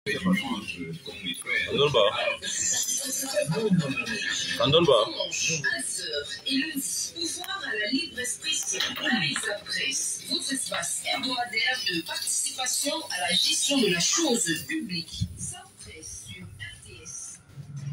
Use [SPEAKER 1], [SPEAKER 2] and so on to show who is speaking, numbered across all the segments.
[SPEAKER 1] Ça donne pas. Ça donne pas.
[SPEAKER 2] Et le pouvoir à la libre expression. La presse, votre espace hebdomadaire de participation à la gestion de la chose publique. Sa presse sur RTS.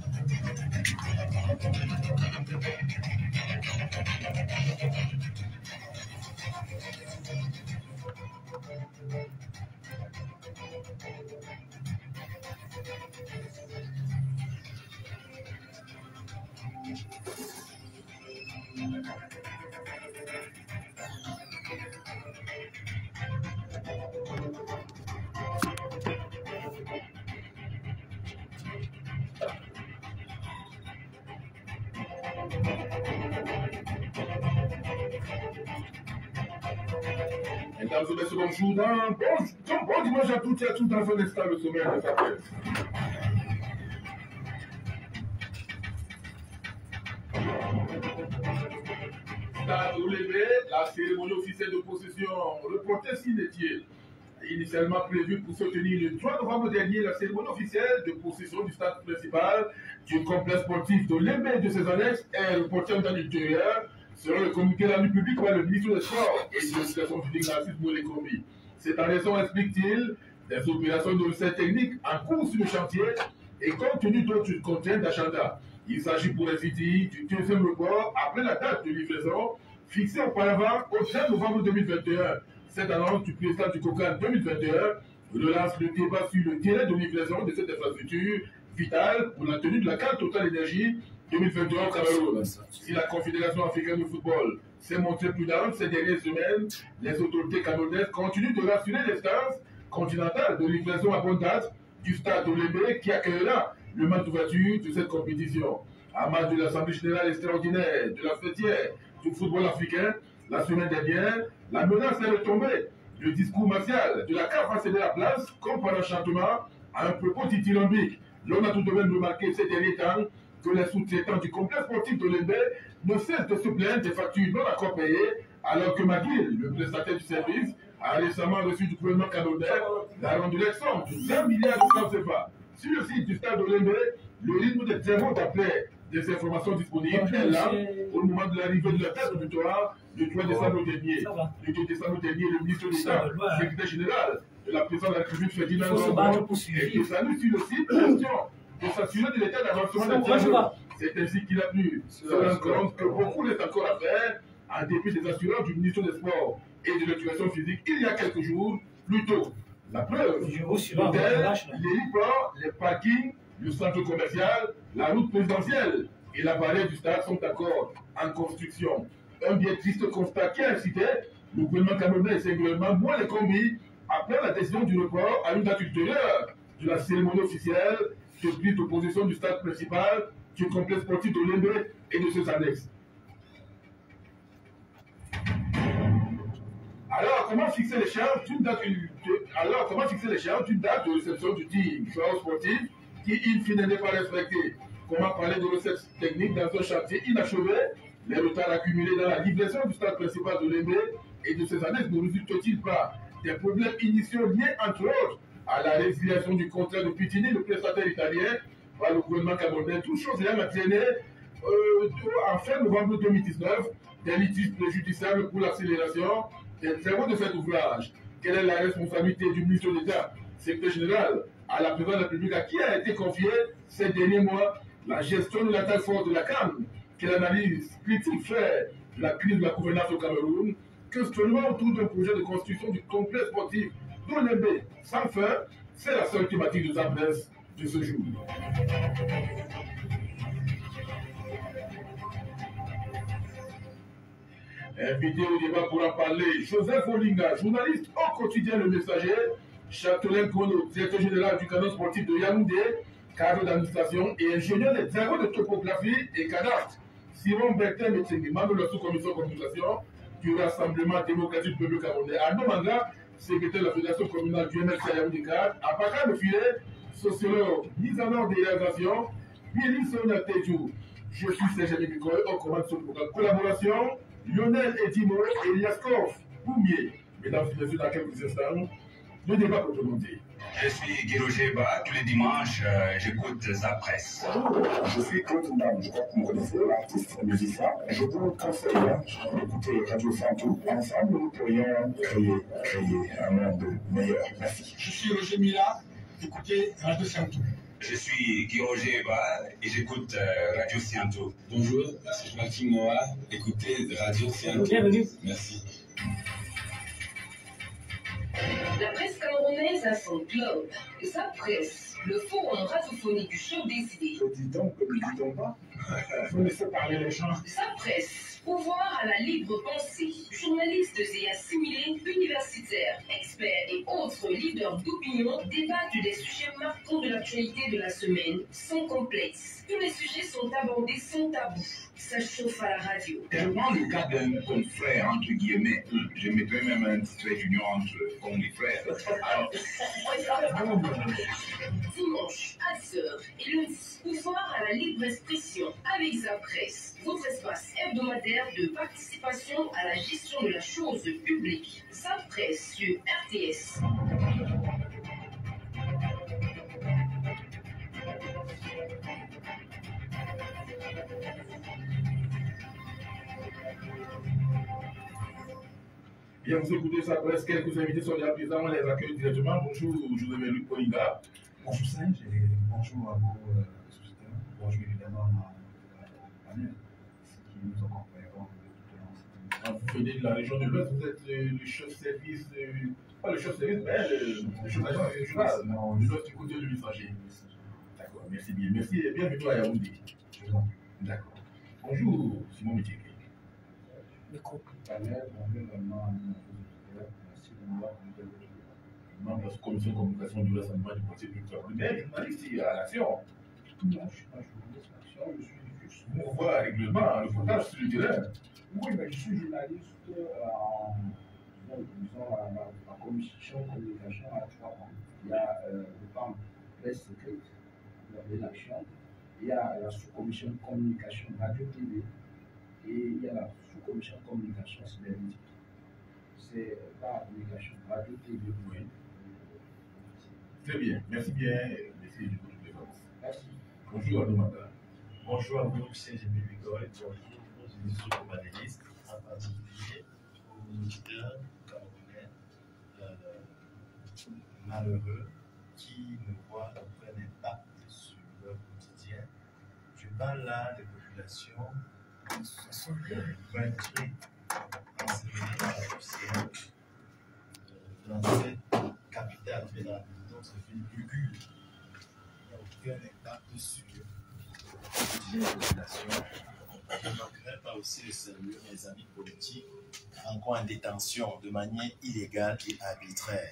[SPEAKER 3] Mesdames et messieurs, bonjour. Bon dimanche à toutes et à tous dans un instant le sommet de sa presse. Stade Olémé, la cérémonie officielle de possession reportée signétier. Initialement prévue pour se tenir le 3 novembre dernier, la cérémonie officielle de possession du stade principal du complexe sportif de Olémé et de ses annexes est reportée dans l'intérieur. Selon le communiqué rendu public par le ministre des Sports et de l'Éducation physique, Narcisse Moulé-Kombi. Cette raison explique-t-il des opérations de recette technique en cours sur le chantier et compte tenu d'autres contraintes d'agenda. Il s'agit pour ainsi dire du deuxième report après la date de livraison fixée auparavant au 5 novembre 2021. Cette annonce du président du COCAN 2021 relance le débat sur le délai de livraison de cette infrastructure vitale pour la tenue de la carte Total Énergie 2021 au Cameroun. Si la Confédération africaine de football s'est montrée prudente ces dernières semaines, les autorités camerounaises continuent de rassurer l'instance continentale de livraison à bonne date du stade d'Olémé qui accueillera le match d'ouverture de cette compétition. À marge de l'Assemblée générale extraordinaire de la fêtière du football africain, la semaine dernière, la menace est retombée. Le discours martial de la CAF a cédé la place comme par enchantement à un propos dithyrambique. L'on a tout de même remarqué ces derniers temps que les sous-traitants du complexe sportif de l'Olémé ne cessent de se plaindre des factures non encore payées, alors que McGill, le prestataire du service, a récemment reçu du gouvernement camerounais la rondelle somme de 1 milliard de francs CFA. Sur le site du stade de l'Olémé, le rythme des travaux d'après des informations disponibles est là au moment de l'arrivée de la date de victoire le 3 décembre dernier. Le 2 décembre dernier, le ministre d'État, secrétaire général de la présidence de la République, Ferdinand Ndongo, est descendu sur le site question de s'assurer de l'état d'avancement des travaux. C'est ainsi qu'il a pu se rendre compte que beaucoup reste encore à faire, en dépit des assurances du ministre des Sports et de l'Éducation physique il y a quelques jours plus tôt. La preuve, l'hôtel, l'héliport, les parkings, le centre commercial, la route présidentielle et la barrière du stade sont encore en construction. Un bien triste constat qui a incité le gouvernement camerounais et singulièrement moi les combis après la décision du report à une date ultérieure de la cérémonie officielle de prise de position du stade principal du complexe sportif de l'Olémé et de ses annexes. Alors, comment fixer l'échéance d'une date, de réception du dit joueur sportif qui, in fine, n'est pas respecté? Comment parler de recettes techniques dans un chantier inachevé? Les retards accumulés dans la livraison du stade principal de l'Olémé et de ses annexes ne résultent-ils pas des problèmes initiaux liés, entre autres, à la résiliation du contrat de Pitini, le prestataire italien, par le gouvernement camerounais, toute chose ayant entraîné en fin novembre 2019 des litiges préjudiciables pour l'accélération des travaux de cet ouvrage? Quelle est la responsabilité du ministre d'État, secrétaire général à la présidence de la République, à qui a été confiée ces derniers mois la gestion de l'attaque forte de la CAN? Quelle analyse critique fait de la crise de la gouvernance au Cameroun? Questionnement autour d'un projet de construction du complexe sportif d'Olémé sans fin, c'est la seule thématique de sa presse de ce jour. Invité au débat pour en parler, Joseph Olinga, journaliste au quotidien Le Messager, Châtelain Kono, directeur général du canon sportif de Yaoundé, cadre d'administration et ingénieur des travaux de topographie et cadastre. Simon Bertin Metsengi, membre de la sous-commission communication du Rassemblement démocratique du peuple camerounais. Arnaud Manga, secrétaire de la fédération communale du MLC Yaoundé 4. Apaka Le Filet, sociologue, mise en ordre des réalisations, Billy Sonia Tejou. Je suis Serge Mikoy, on commande ce programme. Collaboration, Lionel Edimo et Yaskov Boumier. Mesdames et messieurs, dans quelques instants, Le débat autrement dit.
[SPEAKER 4] Je suis Guiro Jeba, tous les dimanches, j'écoute sa presse.
[SPEAKER 5] Je suis Claude Ndam, je crois que vous me connaissez, artiste, musicien. Je vous conseille d'écouter Radio Santo. Ensemble, nous pourrions créer un monde meilleur. Merci.
[SPEAKER 6] Je suis Roger Mila, écoutez Radio Santo.
[SPEAKER 4] Je suis Guiro Jeba et j'écoute Radio Santo.
[SPEAKER 7] Bonjour, c'est Joachim Noah, écoutez Radio Santo.
[SPEAKER 8] Bienvenue.
[SPEAKER 7] Merci.
[SPEAKER 2] La presse camerounaise a son club, sa presse, le forum radiophonique du chef des idées.
[SPEAKER 5] Dit-on pas. Vous laissez parler les gens.
[SPEAKER 2] Sa presse, pouvoir à la libre pensée. Journalistes et assimilés, universitaires, experts et autres leaders d'opinion débattent des sujets marquants de l'actualité de la semaine, sans complexe. Tous les sujets sont abordés sans tabou. Ça chauffe à la radio.
[SPEAKER 4] Je prends le cas d'un confrère, entre guillemets. Je mettrais même un trait d'union entre confrères. Alors,
[SPEAKER 2] Dimanche à 10h et lundi, pouvoir à la libre expression avec sa presse, votre espace hebdomadaire de participation à la gestion de la chose publique. Sa presse sur RTS.
[SPEAKER 3] Bien, vous écoutez sa presse, quelques invités sont déjà présents, on les accueille directement. Bonjour, je vous ai Luc Polinga.
[SPEAKER 9] Bonjour Singe et bonjour à vos auditeurs. Bonjour évidemment à ma panel, qui nous accompagneront tout à l'heure.
[SPEAKER 3] Vous venez de la région de l'Ouest, vous êtes le chef-service, pas le chef-service, mais le chef-agent régional de l'Ouest du côté de l'Usager. D'accord, merci bien. Merci et bienvenue à Yaoundé. D'accord. Bonjour, Simon Métier.
[SPEAKER 9] Panel, bonjour également à nos auditeurs. Merci de nous avoir
[SPEAKER 3] Membre de la commission de communication du rassemblement du Conseil du travail. Mais journaliste à l'action.
[SPEAKER 9] Non, je ne suis pas journaliste d'action, je suis juste.
[SPEAKER 3] On voit règlement, le fondage sur le terrain.
[SPEAKER 9] Oui, mais je suis journaliste disons, la commission communication à 3 ans. Il y a le PAM presse secrète, il y a l'action, il y a la sous-commission communication radio-tv et il y a la sous-commission communication cybernétique. C'est pas la communication radio-tv. Oui.
[SPEAKER 3] Très bien, merci bien, merci du coup de présence.
[SPEAKER 9] Merci.
[SPEAKER 3] Bonjour à nous, madame.
[SPEAKER 10] Bonjour à vous, c'est Jérémy Victor et bonjour aux émissions panélistes, en particulier aux auditeurs camerounais malheureux qui ne voient aucun impact sur leur quotidien. Je parle là des populations qui sont vaincrées, enseignées par la poussière dans cette capitale, mais dans notre ville lugubre. Il n'y a aucun impact sur les populations. Je ne manquerai pas aussi de saluer mes amis politiques encore en détention de manière illégale et arbitraire.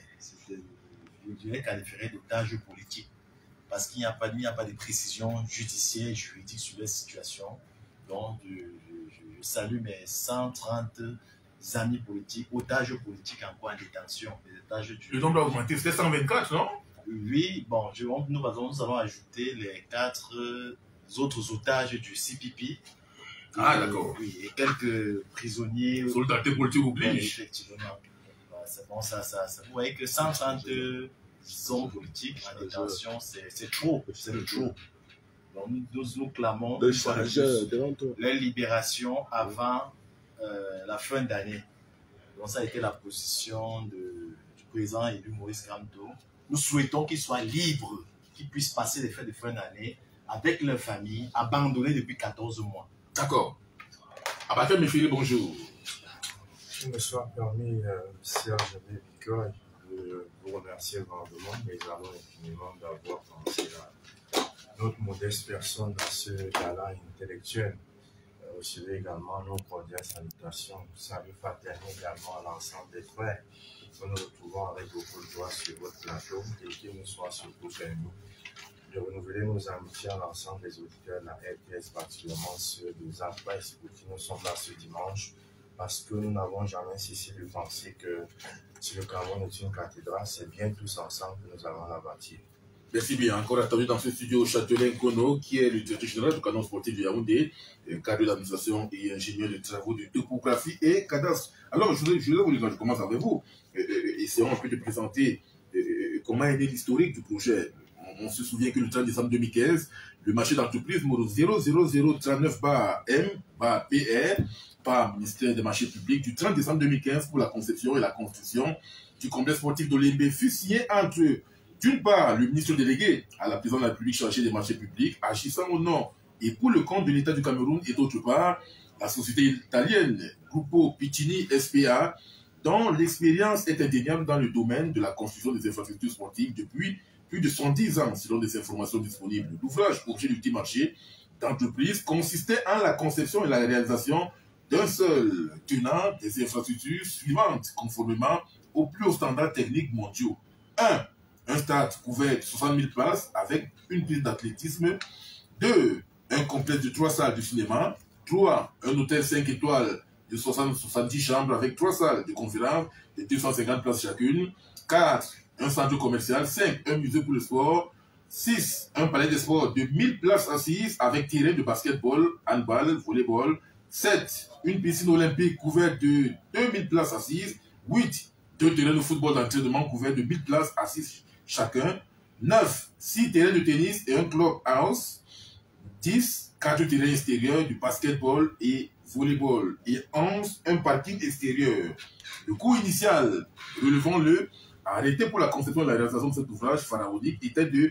[SPEAKER 10] Je les qualifierais d'otages politiques parce qu'il n'y a pas de précision judiciaire et juridique sur la situation. Donc, je salue mes 130 amis politiques, otages politiques encore en détention.
[SPEAKER 3] Le nombre a augmenté, c'était 124, non?
[SPEAKER 10] Oui, bon, nous avons ajouté les 4 autres otages du CPP.
[SPEAKER 3] Ah, d'accord.
[SPEAKER 10] Oui, et quelques prisonniers.
[SPEAKER 3] Soldaté politique oblige.
[SPEAKER 10] Effectivement. C'est bon, ça. Vous voyez que 130 hommes politiques en détention, c'est trop. C'est le trop. Donc, nous clamons les libérations avant la fin d'année. Donc, ça a été la position du président élu Maurice Kamto. Nous souhaitons qu'ils soient libres, qu'ils puissent passer les fêtes de fin d'année avec leur famille, abandonnés depuis 14 mois.
[SPEAKER 3] D'accord. Abatel Méfili, bonjour.
[SPEAKER 11] Je me suis permis, Serge Victor, de vous remercier grandement, mais également infiniment d'avoir pensé à notre modeste personne dans ce gala intellectuel. Aussi également nos cordiales salutations. Salut fraternel également à l'ensemble des frères que nous retrouvons avec beaucoup de joie sur votre plateau et qui nous soit surtout permis de renouveler nos amitiés à l'ensemble des auditeurs de la RTS, particulièrement ceux de Zapresse pour qui nous sommes là ce dimanche, parce que nous n'avons jamais cessé de penser que si le Cameroun est une cathédrale, c'est bien tous ensemble que nous allons la bâtir.
[SPEAKER 3] Merci bien. Encore attendu dans ce studio Châtelain Kono, qui est le directeur général du canon sportif de Yaoundé, cadre d'administration et ingénieur de travaux de topographie et cadastre. Alors, je voulais vous dire, je commence avec vous. Essayons un peu de présenter comment est né l'historique du projet. On se souvient que le 30 décembre 2015, le marché d'entreprise numéro 00039-M-PR par ministère des marchés publics du 30 décembre 2015 pour la conception et la construction du complexe sportif d'Olembe fut signé entre, d'une part, le ministre délégué à la présidence de la République chargée des marchés publics, agissant au nom et pour le compte de l'État du Cameroun, et d'autre part, la société italienne Gruppo Piccini SPA, dont l'expérience est indéniable dans le domaine de la construction des infrastructures sportives depuis plus de 110 ans, selon des informations disponibles. L'ouvrage objet du petit marché d'entreprise consistait en la conception et la réalisation d'un seul tenant des infrastructures suivantes, conformément aux plus hauts standards techniques mondiaux. 1. Un stade couvert de 60 000 places avec une piste d'athlétisme. 2. Un complexe de 3 salles de cinéma. 3. Un hôtel 5 étoiles de 70 chambres avec 3 salles de conférence de 250 places chacune. 4. Un centre commercial. 5. Un musée pour le sport. 6. Un palais de sport de 1000 places assises avec terrain de basketball, handball, volleyball. 7. Une piscine olympique couverte de 2000 places assises. 8. 2 terrains de football d'entraînement couverts de 1000 places assises chacun. 9. 6 terrains de tennis et un clubhouse. 10. 4 terrains extérieurs du basketball et volleyball. Et 11. Un parking extérieur. Le coût initial, relevons-le, arrêté pour la conception et la réalisation de cet ouvrage pharaonique était de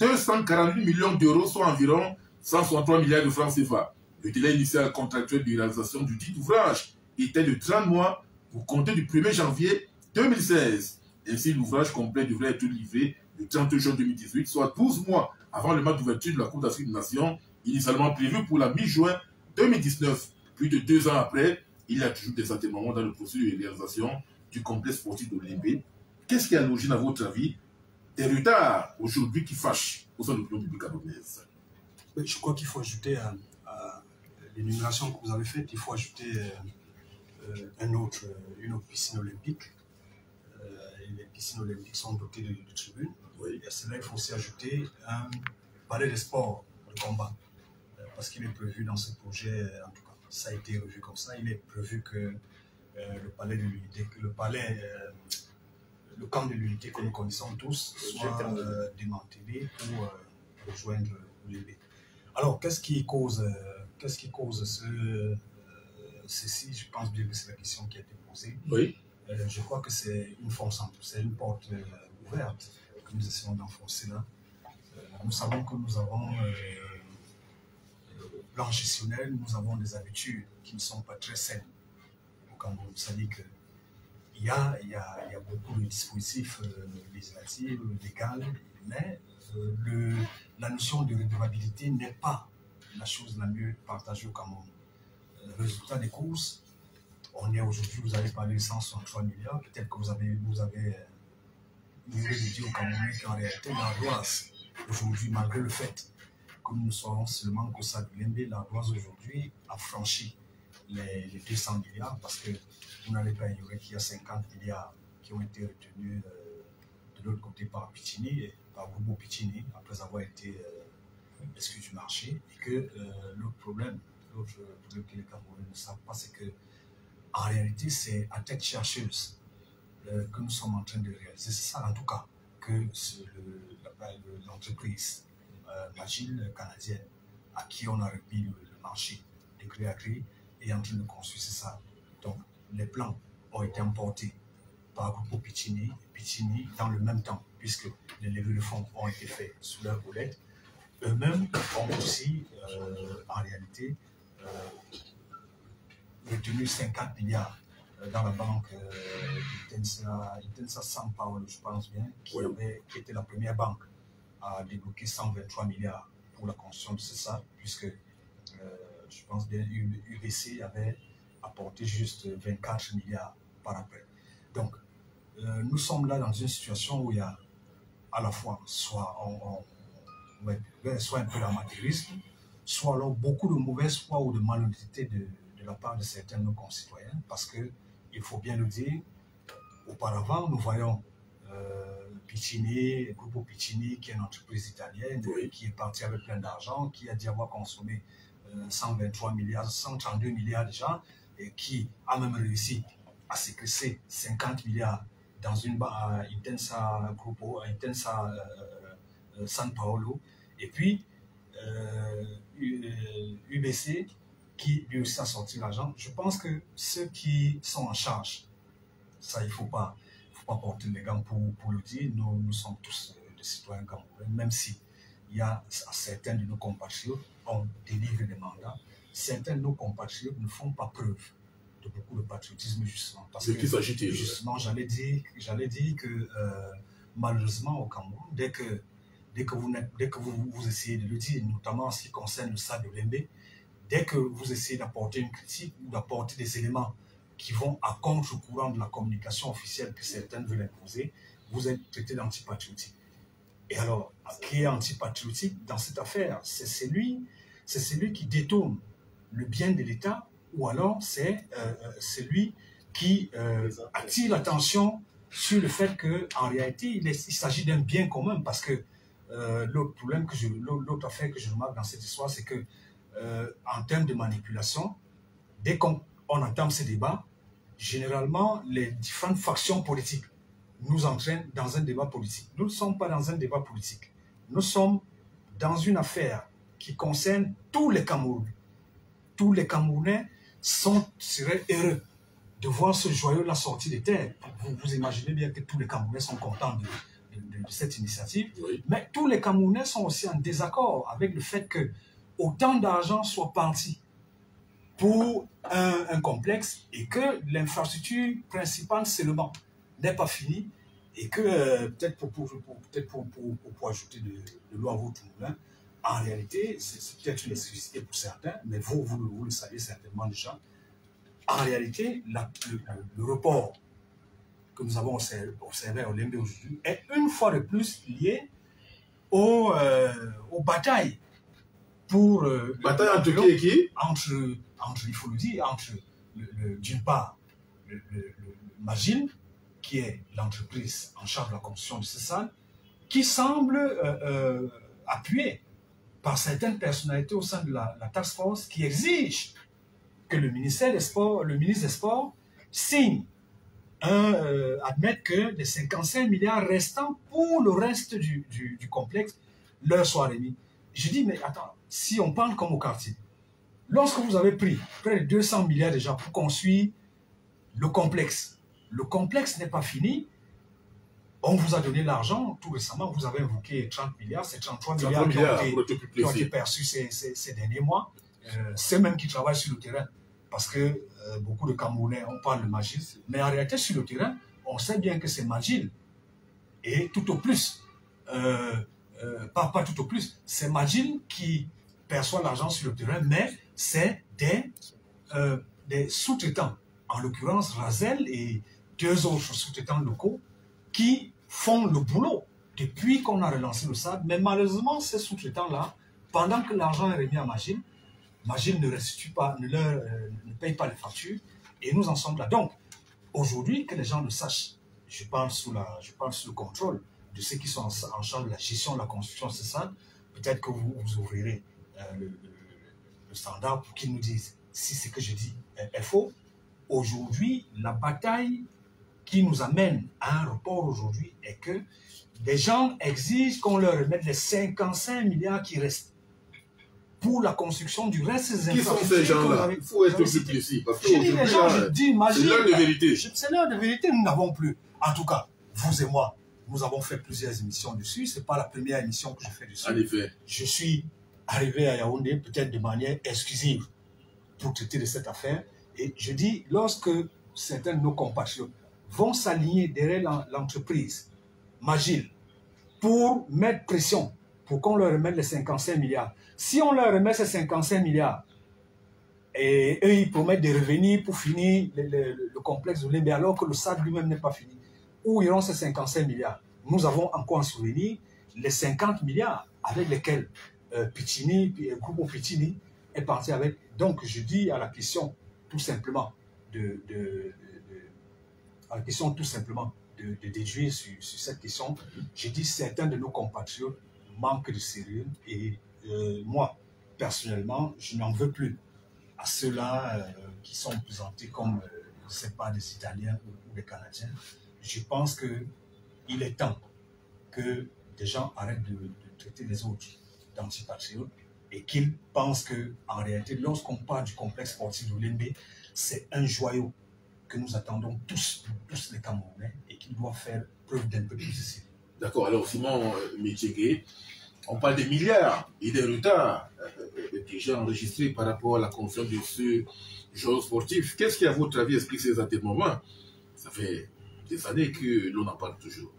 [SPEAKER 3] 248 millions d'euros, soit environ 163 milliards de francs CFA. Le délai initial contractuel de réalisation du dit ouvrage était de 30 mois pour compter du 1er janvier 2016. Ainsi, l'ouvrage complet devrait être livré le 30 juin 2018, soit 12 mois avant le match d'ouverture de la Coupe d'Afrique des Nations, initialement prévu pour la mi-juin 2019. Plus de 2 ans après, il y a toujours des atténuements dans le processus de réalisation du complexe sportif de l'Olembe. Qu'est-ce qui est à l'origine, à votre avis, des retards aujourd'hui qui fâchent au sein de l'opinion publique camerounaise?
[SPEAKER 6] Je crois qu'il faut ajouter à l'énumération que vous avez faite, il faut ajouter une autre piscine olympique. Les piscines olympiques sont dotées de tribunes. Oui. Et à cela, il faut aussi ajouter un palais de sport de combat. Parce qu'il est prévu dans ce projet, en tout cas, ça a été revu comme ça, il est prévu que le palais de l'unité, que le camp de l'unité que nous connaissons tous soit démantelé pour rejoindre l'UB. Alors, qu'est-ce qui cause ceci? Je pense bien que c'est la question qui a été posée. Oui. Je crois que c'est une porte ouverte que nous essayons d'enfoncer là. Nous savons que nous avons plan gestionnel, nous avons des habitudes qui ne sont pas très saines au Cameroun. C'est-à-dire qu'il y a beaucoup de dispositifs législatifs, légaux, mais la notion de redevabilité n'est pas la chose la mieux partagée au Cameroun. Le résultat des courses, on est aujourd'hui, vous avez parlé de 163 milliards, peut-être que vous avez dit au Cameroun qu'en réalité, l'Ardoise, aujourd'hui, malgré le fait que nous soyons seulement qu'au stade de l'Olembe, l'Ardoise aujourd'hui a franchi les 200 milliards parce que vous n'allez pas ignorer qu'il y a 50 milliards qui ont été retenus de l'autre côté par Piccini, par Gruppo Piccini, après avoir été exclu du marché, et que l'autre problème que les Camerounais ne savent pas, c'est que en réalité, c'est à tête chercheuse que nous sommes en train de réaliser. C'est ça, en tout cas, que l'entreprise Magil canadienne, à qui on a remis le marché de gré à gré, est en train de construire ça. Donc, les plans ont été emportés par Gruppo Piccini dans le même temps, puisque les levées de fonds ont été faites sous leur houlette. Eux-mêmes ont aussi, en réalité, retenu 50 milliards dans la banque Intensa San Paolo, je pense bien, qui était la première banque à débloquer 123 milliards pour la construction de ça, puisque je pense bien UBC avait apporté juste 24 milliards par après. Donc, nous sommes là dans une situation où il y a à la fois soit un peu d'amateurisme, soit alors beaucoup de mauvaise foi ou de malhonnêteté de la part de certains de nos concitoyens, parce qu'il faut bien le dire, auparavant, nous voyons Piccini, Gruppo Piccini, qui est une entreprise italienne, qui est partie avec plein d'argent, qui a dit avoir consommé 123 milliards, 132 milliards déjà, et qui a même réussi à séquestrer 50 milliards dans une Intensa Grupo, Intensa San Paolo, et puis UBC qui lui aussi a sorti l'argent. Je pense que ceux qui sont en charge, ça il ne faut pas porter les gants pour le dire, nous sommes tous des citoyens camerounais, même si il y a certains de nos compatriotes ont délivré des mandats, certains de nos compatriotes ne font pas preuve de beaucoup de patriotisme justement. Parce
[SPEAKER 8] de qui s'agit-il?
[SPEAKER 6] Justement, j'allais dire que malheureusement au Cameroun, dès que vous essayez de le dire, notamment en ce qui concerne le stade de Lembe, dès que vous essayez d'apporter une critique ou d'apporter des éléments qui vont à contre-courant de la communication officielle que certains veulent imposer, vous êtes traité d'antipatriotique. Et alors, qui est antipatriotique dans cette affaire? C'est celui qui détourne le bien de l'État, ou alors c'est celui qui attire l'attention sur le fait qu'en réalité, il s'agit d'un bien commun, parce que l'autre affaire que je remarque dans cette histoire, c'est que en termes de manipulation, dès qu'on entame ces débats, généralement, les différentes factions politiques nous entraînent dans un débat politique. Nous ne sommes pas dans un débat politique. Nous sommes dans une affaire qui concerne tous les Camerounais. Tous les Camerounais seraient heureux de voir ce joyau-là sorti des terres. Vous imaginez bien que tous les Camerounais sont contents de cette initiative. Oui. Mais tous les Camerounais sont aussi en désaccord avec le fait que autant d'argent soit parti pour un complexe et que l'infrastructure principale seulement n'est pas finie et que peut-être pour ajouter de l'eau à votre moulin, en réalité, c'est peut-être une exclusivité pour certains, mais vous le savez certainement déjà, en réalité, le report que nous avons observé au Lembe aujourd'hui est une fois de plus lié aux batailles pour...
[SPEAKER 8] bataille entre qui et qui?
[SPEAKER 6] Il faut le dire, entre d'une part le Magil, qui est l'entreprise en charge de la construction de ce stade, qui semble appuyée par certaines personnalités au sein de la task force qui exigent que le ministre des Sports signe admettre que les 55 milliards restants pour le reste du complexe leur soient remis. Je dis, mais attends, si on parle comme au quartier, lorsque vous avez pris près de 200 milliards déjà pour construire le complexe n'est pas fini, on vous a donné l'argent, tout récemment, vous avez invoqué 30 milliards, c'est 33 milliards qui ont été perçus ces derniers mois. C'est même qui travaillent sur le terrain, parce que beaucoup de Camerounais, on parle de Magil, mais en réalité, sur le terrain, on sait bien que c'est Magil. Et tout au plus, pas tout au plus, c'est Magil qui perçoit l'argent sur le terrain, mais c'est des sous-traitants, en l'occurrence Razel et 2 autres sous-traitants locaux, qui font le boulot depuis qu'on a relancé le SAD. Mais malheureusement, ces sous-traitants-là, pendant que l'argent est remis à Magil ne restitue pas, ne paye pas les factures, et nous en sommes là. Donc, aujourd'hui, que les gens le sachent, je parle sous le contrôle de ceux qui sont en charge de la gestion de la construction de ce SAD. Peut-être que vous ouvrirez le standard pour qu'ils nous disent si ce que je dis est faux. Aujourd'hui, la bataille qui nous amène à un report aujourd'hui est que des gens exigent qu'on leur remette les 55 milliards qui restent pour la construction du reste des infrastructures.
[SPEAKER 8] Qui sont ces gens-là? Il faut être plus précis. Parce que c'est l'heure de vérité.
[SPEAKER 6] C'est l'heure de vérité, nous n'avons plus. En tout cas, vous et moi, nous avons fait plusieurs émissions dessus. Ce n'est pas la première émission que je fais dessus.
[SPEAKER 8] En effet.
[SPEAKER 6] Je suis arrivé à Yaoundé peut-être de manière exclusive pour traiter de cette affaire. Et je dis, lorsque certains de nos compatriotes vont s'aligner derrière l'entreprise Magil pour mettre pression, pour qu'on leur remette les 55 milliards. Si on leur remet ces 55 milliards, et eux, ils promettent de revenir pour finir le complexe de Lembe, alors que le SAD lui-même n'est pas fini, où iront ces 55 milliards? Nous avons encore en souvenir les 50 milliards avec lesquels Piccini, Grupo Piccini est parti avec. Donc, je dis à la question tout simplement de déduire sur cette question, j'ai dit certains de nos compatriotes manquent de sérieux et moi, personnellement, je n'en veux plus à ceux-là qui sont présentés comme, je ne sais pas, des Italiens ou des Canadiens. je pense qu'il est temps que des gens arrêtent de traiter les autres d'antipatriotes et qu'ils pensent qu'en réalité, lorsqu'on parle du complexe sportif de l'Olembe, c'est un joyau que nous attendons tous les Camerounais et qui doit faire preuve d'un peu plus ici.
[SPEAKER 8] D'accord, alors Simon Métiégué, on parle des milliards et des retards déjà enregistrés par rapport à la construction de ce jeu sportif. Qu'est-ce qui, à votre avis, explique ces atermoiements? Ça fait des années que l'on en parle toujours.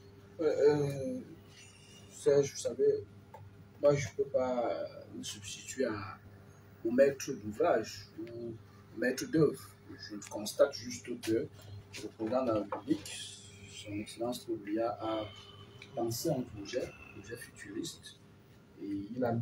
[SPEAKER 9] Serge, vous savez, moi je ne peux pas me substituer au maître d'ouvrage ou au maître d'œuvre. Je constate juste que le président de la République, son Excellence Troublia, a lancé un projet futuriste, et il a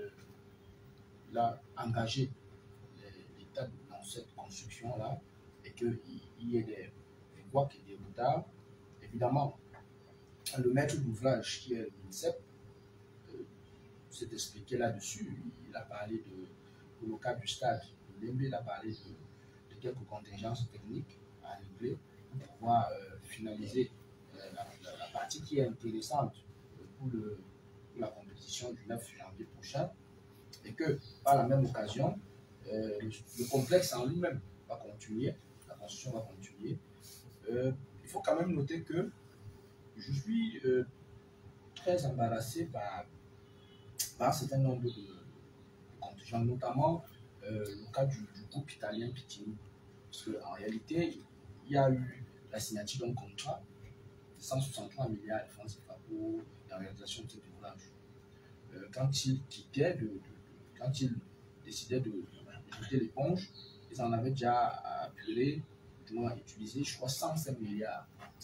[SPEAKER 9] engagé l'État dans cette construction-là, et qu'il y ait des couacs et des retards. Évidemment, le maître d'ouvrage qui est l'INSEP s'est expliqué là-dessus. Il a parlé pour le cas du stade de l'Olembe, il a parlé de quelques contingences techniques à régler pour pouvoir finaliser la partie qui est intéressante pour la compétition du 9 janvier prochain, et que par la même occasion, le complexe en lui-même va continuer, la construction va continuer. Il faut quand même noter que je suis très embarrassé par un certain nombre de contingents, notamment le cas du groupe italien Pittini. Parce qu'en réalité, il y a eu la signature d'un contrat de 163 milliards de francs CFA pour la réalisation de cet ouvrage. Quand ils décidaient de jeter l'éponge, ils en avaient déjà apuré, du moins utilisé, je crois, 105 milliards.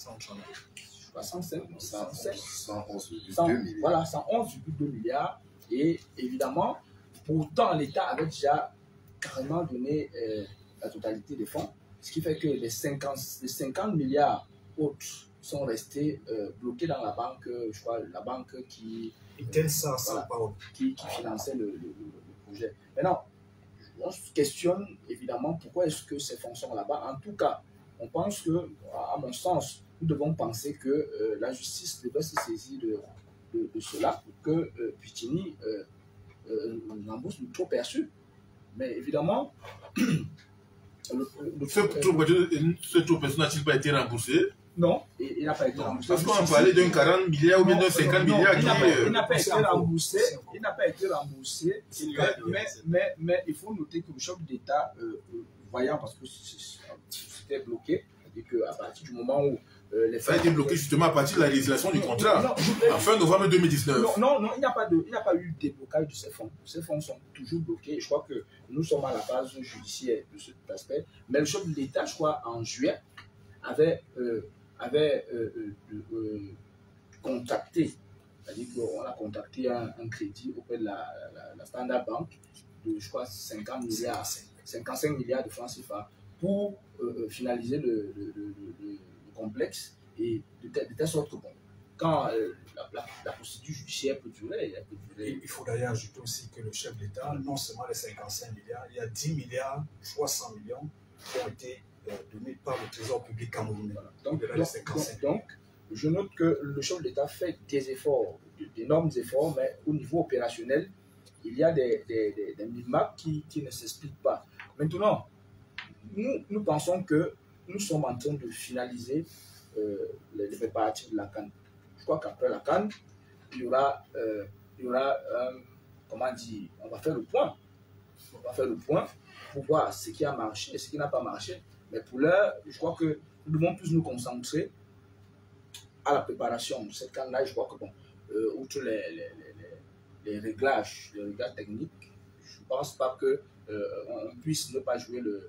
[SPEAKER 9] 111,2 milliards. Voilà, 111,2 milliards. Et évidemment, pourtant, l'État avait déjà carrément donné la totalité des fonds, ce qui fait que les 50 milliards autres sont restés bloqués dans la banque, je crois, la banque qui finançait le projet. Maintenant, on se questionne évidemment pourquoi est-ce que ces fonds sont là-bas. En tout cas, on pense que, à mon sens, nous devons penser que la justice devrait se saisir de cela pour que Pittini n'embauche trop perçu. Mais évidemment,
[SPEAKER 8] ce trop perçu n'a-t-il pas été remboursé?
[SPEAKER 9] Non, il n'a pas été remboursé.
[SPEAKER 8] Parce qu'on parlait d'un 40 milliards ou bien d'un 50 milliards.
[SPEAKER 9] Il n'a pas été remboursé. Il n'a pas été remboursé. Mais il faut noter que le chef d'État, voyant, parce que c'était bloqué, c'est-à-dire qu'à partir du moment où les
[SPEAKER 8] ça a été bloqué justement à partir de la législation du contrat, en fin novembre 2019.
[SPEAKER 9] Non, il n'y a pas eu de déblocage de ces fonds. Ces fonds sont toujours bloqués. Je crois que nous sommes à la phase judiciaire de cet aspect. Mais le chef de l'État, je crois, en juillet, avait contacté, c'est-à-dire qu'on a contacté un crédit auprès de la Standard Bank de, je crois, 55 milliards de francs CFA pour finaliser le complexe, et de telle sorte que, bon, quand la procédure judiciaire peut durer, elle peut durer.
[SPEAKER 6] Il faut d'ailleurs ajouter aussi que le chef d'État, non seulement les 55 milliards, il y a 10 milliards, 300 millions qui ont été donnés par le Trésor public camerounais.
[SPEAKER 9] Donc, je note que le chef d'État fait des efforts, d'énormes efforts, mais au niveau opérationnel, il y a des minima qui ne s'expliquent pas. Maintenant, nous pensons que nous sommes en train de finaliser les préparatifs de la CAN. Je crois qu'après la CAN, il y aura comment dire, on va faire le point. On va faire le point pour voir ce qui a marché et ce qui n'a pas marché. Mais pour l'heure, je crois que nous devons plus nous concentrer à la préparation de cette CAN-là. Je crois que, bon, outre les réglages techniques, je ne pense pas qu'on puisse ne pas jouer le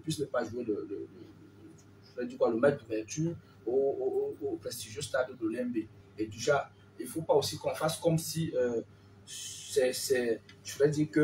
[SPEAKER 9] match d'ouverture au prestigieux stade de l'Olembe. Et déjà, il ne faut pas aussi qu'on fasse comme si je vais dire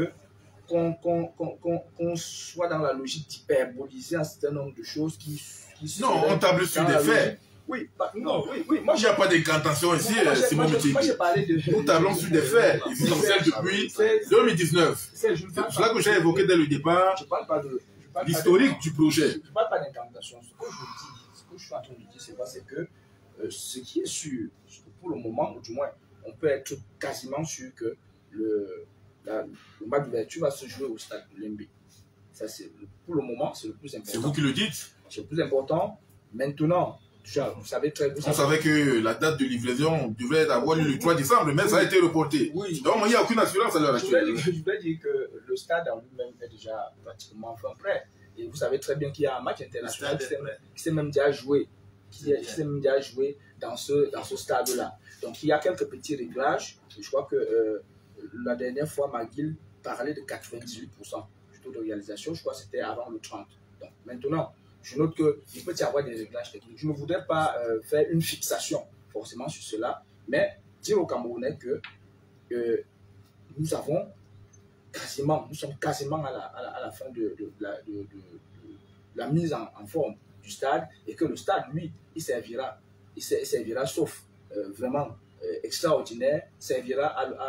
[SPEAKER 9] qu'on soit dans la logique d'hyperboliser un certain nombre de choses qui
[SPEAKER 8] non, on table sur des faits.
[SPEAKER 9] Oui, oui.
[SPEAKER 8] Moi, il n'y a pas d'incantation ici, Simon Métier. Nous tablons sur des faits. Ils sont celles depuis 2019. C'est cela que j'ai évoqué dès le départ.
[SPEAKER 9] Je parle pas de
[SPEAKER 8] l'historique du projet.
[SPEAKER 9] Je ne parle pas d'incantation. Ce que je suis en train de dire, c'est quoi? C'est que ce qui est sûr, pour le moment, ou du moins, on peut être quasiment sûr que le match d'ouverture va se jouer au stade olympique. Ça, pour le moment, c'est le plus important.
[SPEAKER 8] C'est vous qui le dites?
[SPEAKER 9] C'est le plus important. Maintenant, déjà, vous savez très bien.
[SPEAKER 8] On savait que la date de livraison devait avoir lieu le 3 décembre, mais ça a été reporté.
[SPEAKER 9] Oui.
[SPEAKER 8] Donc, il n'y a aucune assurance à l'heure actuelle.
[SPEAKER 9] Je voulais dire que le stade en lui-même est déjà pratiquement prêt. Et vous savez très bien qu'il y a un match international qui s'est même déjà joué. Qui s'est même déjà joué dans ce stade-là. Donc, il y a quelques petits réglages. Je crois que la dernière fois, McGill parlait de 98% du taux de réalisation. Je crois que c'était avant le 30. Donc, maintenant, je note qu'il peut y avoir des réglages techniques. Je ne voudrais pas faire une fixation forcément sur cela, mais dire aux Camerounais que nous sommes quasiment à la fin de la mise en forme du stade et que le stade, lui, il servira sauf vraiment extraordinaire, servira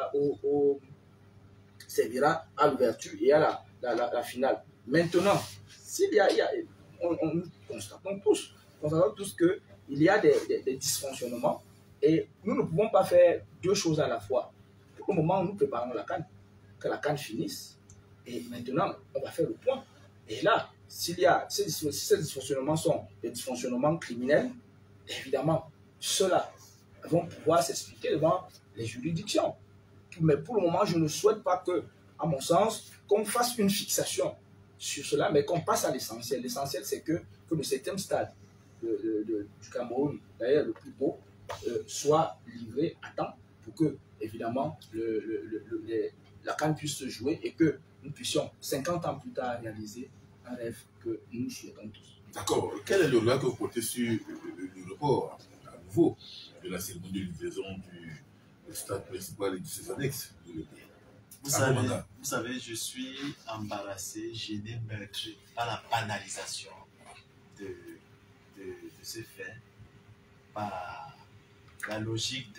[SPEAKER 9] à l'ouverture et à la finale. Maintenant, s'il y a nous constatons tous qu'il y a des dysfonctionnements et nous ne pouvons pas faire deux choses à la fois. Au moment où nous préparons la CAN, que la CAN finisse, et maintenant on va faire le point. Et là, si ces dysfonctionnements sont des dysfonctionnements criminels, évidemment, ceux-là vont pouvoir s'expliquer devant les juridictions. Mais pour le moment, je ne souhaite pas que, à mon sens, qu'on fasse une fixation sur cela, mais qu'on passe à l'essentiel. L'essentiel, c'est que le 7e stade du Cameroun, d'ailleurs le plus beau, soit livré à temps pour que, évidemment, la CAN puisse se jouer et que nous puissions, 50 ans plus tard, réaliser un rêve que nous souhaitons tous.
[SPEAKER 8] D'accord. Quel est le regard que vous portez sur le report, à nouveau, de la cérémonie de livraison du stade principal et de ses annexes?
[SPEAKER 10] Vous savez, je suis embarrassé, gêné, meurtri par la banalisation de ce fait, par la logique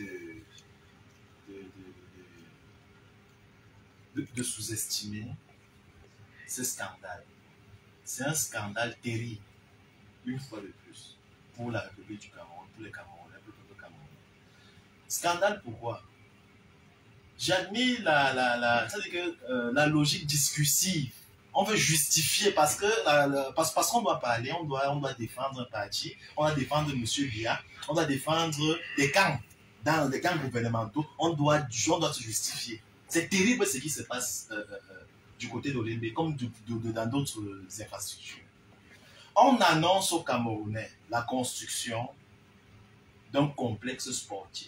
[SPEAKER 10] de sous-estimer ce scandale. C'est un scandale terrible, une fois de plus, pour la République du Cameroun, pour les Camerounais, pour le peuple camerounais. Scandale pourquoi? J'admire la logique discursive. On veut justifier parce qu'on doit parler, on doit défendre un parti, on doit défendre M. Ria, on doit défendre des camps, dans des camps gouvernementaux, on doit se justifier. C'est terrible ce qui se passe du côté d'Olembe, comme dans d'autres infrastructures. On annonce aux Camerounais la construction d'un complexe sportif.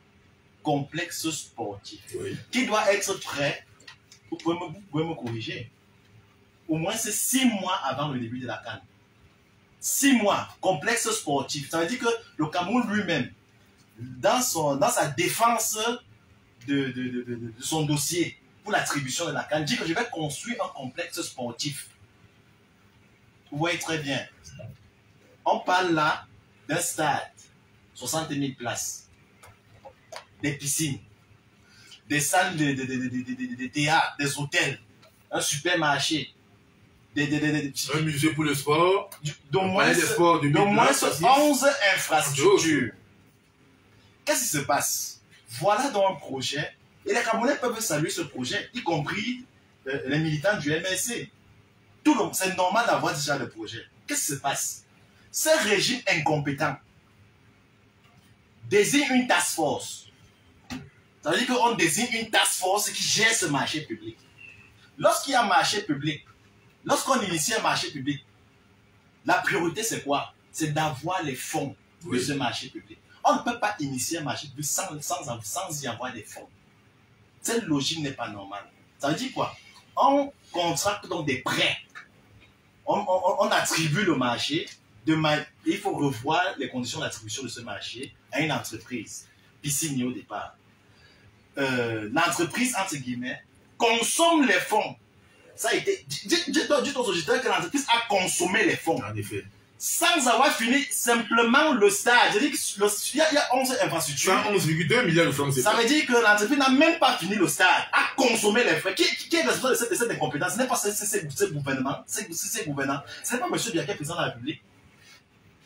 [SPEAKER 10] Oui. Qui doit être prêt, vous pouvez me corriger, au moins c'est 6 mois avant le début de la CAN. 6 mois, complexe sportif. Ça veut dire que le Cameroun lui-même, dans sa défense de son dossier pour l'attribution de la CAN, dit que je vais construire un complexe sportif. Vous voyez très bien. On parle là d'un stade, 60 000 places. Des piscines, des salles de théâtre, des hôtels, un supermarché,
[SPEAKER 8] un musée pour le sport,
[SPEAKER 10] d'au moins 11 infrastructures. Qu'est-ce qui se passe? Voilà donc un projet, et les Camerounais peuvent saluer ce projet, y compris les militants du MSC. C'est normal d'avoir déjà le projet. Qu'est-ce qui se passe? Ce régime incompétent désigne une task force. Ça veut dire qu'on désigne une task force qui gère ce marché public. Lorsqu'il y a un marché public, lorsqu'on initie un marché public, la priorité c'est quoi? C'est d'avoir les fonds de ce marché public. On ne peut pas initier un marché public sans y avoir des fonds. Cette logique n'est pas normale. Ça veut dire quoi? On contracte donc des prêts. On attribue le marché. Il faut revoir les conditions d'attribution de ce marché à une entreprise qui signe au départ. L'entreprise, entre guillemets, consomme les fonds. Ça a été. Dites aux auditeurs que l'entreprise a consommé les fonds.
[SPEAKER 8] En effet.
[SPEAKER 10] Sans avoir fini simplement le stade. Il y a 11 infrastructures.
[SPEAKER 8] 111,2 milliards de francs.
[SPEAKER 10] Ça veut dire que l'entreprise n'a même pas fini le stade, a consommé les frais. Qui est responsable de cette incompétence? Ce n'est pas ce gouvernement. Ce n'est pas M. Biaké, président de la République.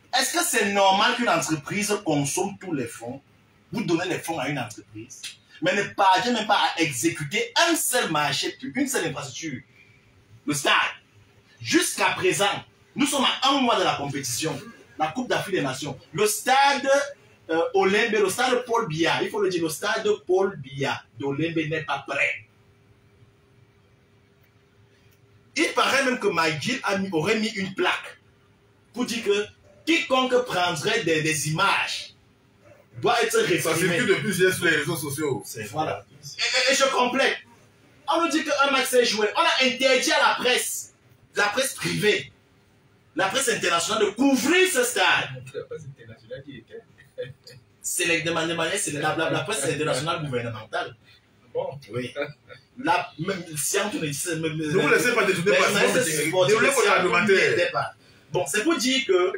[SPEAKER 12] Est-ce que c'est normal qu'une entreprise consomme tous les fonds? Vous donnez les fonds à une entreprise, mais ne parvient même pas à exécuter un seul marché, une seule infrastructure. Le stade. Jusqu'à présent, nous sommes à 1 mois de la compétition, la Coupe d'Afrique des Nations. Le stade Olembe, le stade Paul Biya, il faut le dire, le stade Paul Biya d'Olembe n'est pas prêt. Il paraît même que McGill aurait mis une plaque pour dire que quiconque prendrait des images doit être réprimé.
[SPEAKER 8] Ça circule depuis hier sur les réseaux sociaux.
[SPEAKER 12] Voilà. Et je complète. On nous dit qu'un match s'est joué. On a interdit à la presse privée, la presse internationale de couvrir ce stade.
[SPEAKER 3] La presse internationale qui était.
[SPEAKER 12] C'est la presse internationale gouvernementale.
[SPEAKER 3] Bon.
[SPEAKER 12] Oui. Si on
[SPEAKER 8] ne vous laissez pas détourner par
[SPEAKER 12] ce Bon, c'est pour dire que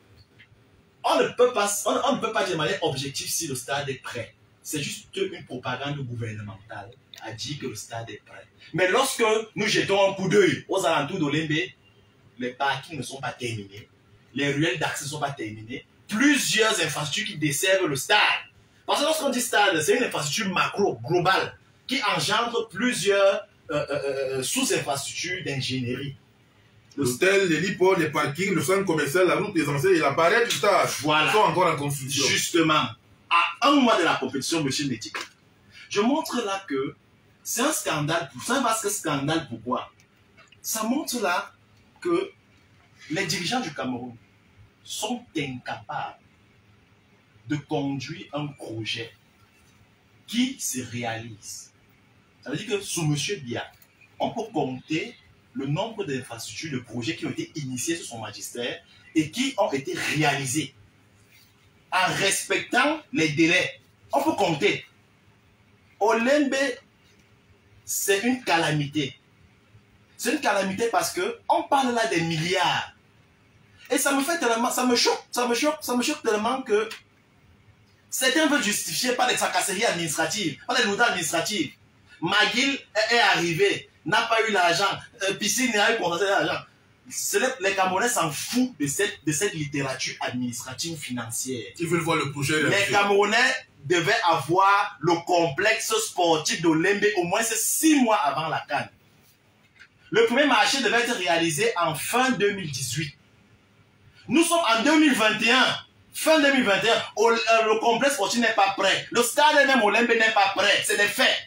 [SPEAKER 12] on ne peut pas dire de manière objective si le stade est prêt. C'est juste une propagande gouvernementale à dire que le stade est prêt. Mais lorsque nous jetons un coup d'œil aux alentours d'Olembe, les parkings ne sont pas terminés, les ruelles d'accès ne sont pas terminées, plusieurs infrastructures qui desservent le stade. Parce que lorsqu'on dit stade, c'est une infrastructure macro, globale, qui engendre plusieurs sous-infrastructures d'ingénierie.
[SPEAKER 8] L'hôtel, l'héliport, les parkings, le centre commercial, la route des anciens et l'appareil du stade sont encore en construction.
[SPEAKER 12] Justement, à 1 mois de la compétition, monsieur Métic, je montre là que c'est un scandale. C'est un vaste scandale. Pourquoi? Ça montre là que les dirigeants du Cameroun sont incapables de conduire un projet qui se réalise. Ça veut dire que sous monsieur Biya, on peut compter le nombre d'infrastructures, de projets qui ont été initiés sous son magistère et qui ont été réalisés en respectant les délais. On peut compter. Olembe, c'est une calamité. C'est une calamité parce qu'on parle là des milliards. Et ça me fait tellement, ça me choque tellement que certains veulent justifier par des tracasseries administratives, par des lourdeurs administratives. McGill est arrivé, n'a pas eu l'argent, Piscine n'a eu condensé l'argent. Les Camerounais s'en foutent de cette littérature administrative financière.
[SPEAKER 8] Ils veulent voir le projet.
[SPEAKER 12] Les Camerounais devaient avoir le complexe sportif d'Olembe au moins 6 mois avant la CAN. Le premier marché devait être réalisé en fin 2018. Nous sommes en 2021. Fin 2021, le complexe sportif n'est pas prêt. Le stade même Olembe n'est pas prêt. C'est des faits.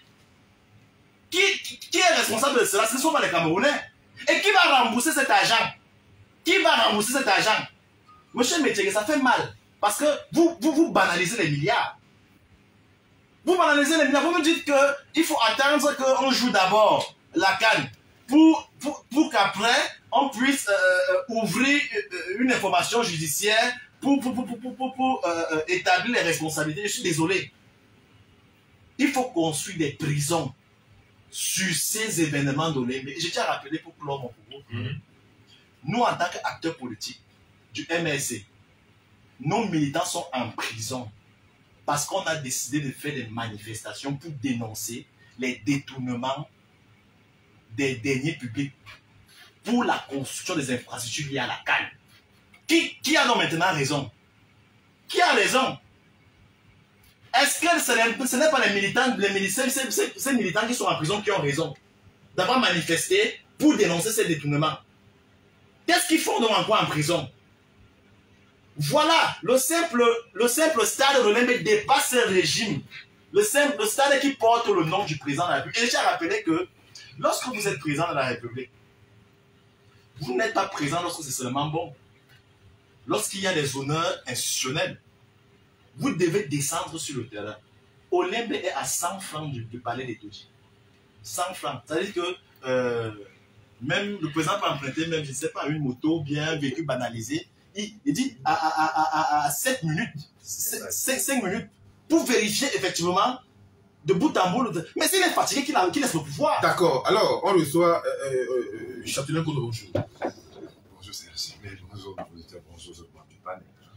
[SPEAKER 12] Qui est responsable de cela? Ce ne sont pas les Camerounais. Et qui va rembourser cet argent? Qui va rembourser cet argent? Monsieur Métier, ça fait mal. Parce que vous banalisez les milliards. Vous banalisez les milliards. Vous me dites qu'il faut attendre qu'on joue d'abord la CAN pour qu'après, on puisse ouvrir une information judiciaire pour établir les responsabilités. Je suis désolé. Il faut construire des prisons sur ces événements d'Olembe. Je tiens à rappeler pour clore mon propos. Nous, en tant qu'acteurs politiques du MRC, nos militants sont en prison parce qu'on a décidé de faire des manifestations pour dénoncer les détournements des deniers publics pour la construction des infrastructures liées à la CAN. Qui a donc maintenant raison? Qui a raison? Est-ce que ce n'est pas les militants, ces militants qui sont en prison qui ont raison d'avoir manifesté pour dénoncer ces détournements? Qu'est-ce qu'ils font donc encore en prison? Voilà, le simple stade de l'Olembe dépasse ce régime. Le stade qui porte le nom du président de la République. Et je tiens à rappeler que lorsque vous êtes président de la République, vous n'êtes pas présent lorsque c'est seulement bon. Lorsqu'il y a des honneurs institutionnels, vous devez descendre sur le terrain. Olembe est à 100 francs du palais des Toji. 100 francs. Ça veut dire que même le président peut emprunter, même, je ne sais pas, une moto, bien un véhicule banalisé. Il dit à 7 minutes, 5 minutes, pour vérifier effectivement de bout en bout. Mais s'il est fatigué, qu'il laisse le pouvoir.
[SPEAKER 8] D'accord. Alors, on reçoit Châtelain Kono, bonjour.
[SPEAKER 11] Bonjour, c'est mais bonjour, bonjour, du panel.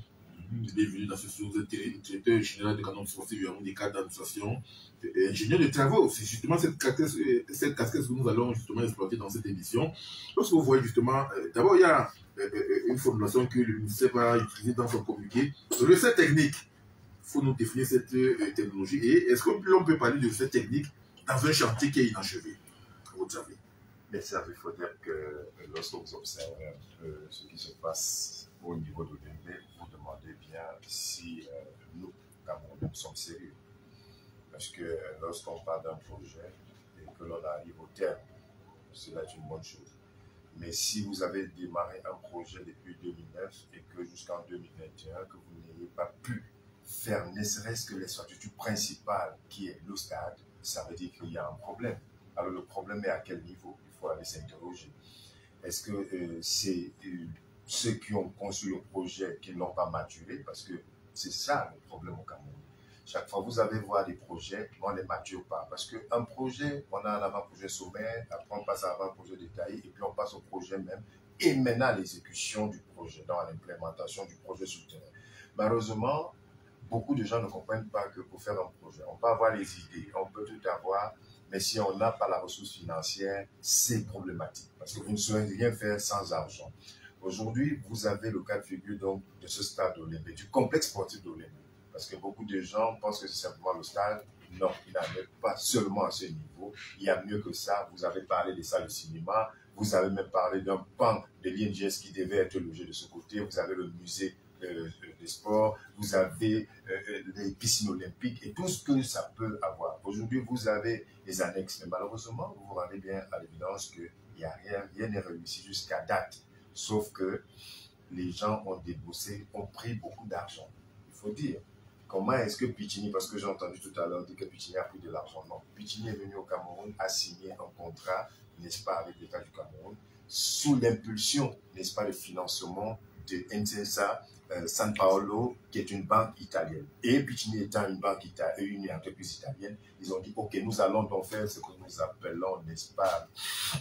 [SPEAKER 8] Bienvenue dans ce studio. Vous êtes directeur général de canon sportif du des cadres d'administration, ingénieur de travaux. C'est justement cette casquette que nous allons justement exploiter dans cette émission. Lorsque vous voyez justement, d'abord il y a une formulation que le ministère va utiliser dans son communiqué, recette technique. Il faut nous définir cette technologie. Et est-ce qu'on peut parler de recette technique dans un chantier qui est inachevé, à votre avis?
[SPEAKER 11] Mais ça, il faut dire que lorsque vous observez un peu ce qui se passe au niveau de l'Olembe, vous demandez bien si nous, Camerounais, nous sommes sérieux. Parce que lorsqu'on parle d'un projet et que l'on arrive au terme, cela est une bonne chose. Mais si vous avez démarré un projet depuis 2009 et que jusqu'en 2021, que vous n'ayez pas pu faire ne serait-ce que l'infrastructure principale qui est le stade, ça veut dire qu'il y a un problème. Alors le problème est à quel niveau? Il faut aller s'interroger. Est-ce que c'est ceux qui ont construit le projet qui ne l'ont pas maturé? Parce que c'est ça le problème au Cameroun. Chaque fois, vous allez voir des projets, on ne les mature pas. Parce qu'un projet, on a un avant-projet sommaire, après on passe à avant-projet détaillé, et puis on passe au projet même, et maintenant l'exécution du projet, dans l'implémentation du projet sur le terrain. Malheureusement, beaucoup de gens ne comprennent pas que pour faire un projet, on peut avoir les idées, on peut tout avoir, mais si on n'a pas la ressource financière, c'est problématique. Parce que vous ne saurez rien faire sans argent. Aujourd'hui, vous avez le cas de figure donc, de ce stade d'Olembe, du complexe sportif d'Olembe. Parce que beaucoup de gens pensent que c'est simplement le stade. Non, il n'en est pas seulement à ce niveau. Il y a mieux que ça. Vous avez parlé des salles de cinéma. Vous avez même parlé d'un pan de l'INGS qui devait être logé de ce côté. Vous avez le musée des sports. Vous avez les piscines olympiques et tout ce que ça peut avoir. Aujourd'hui, vous avez les annexes. Mais malheureusement, vous vous rendez bien à l'évidence qu'il n'y a rien n'est réussi jusqu'à date. Sauf que les gens ont déboursé, ont pris beaucoup d'argent. Il faut dire. Comment est-ce que Pichini, parce que j'ai entendu tout à l'heure dire que Pichini a pris de l'argent. Non, Pichini est venu au Cameroun, a signé un contrat, n'est-ce pas, avec l'État du Cameroun, sous l'impulsion, n'est-ce pas, le financement de Intesa San Paolo, qui est une banque italienne. Et Pichini étant une banque italienne, une entreprise italienne, ils ont dit, ok, nous allons donc faire ce que nous appelons, n'est-ce pas,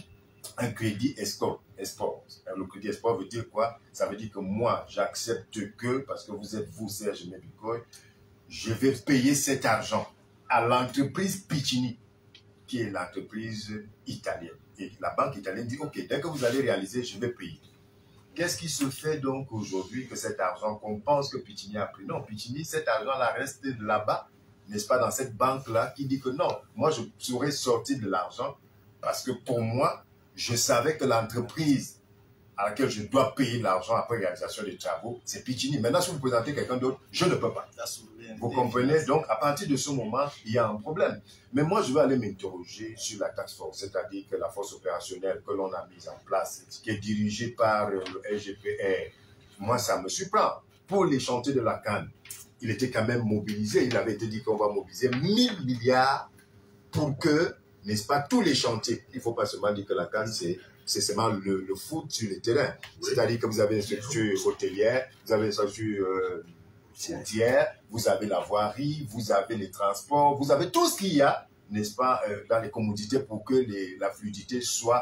[SPEAKER 11] un crédit export. Le crédit export veut dire quoi? Ça veut dire que moi, j'accepte que, parce que vous êtes vous, Serge Mebikoy, je vais payer cet argent à l'entreprise Pichini, qui est l'entreprise italienne. Et la banque italienne dit, ok, dès que vous allez réaliser, je vais payer. Qu'est-ce qui se fait donc aujourd'hui que cet argent qu'on pense que Pichini a pris? Non, Pichini, cet argent-là reste là-bas, n'est-ce pas, dans cette banque-là, qui dit que non, moi je saurais sortir de l'argent parce que pour moi, je savais que l'entreprise à laquelle je dois payer l'argent après réalisation des travaux, c'est Pichini. Maintenant, si vous présentez quelqu'un d'autre, je ne peux pas. Vous comprenez? Donc, à partir de ce moment, il y a un problème. Mais moi, je vais aller m'interroger sur la task force, c'est-à-dire que la force opérationnelle que l'on a mise en place, qui est dirigée par le LGPR, moi, ça me surprend. Pour les chantiers de la CAN, il était quand même mobilisé. Il avait été dit qu'on va mobiliser 1000 milliards pour que, n'est-ce pas, tous les chantiers. Il ne faut pas seulement dire que la CAN, c'est seulement le foot sur le terrain. Oui. C'est-à-dire que vous avez une structure hôtelière, vous avez une structure routière, vous avez la voirie, vous avez les transports, vous avez tout ce qu'il y a, n'est-ce pas, dans les commodités pour que la fluidité soit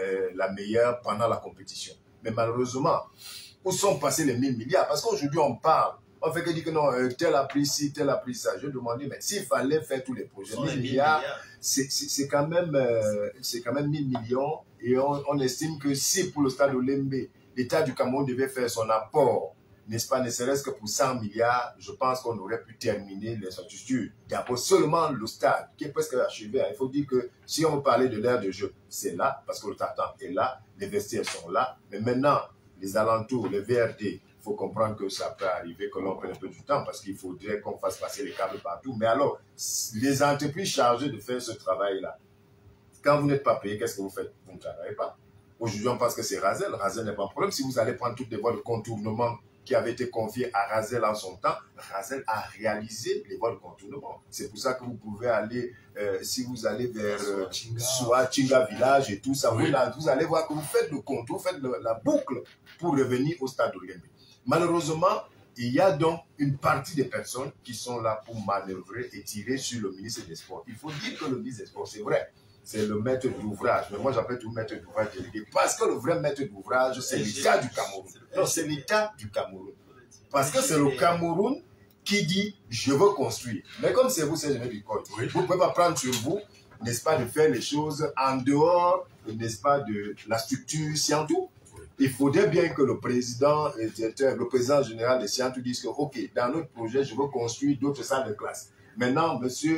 [SPEAKER 11] la meilleure pendant la compétition. Mais malheureusement, où sont passés les 1000 milliards? Parce qu'aujourd'hui, on parle, on fait que dire que non, tel a pris ci, tel a pris ça. Je demandais, mais s'il fallait faire tous les projets, 1000 milliards, c'est quand même 1000 millions. Et on estime que si pour le stade Olembe, l'État du Cameroun devait faire son apport, n'est-ce pas, ne serait-ce que pour 100 milliards, je pense qu'on aurait pu terminer les infrastructures. D'abord seulement le stade, qui est presque achevé. Il faut dire que si on parlait de l'aire de jeu, c'est là, parce que le tartan est là, les vestiaires sont là. Mais maintenant, les alentours, les VRD, il faut comprendre que ça peut arriver, que l'on prenne un peu du temps, parce qu'il faudrait qu'on fasse passer les câbles partout. Mais alors, les entreprises chargées de faire ce travail-là, quand vous n'êtes pas payé, qu'est-ce que vous faites? Vous ne travaillez pas. Aujourd'hui, on pense que c'est Razel. Razel n'est pas un problème. Si vous allez prendre toutes les voies de contournement qui avaient été confiées à Razel en son temps, Razel a réalisé les voies de contournement. C'est pour ça que vous pouvez aller, si vous allez vers Chinga Village et tout ça, oui. vous allez voir que vous faites le contour, vous faites la boucle pour revenir au stade Olembe. Malheureusement, il y a donc une partie des personnes qui sont là pour manœuvrer et tirer sur le ministre des Sports. Il faut dire que le ministre des Sports, c'est vrai, c'est le maître d'ouvrage. Mais moi, j'appelle tout maître d'ouvrage délégué. Parce que le vrai maître d'ouvrage, c'est l'État du Cameroun. Non, c'est l'État du Cameroun.
[SPEAKER 13] Parce que c'est le Cameroun qui dit « je veux construire ». Mais comme c'est vous, c'est jamais du code. Vous ne pouvez pas prendre sur vous, n'est-ce pas, de faire les choses en dehors, n'est-ce pas, de la structure Scientou. Il faudrait bien que le président général de Scientou dise que, ok, dans notre projet, je veux construire d'autres salles de classe. Maintenant, monsieur,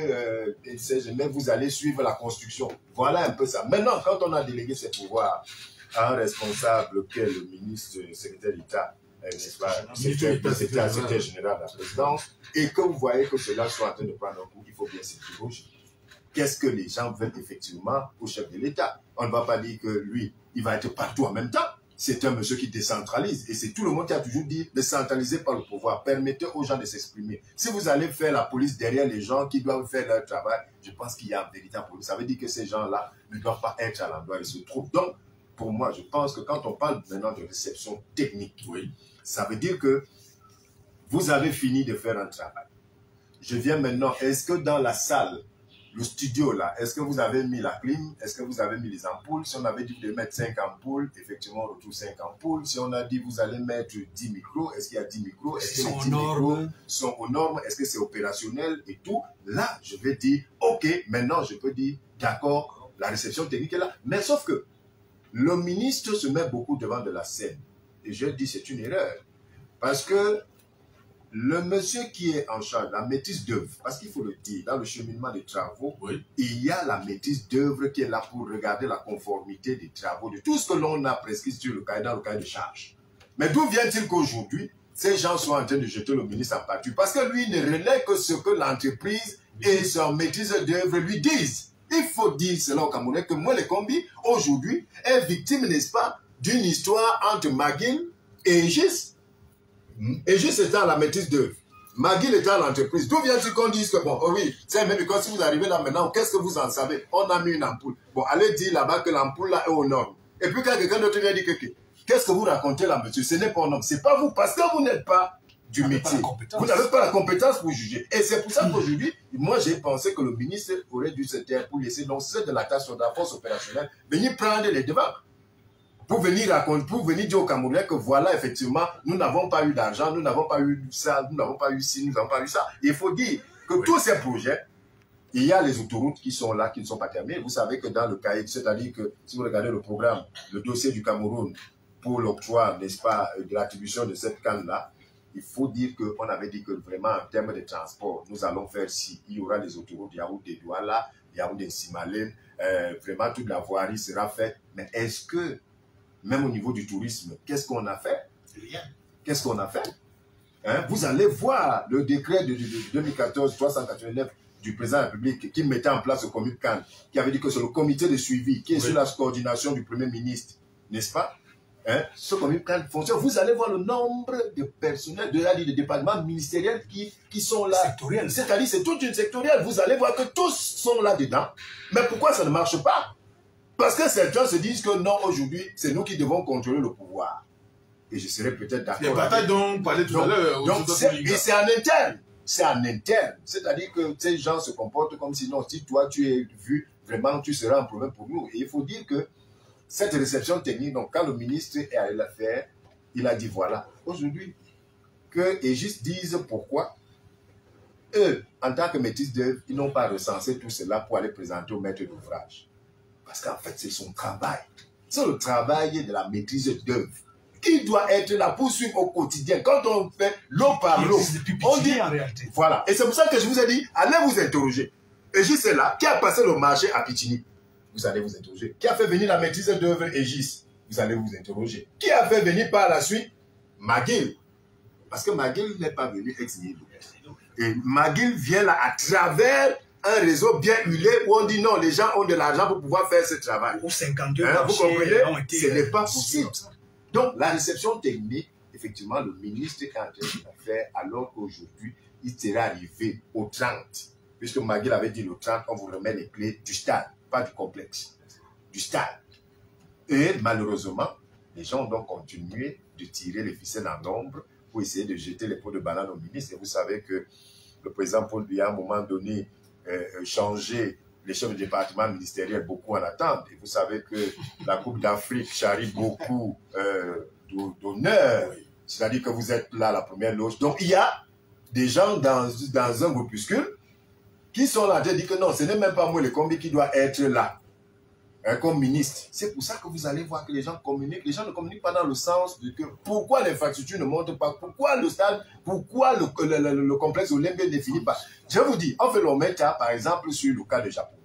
[SPEAKER 13] vous allez suivre la construction. Voilà un peu ça. Maintenant, quand on a délégué ces pouvoirs à un responsable qu'est le ministre, secrétaire d'État, n'est-ce pas, secrétaire général de la présidence, et que vous voyez que cela soit en train de prendre un coup, il faut bien s'interroger. Qu'est-ce que les gens veulent effectivement au chef de l'État? On ne va pas dire que lui, il va être partout en même temps. C'est un monsieur qui décentralise. Et c'est tout le monde qui a toujours dit décentraliser par le pouvoir. Permettez aux gens de s'exprimer. Si vous allez faire la police derrière les gens qui doivent faire leur travail, je pense qu'il y a un véritable problème. Ça veut dire que ces gens-là ne doivent pas être à l'endroit où ils se trouvent. Donc, pour moi, je pense que quand on parle maintenant de réception technique, ça veut dire que vous avez fini de faire un travail. Je viens maintenant, est-ce que dans la salle, le studio là, est-ce que vous avez mis la clim? Est-ce que vous avez mis les ampoules? Si on avait dit de mettre 5 ampoules, effectivement on retrouve 5 ampoules. Si on a dit vous allez mettre 10 micros, est-ce qu'il y a 10 micros? Est-ce que les 10 micros sont aux normes? Est-ce que c'est opérationnel et tout? Là, je vais dire, ok, maintenant je peux dire, d'accord, la réception technique est là. Mais sauf que le ministre se met beaucoup devant de la scène. Et je dis, c'est une erreur. Parce que le monsieur qui est en charge de la maîtrise d'œuvre, parce qu'il faut le dire, dans le cheminement des travaux, il y a la maîtrise d'œuvre qui est là pour regarder la conformité des travaux, de tout ce que l'on a prescrit sur le cahier, dans le cahier de charge. Mais d'où vient-il qu'aujourd'hui, ces gens sont en train de jeter le ministre en pâture? Parce que lui ne relaie que ce que l'entreprise et son maîtrise d'œuvre lui disent. Il faut dire cela au Camerounais que moi, les combis, aujourd'hui, est victime, n'est-ce pas, d'une histoire entre McGill et Egis. Egis était à la maîtrise d'œuvre. McGill était à l'entreprise. D'où vient-il qu'on dise que, bon, oh oui, c'est même quand si vous arrivez là maintenant, qu'est-ce que vous en savez? On a mis une ampoule. Bon, allez dire là-bas que l'ampoule là est aux normes. Et puis quand quelqu'un d'autre vient dire que, qu'est-ce que vous racontez là, monsieur? Ce n'est pas aux normes. C'est pas vous, parce que vous n'êtes pas du métier. Vous n'avez pas la compétence pour juger. Et c'est pour ça qu'aujourd'hui, moi j'ai pensé que le ministre aurait dû se taire pour laisser donc ceux de la tâche de la force opérationnelle venir prendre les devants. Pour venir raconter, pour venir dire aux Camerounais que voilà, effectivement, nous n'avons pas eu d'argent, nous n'avons pas eu ça, nous n'avons pas eu ci, nous n'avons pas eu ça. Et il faut dire que tous ces projets, il y a les autoroutes qui sont là, qui ne sont pas terminées. Vous savez que dans le cahier, c'est-à-dire que si vous regardez le programme, le dossier du Cameroun pour l'octroi, n'est-ce pas, de l'attribution de cette canne-là, il faut dire qu'on avait dit que vraiment en termes de transport, nous allons faire si il y aura les autoroutes Yaoundé-Douala, Yaoundé-Simalène, vraiment toute la voirie sera faite. Mais est-ce que, même au niveau du tourisme, qu'est-ce qu'on a fait? Rien. Qu'est-ce qu'on a fait? Hein? Vous allez voir le décret de 2014-389 du président de la République qui mettait en place le comité CAN, qui avait dit que c'est le comité de suivi qui est sous la coordination du Premier ministre, n'est-ce pas? Hein? Ce comité CAN fonctionne. Vous allez voir le nombre de personnels, de départements ministériels qui sont là. C'est-à-dire c'est toute une sectorielle. Vous allez voir que tous sont là-dedans. Mais pourquoi ça ne marche pas? Parce que certains se disent que non, aujourd'hui, c'est nous qui devons contrôler le pouvoir. Et je serais peut-être d'accord.
[SPEAKER 8] Les batailles dont on parlait tout à l'heure.
[SPEAKER 13] Et c'est en interne. C'est en interne. C'est-à-dire que ces gens se comportent comme si non, si toi tu es vu, vraiment tu seras un problème pour nous. Et il faut dire que cette réception technique, donc quand le ministre est allé la faire, il a dit voilà, aujourd'hui, que Egis disent pourquoi eux, en tant que maîtrise d'œuvre, ils n'ont pas recensé tout cela pour aller présenter au maître d'ouvrage. Parce qu'en fait, c'est son travail. C'est le travail de la maîtrise d'œuvre qui doit être là pour suivre au quotidien. Quand on fait l'eau par l'eau, on dit en réalité. Voilà. Et c'est pour ça que je vous ai dit, allez vous interroger. Egis est là. Qui a passé le marché à Pichini? Vous allez vous interroger. Qui a fait venir la maîtrise d'œuvre Egis? Vous allez vous interroger. Qui a fait venir par la suite McGill? Parce que McGill n'est pas venu ex nihilo. Et McGill vient là à travers un réseau bien huilé où on dit non, les gens ont de l'argent pour pouvoir faire ce travail. Ou 52 hein, vous comprenez? Ce n'est pas possible. Donc, la réception technique, effectivement, le ministre est en train de la faire alors qu'aujourd'hui, il serait arrivé au 30. Puisque McGill avait dit le 30, on vous remet les clés du stade, pas du complexe, du stade. Et malheureusement, les gens ont donc continué de tirer les ficelles en ombre pour essayer de jeter les pots de banane au ministre. Et vous savez que le président Paul Biya, à un moment donné, changer les chefs de département ministériels beaucoup en attente. Et vous savez que la Coupe d'Afrique charrie beaucoup d'honneur c'est-à-dire que vous êtes là à la première loge. Donc il y a des gens dans un groupuscule qui sont là, qui disent que non, ce n'est même pas moi le combi qui doit être là, comme ministre. C'est pour ça que vous allez voir que les gens communiquent. Les gens ne communiquent pas dans le sens de que pourquoi l'infrastructure ne monte pas, pourquoi le stade, pourquoi le complexe olympique ne finit pas. Je vous dis, on fait le même cas, par exemple, sur le cas de Japoma.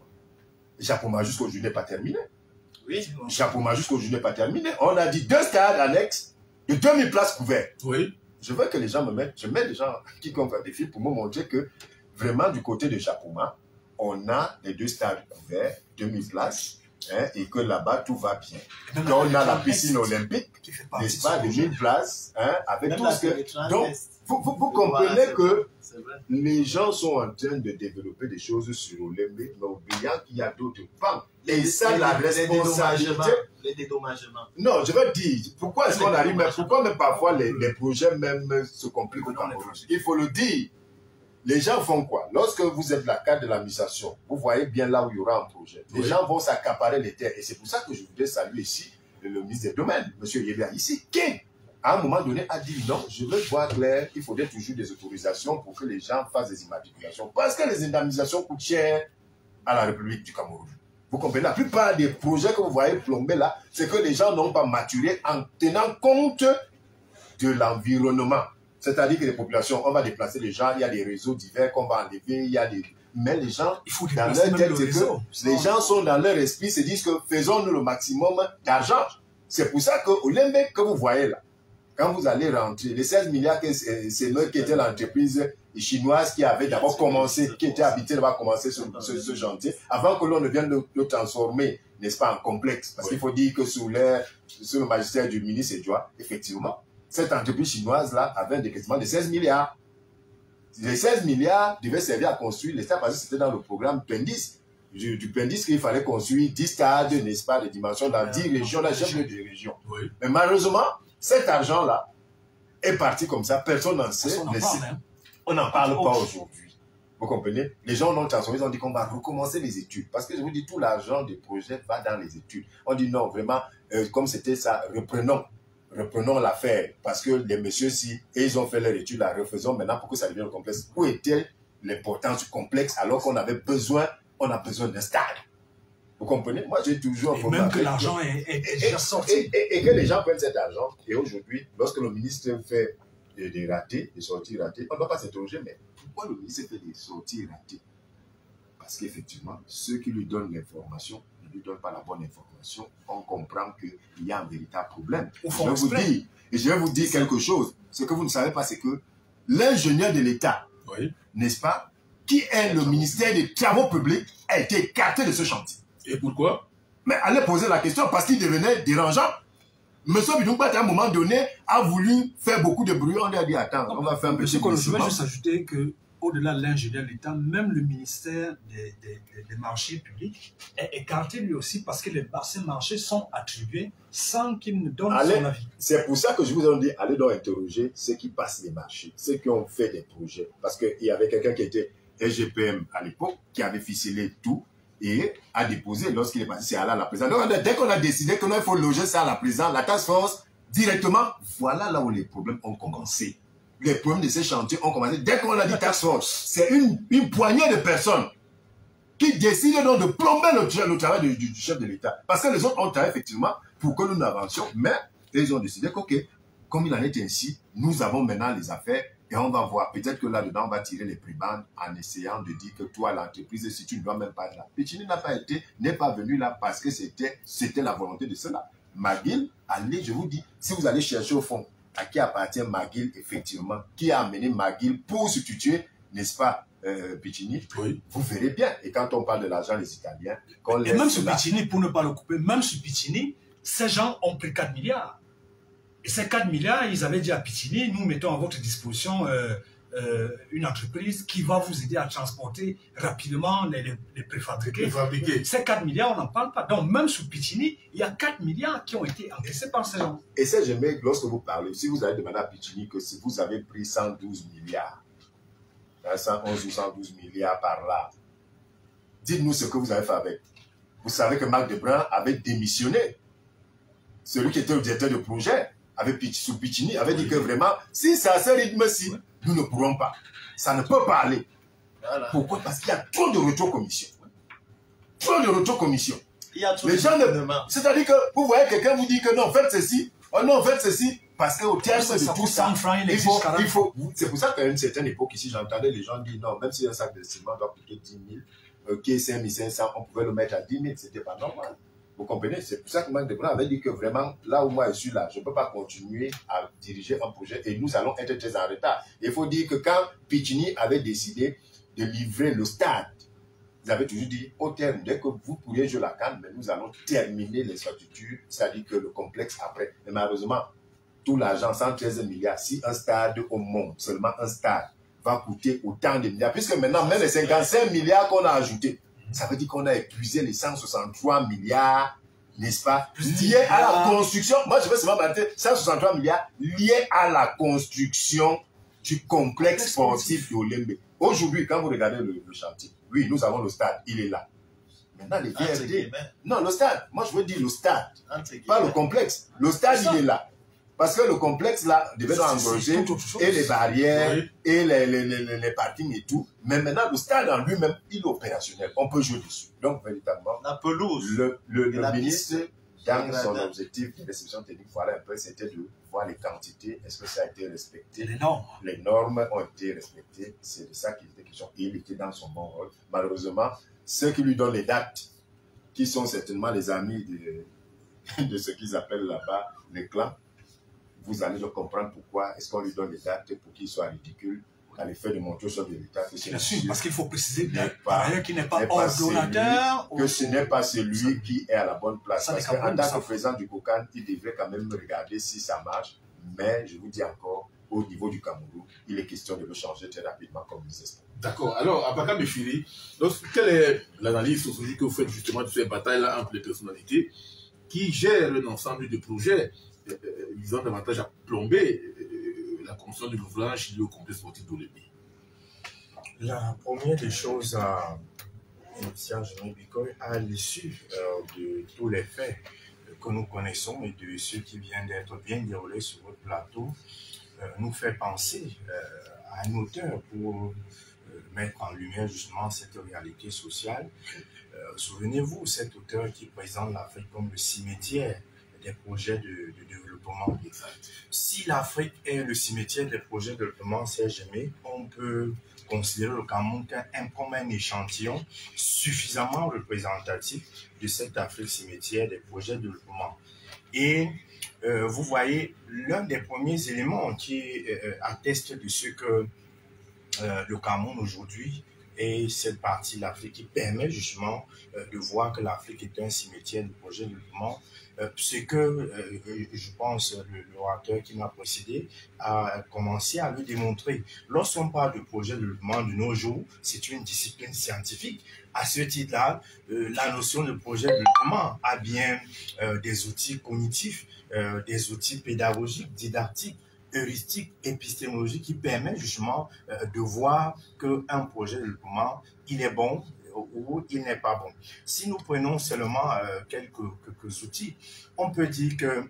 [SPEAKER 13] Japoma jusqu'aujourd'hui n'est pas terminé.
[SPEAKER 12] Oui.
[SPEAKER 13] Japoma jusqu'aujourd'hui n'est pas terminé. On a dit 2 stades annexes de 2000 places couvertes.
[SPEAKER 8] Oui.
[SPEAKER 13] Je veux que les gens je mets des gens qui comptent un défi pour me montrer que vraiment du côté de Japoma, on a les 2 stades couverts, 2000 places, hein, et que là-bas tout va bien. Donc on a la piscine olympique, n'est-ce pas, de 1000 places, hein, avec tout ce que... Donc, vous comprenez que les gens sont en train de développer des choses sur Olembe, mais oubliant qu'il y a d'autres pans. Et ça, la responsabilité...
[SPEAKER 12] Les dédommagements.
[SPEAKER 13] Non, je veux dire, pourquoi est-ce qu'on arrive, mais pourquoi même parfois les projets même se compliquent au Cameroun? Il faut le dire. Les gens font quoi? Lorsque vous êtes la cadre de l'administration, vous voyez bien là où il y aura un projet. Les gens vont s'accaparer les terres. Et c'est pour ça que je voudrais saluer ici le ministre des Domaines, M. Yébia, ici, qui, à un moment donné, a dit non, je veux voir clair, il faudrait toujours des autorisations pour que les gens fassent des immatriculations. Parce que les indemnisations coûtent cher à la République du Cameroun. Vous comprenez? La plupart des projets que vous voyez plomber là, c'est que les gens n'ont pas maturé en tenant compte de l'environnement. C'est-à-dire que les populations, on va déplacer les gens, il y a des réseaux divers qu'on va enlever, il y a des... Mais les gens, dans leur tête, c'est que les gens sont dans leur esprit, se disent que faisons-nous le maximum d'argent. C'est pour ça qu'au Lembe que vous voyez là, quand vous allez rentrer, les 16 milliards, c'est eux qui était l'entreprise chinoise qui avait d'abord commencé, qui était habitée d'avoir commencé ce chantier, avant que l'on ne vienne le transformer, n'est-ce pas, en complexe. Parce qu'il faut dire que sous le magistère du ministre Edouard, effectivement, cette entreprise chinoise-là avait un décaissement de 16 milliards. Les 16 milliards devaient servir à construire les stades parce que c'était dans le programme PENDIS. Du PENDIS qu'il fallait construire 10 stades, n'est-ce pas, de dimensions dans 10 régions, dans chef de région. Oui. Mais malheureusement, cet argent-là est parti comme ça, personne n'en sait. On n'en parle pas aujourd'hui. Vous comprenez? Les gens l'ont transformé, ils ont dit qu'on va recommencer les études. Parce que je vous dis, tout l'argent des projets va dans les études. On dit non, vraiment, comme c'était ça, reprenons l'affaire, parce que les messieurs-ci, ils ont fait leur étude, la refaisons maintenant pour que ça devienne complexe. Où était l'importance du complexe alors qu'on avait besoin, d'un stade? Vous comprenez? Moi, j'ai toujours...
[SPEAKER 6] Et même que l'argent est déjà sorti.
[SPEAKER 13] Et que les gens prennent cet argent. Et aujourd'hui, lorsque le ministre fait des ratés, des sorties ratées, on ne va pas s'interroger, mais pourquoi le ministre fait des sorties ratées? Parce qu'effectivement, ceux qui lui donnent l'information ne lui donnent pas la bonne information. On comprend qu'il y a un véritable problème. Je vais vous dire quelque chose. Ce que vous ne savez pas, c'est que l'ingénieur de l'État, n'est-ce pas, qui est le ministère des Travaux publics, a été écarté de ce chantier.
[SPEAKER 8] Et pourquoi?
[SPEAKER 13] Mais allez poser la question parce qu'il devenait dérangeant. Monsieur Bidoubat, à un moment donné, a voulu faire beaucoup de bruit. On lui a dit, attends, on va faire un petit
[SPEAKER 6] peu de bruit. Je vais juste ajouter que au-delà de l'ingénieur de l'État, même le ministère des marchés publics est écarté lui aussi parce que ces marchés sont attribués sans qu'il ne donne son avis.
[SPEAKER 13] C'est pour ça que je vous ai dit, allez donc interroger ceux qui passent les marchés, ceux qui ont fait des projets. Parce qu'il y avait quelqu'un qui était SGPM à l'époque, qui avait ficelé tout et a déposé lorsqu'il est passé à la présidence. Donc, dès qu'on a décidé qu'il faut loger ça à la présidence, la task force, directement, voilà là où les problèmes ont commencé. Les problèmes de ces chantiers ont commencé. Dès qu'on a dit task force, c'est une poignée de personnes qui décident donc de plomber le travail du chef de l'État. Parce que les autres ont travaillé effectivement pour que nous n'avancions, mais ils ont décidé que, comme il en est ainsi, nous avons maintenant les affaires et on va voir. Peut-être que là-dedans, on va tirer les prébendes en essayant de dire que toi, l'entreprise, si tu ne dois même pas être là. Pichini n'est pas venu là parce que c'était la volonté de cela. McGill, allez, je vous dis, si vous allez chercher au fond, à qui appartient McGill, effectivement, qui a amené McGill pour se tuer, n'est-ce pas, Pichini, vous verrez bien. Et quand on parle de l'argent, les Italiens...
[SPEAKER 6] Et même sur Pichini, pour ne pas le couper, même sur Pichini, ces gens ont pris 4 milliards. Et ces 4 milliards, ils avaient dit à Pichini, nous mettons à votre disposition une entreprise qui va vous aider à transporter rapidement les préfabriqués. Ces 4 milliards, on n'en parle pas. Donc, même sur Pichini, il y a 4 milliards qui ont été encaissés par ces gens.
[SPEAKER 13] Et ça, j'aimais, lorsque vous parlez, si vous avez demandé à Pichini que si vous avez pris 112 milliards, 111 ou 112 milliards par là, dites-nous ce que vous avez fait avec. Vous savez que Marc Debrun avait démissionné. Celui qui était le directeur de projet sous Pichini, avait dit que vraiment, si c'est à ce rythme-ci, nous ne pourrons pas. Ça ne peut pas aller. Voilà. Pourquoi? Parce qu'il y a trop de rétro-commissions. Trop de rétro-commissions. Les gens c'est-à-dire que vous voyez quelqu'un vous dit que non, faites ceci, oh non, faites ceci, parce qu'au terme de tout ça, il faut. C'est pour ça qu'à une certaine époque, ici, j'entendais les gens dire non, même si un sac de ciment doit coûter 10 000, ok, 5 500, on pouvait le mettre à 10 000, c'était pas normal. Vous comprenez? C'est pour ça que Marc Debrun avait dit que vraiment, là où moi je suis là, je ne peux pas continuer à diriger un projet et nous allons être très en retard. Il faut dire que quand Pichini avait décidé de livrer le stade, ils avaient toujours dit, au terme, dès que vous pourriez jouer la CAN, mais nous allons terminer les structures, c'est-à-dire que le complexe après. Mais malheureusement, tout l'argent, 113 milliards, si un stade au monde, seulement un stade, va coûter autant de milliards, puisque maintenant, même les 55 milliards qu'on a ajoutés, ça veut dire qu'on a épuisé les 163 milliards, n'est-ce pas, liés à la construction. Moi, je vais seulement mettre 163 milliards liés à la construction du complexe sportif de Olembe. Aujourd'hui, quand vous regardez le chantier, oui, nous avons le stade, il est là. Maintenant, les VRD, non, le stade, moi je veux dire le stade, pas le complexe. Le stade, il est là. Parce que le complexe, là, devait engorger et les barrières, et les parkings et tout. Mais maintenant, le stade en lui-même, il est opérationnel. On peut jouer dessus. Donc, véritablement,
[SPEAKER 12] la pelouse,
[SPEAKER 13] le ministre, dans son objectif de réception technique, voilà un peu, c'était de voir les quantités. Est-ce que ça a été respecté? Les normes ont été respectées. C'est de ça qu'il était question. Et il était dans son bon rôle. Malheureusement, ceux qui lui donnent les dates, qui sont certainement les amis de ce qu'ils appellent là-bas les clans, vous allez le comprendre pourquoi est-ce qu'on lui donne les dates pour qu'il soit ridicule à l'effet de montrer au chef de l'État que c'est
[SPEAKER 6] parce qu'il faut préciser qu'il n'est pas ordonnateur,
[SPEAKER 13] que ce n'est pas celui qui est à la bonne place. Parce qu'en tant que président du COCAN, il devrait quand même regarder si ça marche. Mais je vous dis encore, au niveau du Cameroun, il est question de le changer très rapidement comme nous espérons.
[SPEAKER 8] D'accord. Alors, Abaka Mefili, quelle est l'analyse sociologique que vous faites justement de cette bataille-là entre les personnalités qui gèrent un ensemble de projets visant davantage à plomber la construction de l'ouvrage lié au complexe sportif d'Olembe?
[SPEAKER 11] La première des choses à Serge Bikoy, à l'issue de tous les faits que nous connaissons et de ceux qui viennent d'être bien déroulés sur votre plateau, nous fait penser à un auteur pour mettre en lumière justement cette réalité sociale. Souvenez-vous, cet auteur qui présente l'Afrique comme le cimetière des projets de développement. Si l'Afrique est le cimetière des projets de développement, on peut considérer le Cameroun comme un échantillon suffisamment représentatif de cette Afrique cimetière des projets de développement. Et vous voyez, l'un des premiers éléments qui atteste de ce que le Cameroun aujourd'hui et cette partie de l'Afrique qui permet justement de voir que l'Afrique est un cimetière de projets de développement, c'est que je pense l'orateur qui m'a précédé a commencé à le démontrer. Lorsqu'on parle de projet de développement de nos jours, c'est une discipline scientifique. À ce titre-là, la notion de projet de développement a bien des outils cognitifs, des outils pédagogiques, didactiques, heuristiques, épistémologiques qui permettent justement de voir qu'un projet de développement, il est bon ou il n'est pas bon. Si nous prenons seulement quelques outils, on peut dire que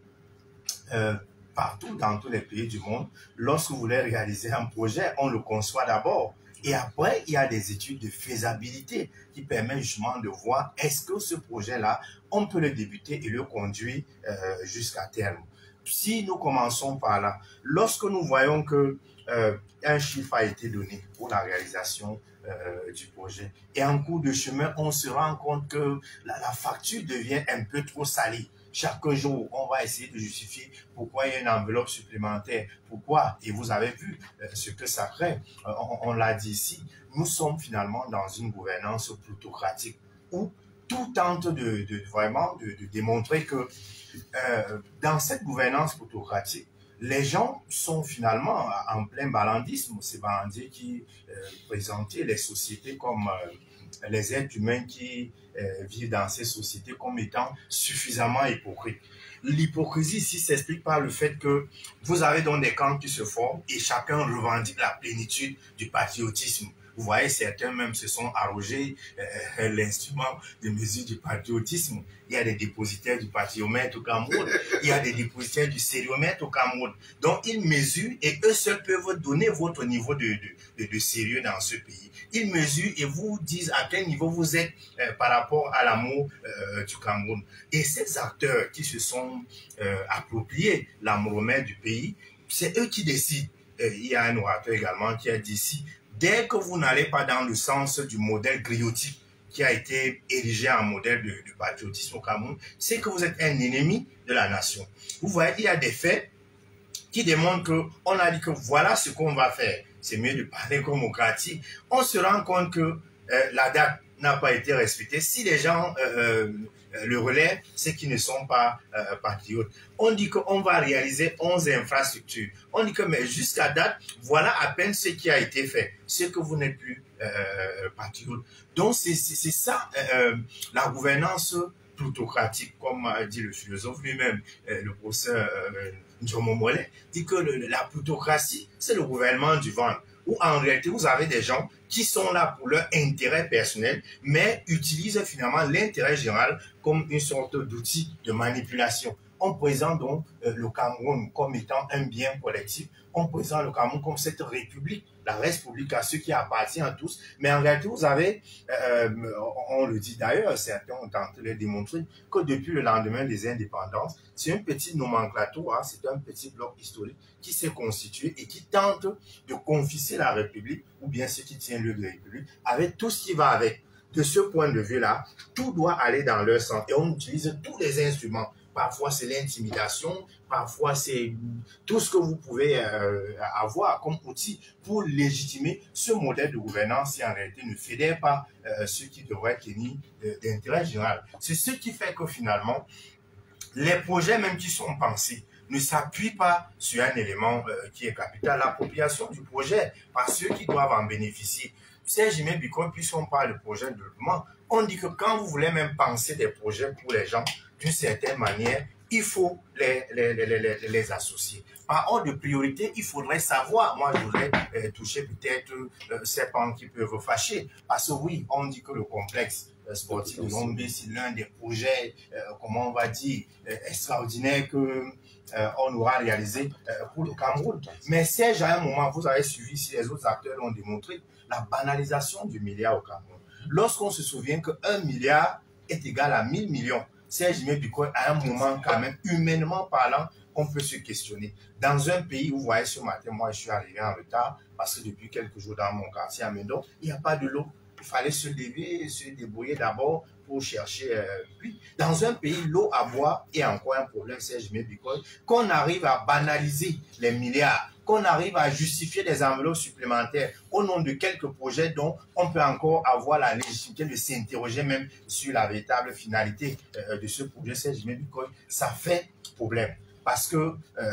[SPEAKER 11] partout dans tous les pays du monde, lorsque vous voulez réaliser un projet, on le conçoit d'abord. Et après, il y a des études de faisabilité qui permettent justement de voir est-ce que ce projet-là, on peut le débuter et le conduire jusqu'à terme. Si nous commençons par là, lorsque nous voyons que un chiffre a été donné pour la réalisation du projet et en cours de chemin, on se rend compte que la facture devient un peu trop salée. Chaque jour, on va essayer de justifier pourquoi il y a une enveloppe supplémentaire. Pourquoi? Et vous avez vu ce que ça crée. On l'a dit ici, nous sommes finalement dans une gouvernance plutocratique où tout tente vraiment de démontrer que dans cette gouvernance plutocratique, les gens sont finalement en plein balandisme. Ces balandiers qui présentaient les sociétés comme les êtres humains qui vivent dans ces sociétés comme étant suffisamment hypocrites. L'hypocrisie ici s'explique par le fait que vous avez donc des camps qui se forment et chacun revendique la plénitude du patriotisme.
[SPEAKER 14] Vous voyez, certains même se sont arrogés l'instrument de mesure du patriotisme. Il y a des dépositaires du patriomètre au Cameroun. Il y a des dépositaires du sériomètre au Cameroun. Donc, ils mesurent et eux seuls peuvent donner votre niveau de sérieux dans ce pays. Ils mesurent et vous disent à quel niveau vous êtes par rapport à l'amour du Cameroun. Et ces acteurs qui se sont appropriés l'amour même du pays, c'est eux qui décident. Il y a un orateur également qui a dit ici, dès que vous n'allez pas dans le sens du modèle griotique qui a été érigé en modèle de patriotisme au Cameroun, c'est que vous êtes un ennemi de la nation. Vous voyez, il y a des faits qui démontrent qu'on a dit que voilà ce qu'on va faire. C'est mieux de parler comme au quartier. On se rend compte que la date n'a pas été respectée. Si les gens le relèvent, c'est qu'ils ne sont pas patriotes. On dit qu'on va réaliser 11 infrastructures. On dit que mais jusqu'à date, voilà à peine ce qui a été fait. C'est que vous n'êtes plus patriote. Donc c'est ça la gouvernance plutocratique, comme a dit le philosophe lui-même, le professeur Njomo Mollet, dit que la plutocratie, c'est le gouvernement du ventre, où en réalité, vous avez des gens qui sont là pour leur intérêt personnel, mais utilisent finalement l'intérêt général comme une sorte d'outil de manipulation. On présente donc le Cameroun comme étant un bien collectif, on présente le Cameroun comme cette république, la république à ceux qui appartiennent à tous, mais en réalité, vous avez, on le dit d'ailleurs, certains ont tenté de le démontrer, que depuis le lendemain des indépendances, c'est une petite nomenclature, hein, c'est un petit bloc historique qui s'est constitué et qui tente de confisquer la République, ou bien ce qui tient lieu de la République, avec tout ce qui va avec. De ce point de vue-là, tout doit aller dans leur sens et on utilise tous les instruments. Parfois, c'est l'intimidation, parfois, c'est tout ce que vous pouvez avoir comme outil pour légitimer ce modèle de gouvernance qui, en réalité, ne fédère pas ceux qui devraient tenir d'intérêt général. C'est ce qui fait que, finalement, les projets même qui sont pensés ne s'appuient pas sur un élément qui est capital, l'appropriation du projet par ceux qui doivent en bénéficier. Serge Aimé Bikoy, puisqu'on parle de projet de développement, on dit que quand vous voulez même penser des projets pour les gens, d'une certaine manière, il faut les associer. Par ordre de priorité, il faudrait savoir, moi je voudrais toucher peut-être ces pans qui peuvent fâcher, parce que oui, on dit que le complexe sportif de Lombe, c'est l'un des projets, comment on va dire, extraordinaires que on aura réalisé pour le Cameroun. Mais Serge, à un moment, vous avez suivi, si les autres acteurs l'ont démontré, la banalisation du milliard au Cameroun. Lorsqu'on se souvient que 1 milliard est égal à 1000 millions, Serge Aimé Bikoy, à un moment quand même, humainement parlant, on peut se questionner. Dans un pays où, vous voyez, ce matin, moi, je suis arrivé en retard parce que depuis quelques jours dans mon quartier à Mendon, il n'y a pas de l'eau. Il fallait se lever, se débrouiller d'abord pour chercher. Puis, dans un pays, l'eau à boire est encore un problème, Serge Aimé Bikoy, qu'on arrive à banaliser les milliards, qu'on arrive à justifier des enveloppes supplémentaires au nom de quelques projets dont on peut encore avoir la légitimité de s'interroger même sur la véritable finalité de ce projet, Serge Aimé Bikoy, ça fait problème. Parce que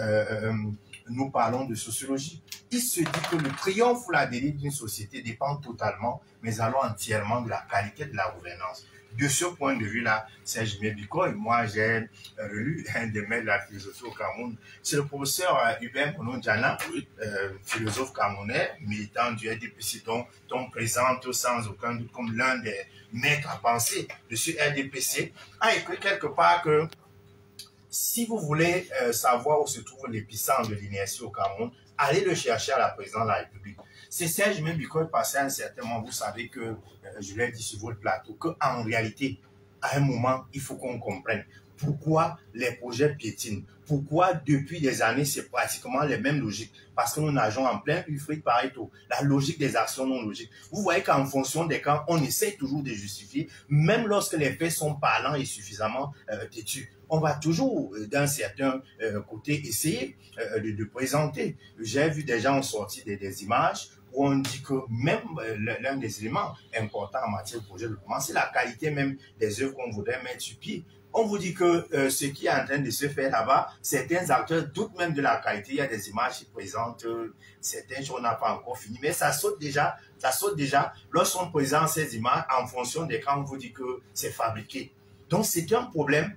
[SPEAKER 14] nous parlons de sociologie. Il se dit que le triomphe ou la dérive d'une société dépend totalement, mais alors entièrement de la qualité de la gouvernance. De ce point de vue-là, Serge Aimé Bikoy, moi j'ai relu un des maîtres de la philosophie au Cameroun, c'est le professeur Hubert Monodjana, philosophe camerounais, militant du RDPC, dont on présente sans aucun doute comme l'un des maîtres à penser de ce RDPC, a écrit quelque part que si vous voulez savoir où se trouve l'épicentre de l'inertie au Cameroun, allez le chercher à la présidence de la République. C'est Serge Aimé Bikoy passé à un certain moment, vous savez que, je l'ai dit sur votre plateau, qu'en réalité, à un moment, il faut qu'on comprenne pourquoi les projets piétinent. Pourquoi depuis des années, c'est pratiquement les mêmes logiques. Parce que nous nageons en plein fric Pareto. La logique des actions non logiques. Vous voyez qu'en fonction des camps, on essaie toujours de justifier, même lorsque les faits sont parlants et suffisamment têtus. On va toujours, d'un certain côté, essayer de présenter. J'ai vu des gens sortir des images où on dit que même l'un des éléments importants en matière de projet de développement, c'est la qualité même des œuvres qu'on voudrait mettre sur pied. On vous dit que ce qui est en train de se faire là-bas, certains acteurs doutent même de la qualité. Il y a des images qui présentent certaines choses, on n'a pas encore fini, mais ça saute déjà. Lorsqu'on présente ces images, en fonction des cas, on vous dit que c'est fabriqué. Donc c'est un problème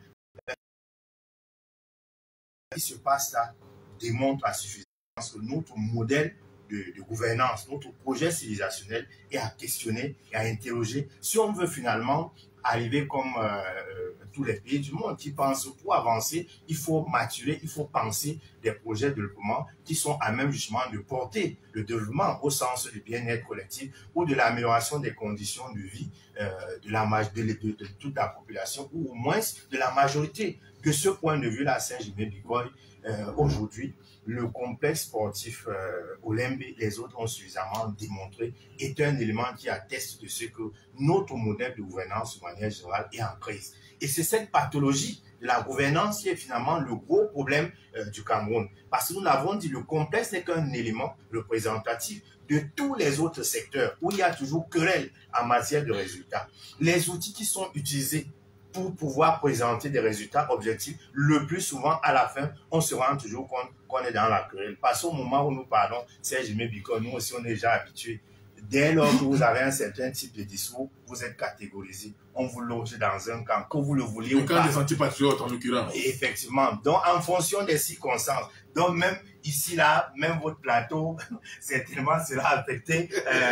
[SPEAKER 14] qui se passe là, démontre à suffisance que notre modèle de gouvernance, notre projet civilisationnel et à questionner et à interroger si on veut finalement arriver comme tous les pays du monde qui pensent pour avancer, il faut maturer, il faut penser des projets de développement qui sont à même justement de porter le développement au sens du bien-être collectif ou de l'amélioration des conditions de vie de toute la population ou au moins de la majorité. De ce point de vue-là, Saint-Germain-Bigoy, aujourd'hui, le complexe sportif Olembe, les autres ont suffisamment démontré, est un élément qui atteste de ce que notre modèle de gouvernance de manière générale est en crise. Et c'est cette pathologie de la gouvernance qui est finalement le gros problème du Cameroun. Parce que nous l'avons dit, le complexe n'est qu'un élément représentatif de tous les autres secteurs où il y a toujours querelle en matière de résultats. Les outils qui sont utilisés pour pouvoir présenter des résultats objectifs, le plus souvent, à la fin, on se rend toujours compte qu'on est dans la querelle. Parce qu'au moment où nous parlons, Serge Bicol, nous aussi, on est déjà habitués. Dès lors que vous avez un certain type de discours, vous êtes catégorisé. On vous loge dans un camp, que vous le vouliez ou pas.
[SPEAKER 8] Le camp des antipatriotes, en l'occurrence.
[SPEAKER 14] Effectivement. Donc, en fonction des circonstances. Donc, même ici, là, même votre plateau, certainement, sera affecté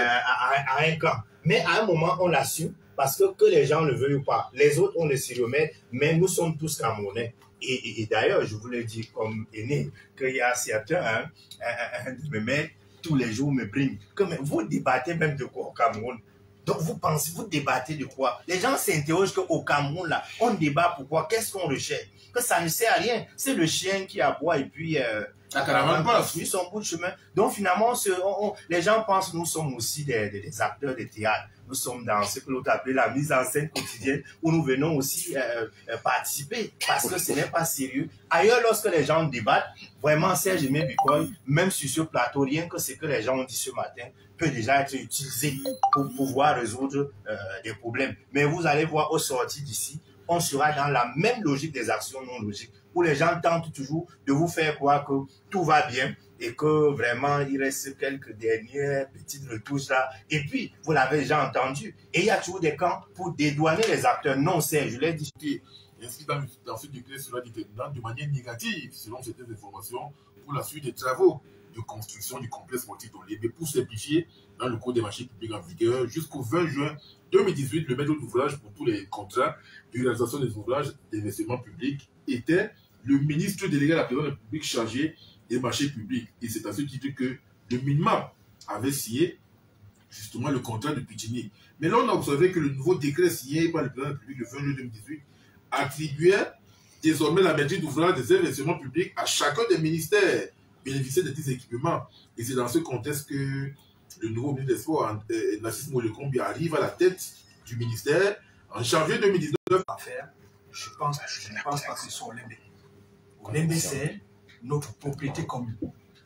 [SPEAKER 14] à un camp. Mais à un moment, on l'assume. Parce que les gens ne veulent ou pas, les autres, on le s'y remet, mais nous sommes tous Camerounais. Et d'ailleurs, je vous le dis comme aîné, qu'il y a certains, de mes maîtres, tous les jours me briment. Vous débattez même de quoi au Cameroun? Donc vous pensez, vous débattez de quoi? Les gens s'interrogent qu'au Cameroun, là, on débat pourquoi? Qu'est-ce qu'on recherche? Que ça ne sert à rien. C'est le chien qui aboie et puis la caravane passe. Suit son bout de chemin. Donc finalement, les gens pensent que nous sommes aussi des acteurs de théâtre. Nous sommes dans ce que l'on appelle la mise en scène quotidienne où nous venons aussi participer parce que ce n'est pas sérieux. Ailleurs, lorsque les gens débattent, vraiment, Serge Bicol, même sur ce plateau, rien que ce que les gens ont dit ce matin, peut déjà être utilisé pour pouvoir résoudre des problèmes. Mais vous allez voir au sortir d'ici, on sera dans la même logique des actions non logiques où les gens tentent toujours de vous faire croire que tout va bien et que vraiment il reste quelques dernières petites retouches là. Et puis, vous l'avez déjà entendu, et il y a toujours des camps pour dédouaner les acteurs. Non, c'est, je l'ai dit.
[SPEAKER 8] Ainsi, dans ce décret sera déterminant de manière négative, selon certaines informations, pour la suite des travaux de construction du complexe sportif d'Olembe pour simplifier dans le cours des marchés publics en vigueur jusqu'au 20 juin 2018. Le maître d'ouvrage pour tous les contrats de réalisation des ouvrages d'investissement public était le ministre délégué à la présidence de la République chargé des marchés publics. Et c'est à ce titre que le MINMAP avait signé justement le contrat de Pichini. Mais là, on a observé que le nouveau décret signé par le président de la République le 20 juin 2018 attribuait désormais la maîtrise d'ouvrage des investissements publics à chacun des ministères bénéficiaires de ces équipements. Et c'est dans ce contexte que le nouveau ministre des Sports, Narcisse Molekombi, arrive à la tête du ministère en janvier 2019.
[SPEAKER 6] Je ne pense pas que ce soit Olembe. Olembe, c'est notre propriété commune.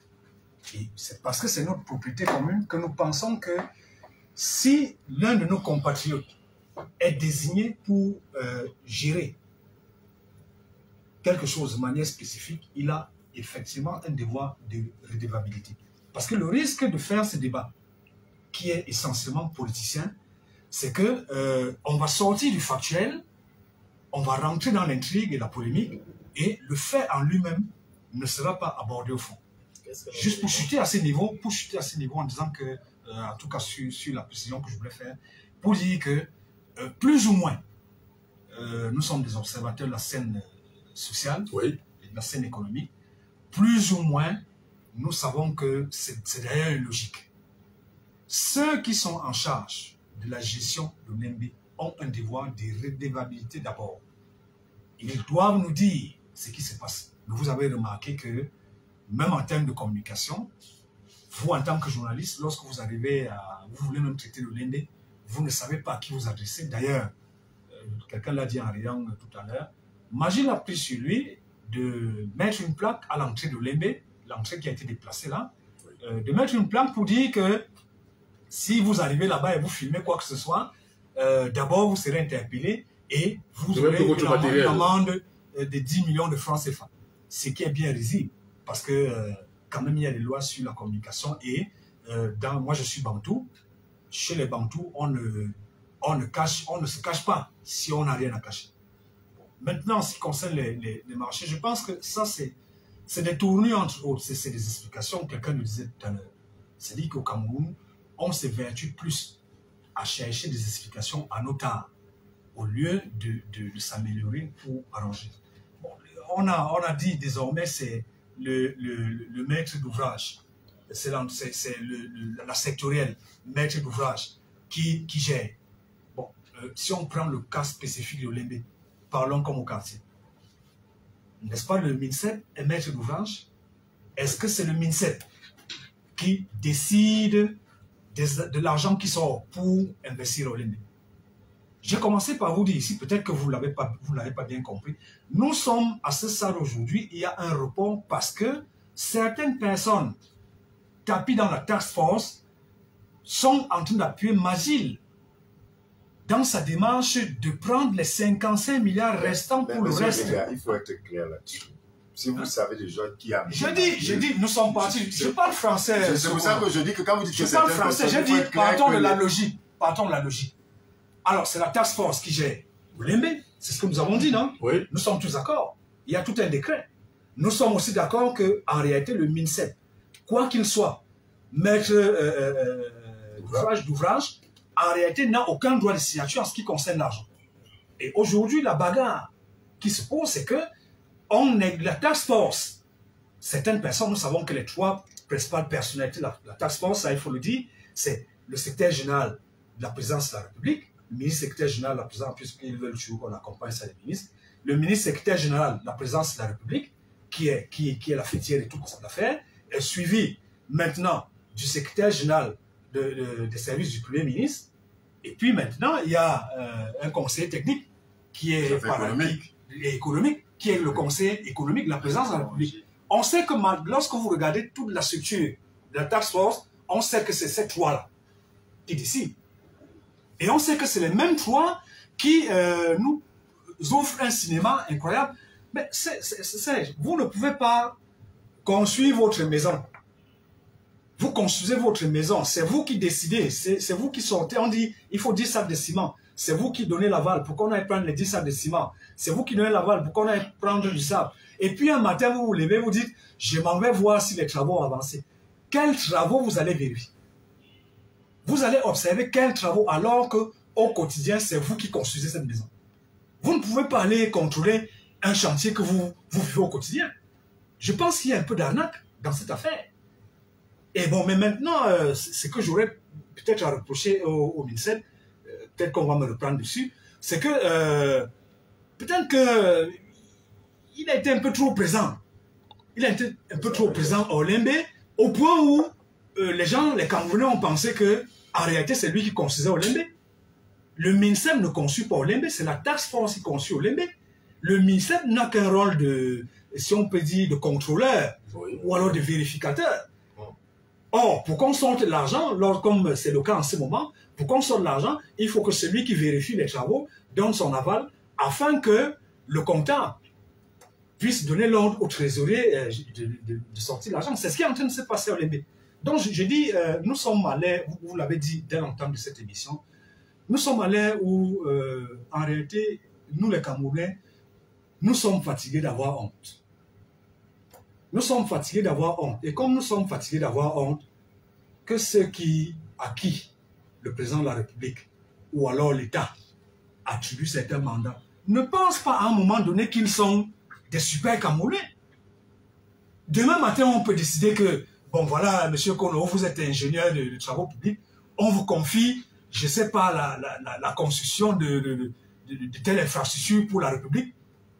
[SPEAKER 6] Et c'est parce que c'est notre propriété commune que nous pensons que si l'un de nos compatriotes est désigné pour gérer quelque chose de manière spécifique, il a effectivement un devoir de redevabilité. Parce que le risque de faire ce débat, qui est essentiellement politicien, c'est que on va sortir du factuel, on va rentrer dans l'intrigue et la polémique, et le fait en lui-même ne sera pas abordé au fond. Juste pour chuter à ce niveau, en disant que, en tout cas sur la précision que je voulais faire, pour dire que plus ou moins, nous sommes des observateurs de la scène sociale, et de la scène économique, plus ou moins, nous savons que c'est d'ailleurs une logique. Ceux qui sont en charge de la gestion de l'Olembe ont un devoir de redevabilité d'abord. Ils doivent nous dire ce qui se passe. Mais vous avez remarqué que, même en termes de communication, vous, en tant que journaliste, lorsque vous arrivez à... Vous voulez même traiter l'Olembe, vous ne savez pas à qui vous adresser. D'ailleurs, quelqu'un l'a dit en riant tout à l'heure, Magil a pris sur lui de mettre une plaque à l'entrée de l'Olembe, l'entrée qui a été déplacée là, de mettre une plaque pour dire que si vous arrivez là-bas et vous filmez quoi que ce soit, d'abord vous serez interpellé et vous aurez une amende de 10 millions de francs CFA. Ce qui est bien risible, parce que quand même il y a des lois sur la communication et moi je suis bantou, chez les bantous on ne se cache pas si on n'a rien à cacher. Maintenant, en ce qui concerne les marchés, je pense que ça c'est des tournures entre autres, c'est des explications, quelqu'un nous disait tout à l'heure. C'est-à-dire qu'au Cameroun, on s'évertue plus à chercher des explications à nos temps, au lieu de s'améliorer pour arranger. Bon, on a dit désormais c'est le maître d'ouvrage, c'est la sectorielle maître d'ouvrage qui gère. Bon, si on prend le cas spécifique de l'Olembe, parlons comme au quartier. N'est-ce pas le MINSEP est maître d'ouvrage? Est-ce que c'est le MINSEP qui décide de l'argent qui sort pour investir au Olembe? J'ai commencé par vous dire ici, peut-être que vous ne l'avez pas bien compris. Nous sommes à ce stade aujourd'hui, il y a un report parce que certaines personnes tapis dans la task force sont en train d'appuyer Magil dans sa démarche de prendre les 55 milliards restants pour le reste.
[SPEAKER 13] Les gars, il faut être clair là-dessus. Si vous savez déjà qui a...
[SPEAKER 6] Je dis, nous sommes partis. Je parle français.
[SPEAKER 13] C'est pour ça que je dis que quand vous dites que
[SPEAKER 6] je parle français, je dis, partons de la logique. Partons de la logique. Alors, c'est la task force qui gère l'Olembe. C'est ce que nous avons dit, non?
[SPEAKER 8] Oui.
[SPEAKER 6] Nous sommes tous d'accord. Il y a tout un décret. Nous sommes aussi d'accord qu'en réalité, le MINSEP, quoi qu'il soit, maître d'ouvrage, en réalité, n'a aucun droit de signature en ce qui concerne l'argent. Et aujourd'hui, la bagarre qui se pose, c'est que la task force, certaines personnes, nous savons que les trois principales personnalités de la task force, ça, il faut le dire, c'est le secrétaire général de la présidence de la République, le ministre secrétaire général de la présidence, puisqu'ils veulent toujours qu'on accompagne ça les ministres, le ministre secrétaire général de la présidence de la République, qui est la fêtière de toute cette affaire, est suivi maintenant du secrétaire général des services du Premier ministre, et puis maintenant, il y a un conseiller technique qui est économique, qui est le conseiller économique de la présidence de la République. On sait que lorsque vous regardez toute la structure de la task force, on sait que c'est ces trois-là qui décident. Et on sait que c'est les mêmes trois qui nous offrent un cinéma incroyable. Mais vous ne pouvez pas construire votre maison. Vous construisez votre maison, c'est vous qui décidez, c'est vous qui sortez. On dit, il faut 10 sacs de ciment. C'est vous qui donnez l'aval pour qu'on aille prendre les 10 sacs de ciment. C'est vous qui donnez l'aval pour qu'on aille prendre du sable. Et puis un matin, vous vous levez, vous dites, je m'en vais voir si les travaux ont avancé. Quels travaux vous allez vérifier? Vous allez observer quels travaux alors qu'au quotidien, c'est vous qui construisez cette maison. Vous ne pouvez pas aller contrôler un chantier que vous vivez au quotidien. Je pense qu'il y a un peu d'arnaque dans cette affaire. Et bon, mais maintenant, ce que j'aurais peut-être à reprocher au MINSEP, peut-être qu'on va me reprendre dessus, c'est que peut-être qu'il a été un peu trop présent. Il a été un peu trop présent au Olembe, au point où les Camerounais ont pensé que en réalité, c'est lui qui construisait Olembe. Le MINSEP ne construit pas Olembe, c'est la task force qui construit Olembe. Le MINSEP n'a qu'un rôle de, si on peut dire, de contrôleur, ou alors de vérificateur. Or, pour qu'on sorte l'argent, comme c'est le cas en ce moment, pour qu'on sorte l'argent, il faut que celui qui vérifie les travaux donne son aval afin que le comptable puisse donner l'ordre au trésorier de sortir l'argent. C'est ce qui est en train de se passer au Olembe. Donc, je dis, nous sommes à l'ère, vous l'avez dit dès l'entame de cette émission, nous sommes à l'ère où, en réalité, nous les Camerounais, nous sommes fatigués d'avoir honte. Nous sommes fatigués d'avoir honte. Et comme nous sommes fatigués d'avoir honte, que ceux à qui le président de la République ou alors l'État attribue certains mandats ne pensent pas à un moment donné qu'ils sont des super Camerounais. Demain matin, on peut décider que, bon voilà, monsieur Kono, vous êtes ingénieur de travaux publics, on vous confie, je ne sais pas, la construction de telle infrastructure pour la République.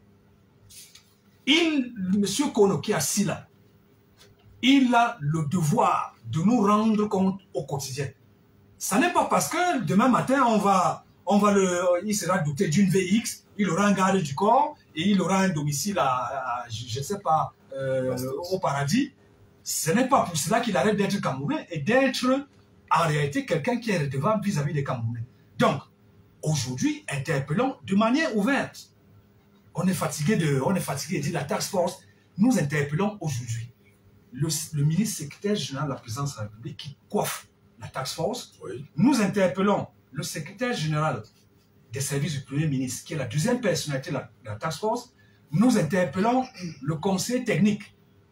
[SPEAKER 6] Monsieur Kono qui est assis là, il a le devoir de nous rendre compte au quotidien. Ça n'est pas parce que demain matin, il sera doté d'une VX, il aura un garde du corps et il aura un domicile je ne sais pas, au paradis. Ce n'est pas pour cela qu'il arrête d'être Camerounais et d'être en réalité quelqu'un qui est redevable vis-à-vis des Camerounais. Donc, aujourd'hui, interpellons de manière ouverte. On est fatigué de dire la task force. Nous interpellons aujourd'hui le ministre secrétaire général de la présidence de la République qui coiffe la task force. Oui. Nous interpellons le secrétaire général des services du Premier ministre, qui est la deuxième personnalité de la task force. Nous interpellons le conseiller technique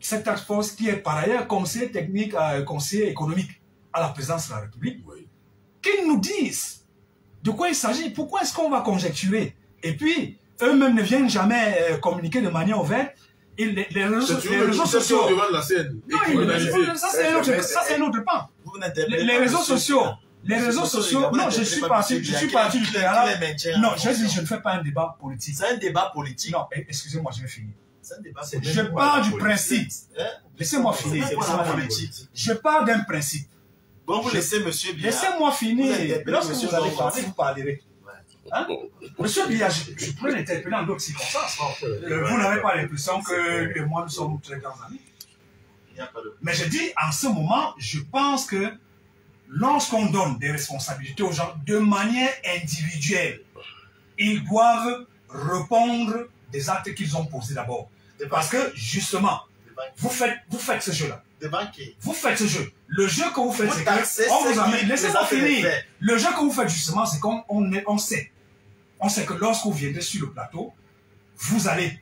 [SPEAKER 6] cette task force qui est par ailleurs conseiller technique, conseiller économique à la présidence de la République, qu'ils nous disent de quoi il s'agit, pourquoi est-ce qu'on va conjecturer. Et puis, eux-mêmes ne viennent jamais communiquer de manière ouverte. Et les réseaux sociaux... Ça, c'est un autre pan. Les réseaux sociaux... Non, je suis parti du terrain. Non, je ne fais pas un débat politique.
[SPEAKER 12] C'est un débat politique.
[SPEAKER 6] Non, excusez-moi, je vais finir.
[SPEAKER 12] Je
[SPEAKER 6] Je pars du principe. Laissez-moi finir. Je pars d'un principe.
[SPEAKER 12] Bon, vous laissez monsieur Biya.
[SPEAKER 6] Laissez-moi finir. Lorsque vous allez parler, vous parlerez. Hein? Monsieur Biya, je peux l'interpeller en d'autres circonstances. Vous n'avez pas l'impression que moi, nous sommes très grands amis. Mais je dis, en ce moment, je pense que lorsqu'on donne des responsabilités aux gens de manière individuelle, ils doivent répondre des actes qu'ils ont posés d'abord. Parce que, justement, vous faites ce jeu-là. Vous faites ce jeu. Le jeu que vous faites, c'est qu'on vous amène. Laissez-moi finir. Le jeu que vous faites, justement, c'est qu'on sait. On sait que lorsque vous viendrez sur le plateau, vous allez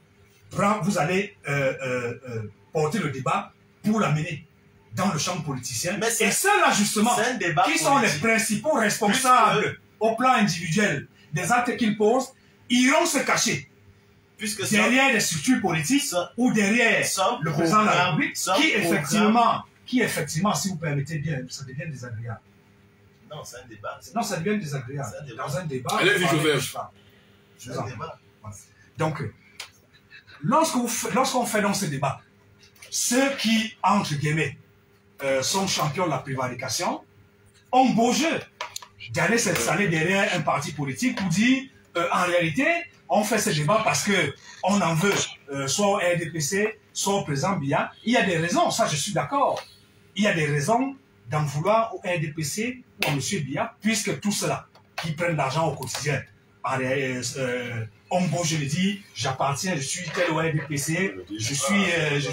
[SPEAKER 6] porter le débat pour l'amener dans le champ politicien. Et ceux-là, justement, qui sont les principaux responsables au plan individuel des actes qu'ils posent, iront se cacher derrière des structures politiques ou derrière le président de la République qui effectivement, si vous permettez bien, ça devient désagréable.
[SPEAKER 12] Non, c'est un débat.
[SPEAKER 6] Non, ça devient désagréable. Dans un débat,
[SPEAKER 8] allez-y, Joseph.
[SPEAKER 6] Donc, lorsqu'on fait dans ce débat, ceux qui, entre guillemets, sont champions de la prévarication ont beau jeu d'aller s'installer derrière un parti politique pour dire, en réalité, on fait ce débat parce qu'on en veut, soit au RDPC, soit au président Biya. Il y a des raisons, ça je suis d'accord. Il y a des raisons d'en vouloir au RDPC ou à M. Biya, puisque tout cela qui prennent l'argent au quotidien, on je le dis, j'appartiens, je suis tel au RDPC, je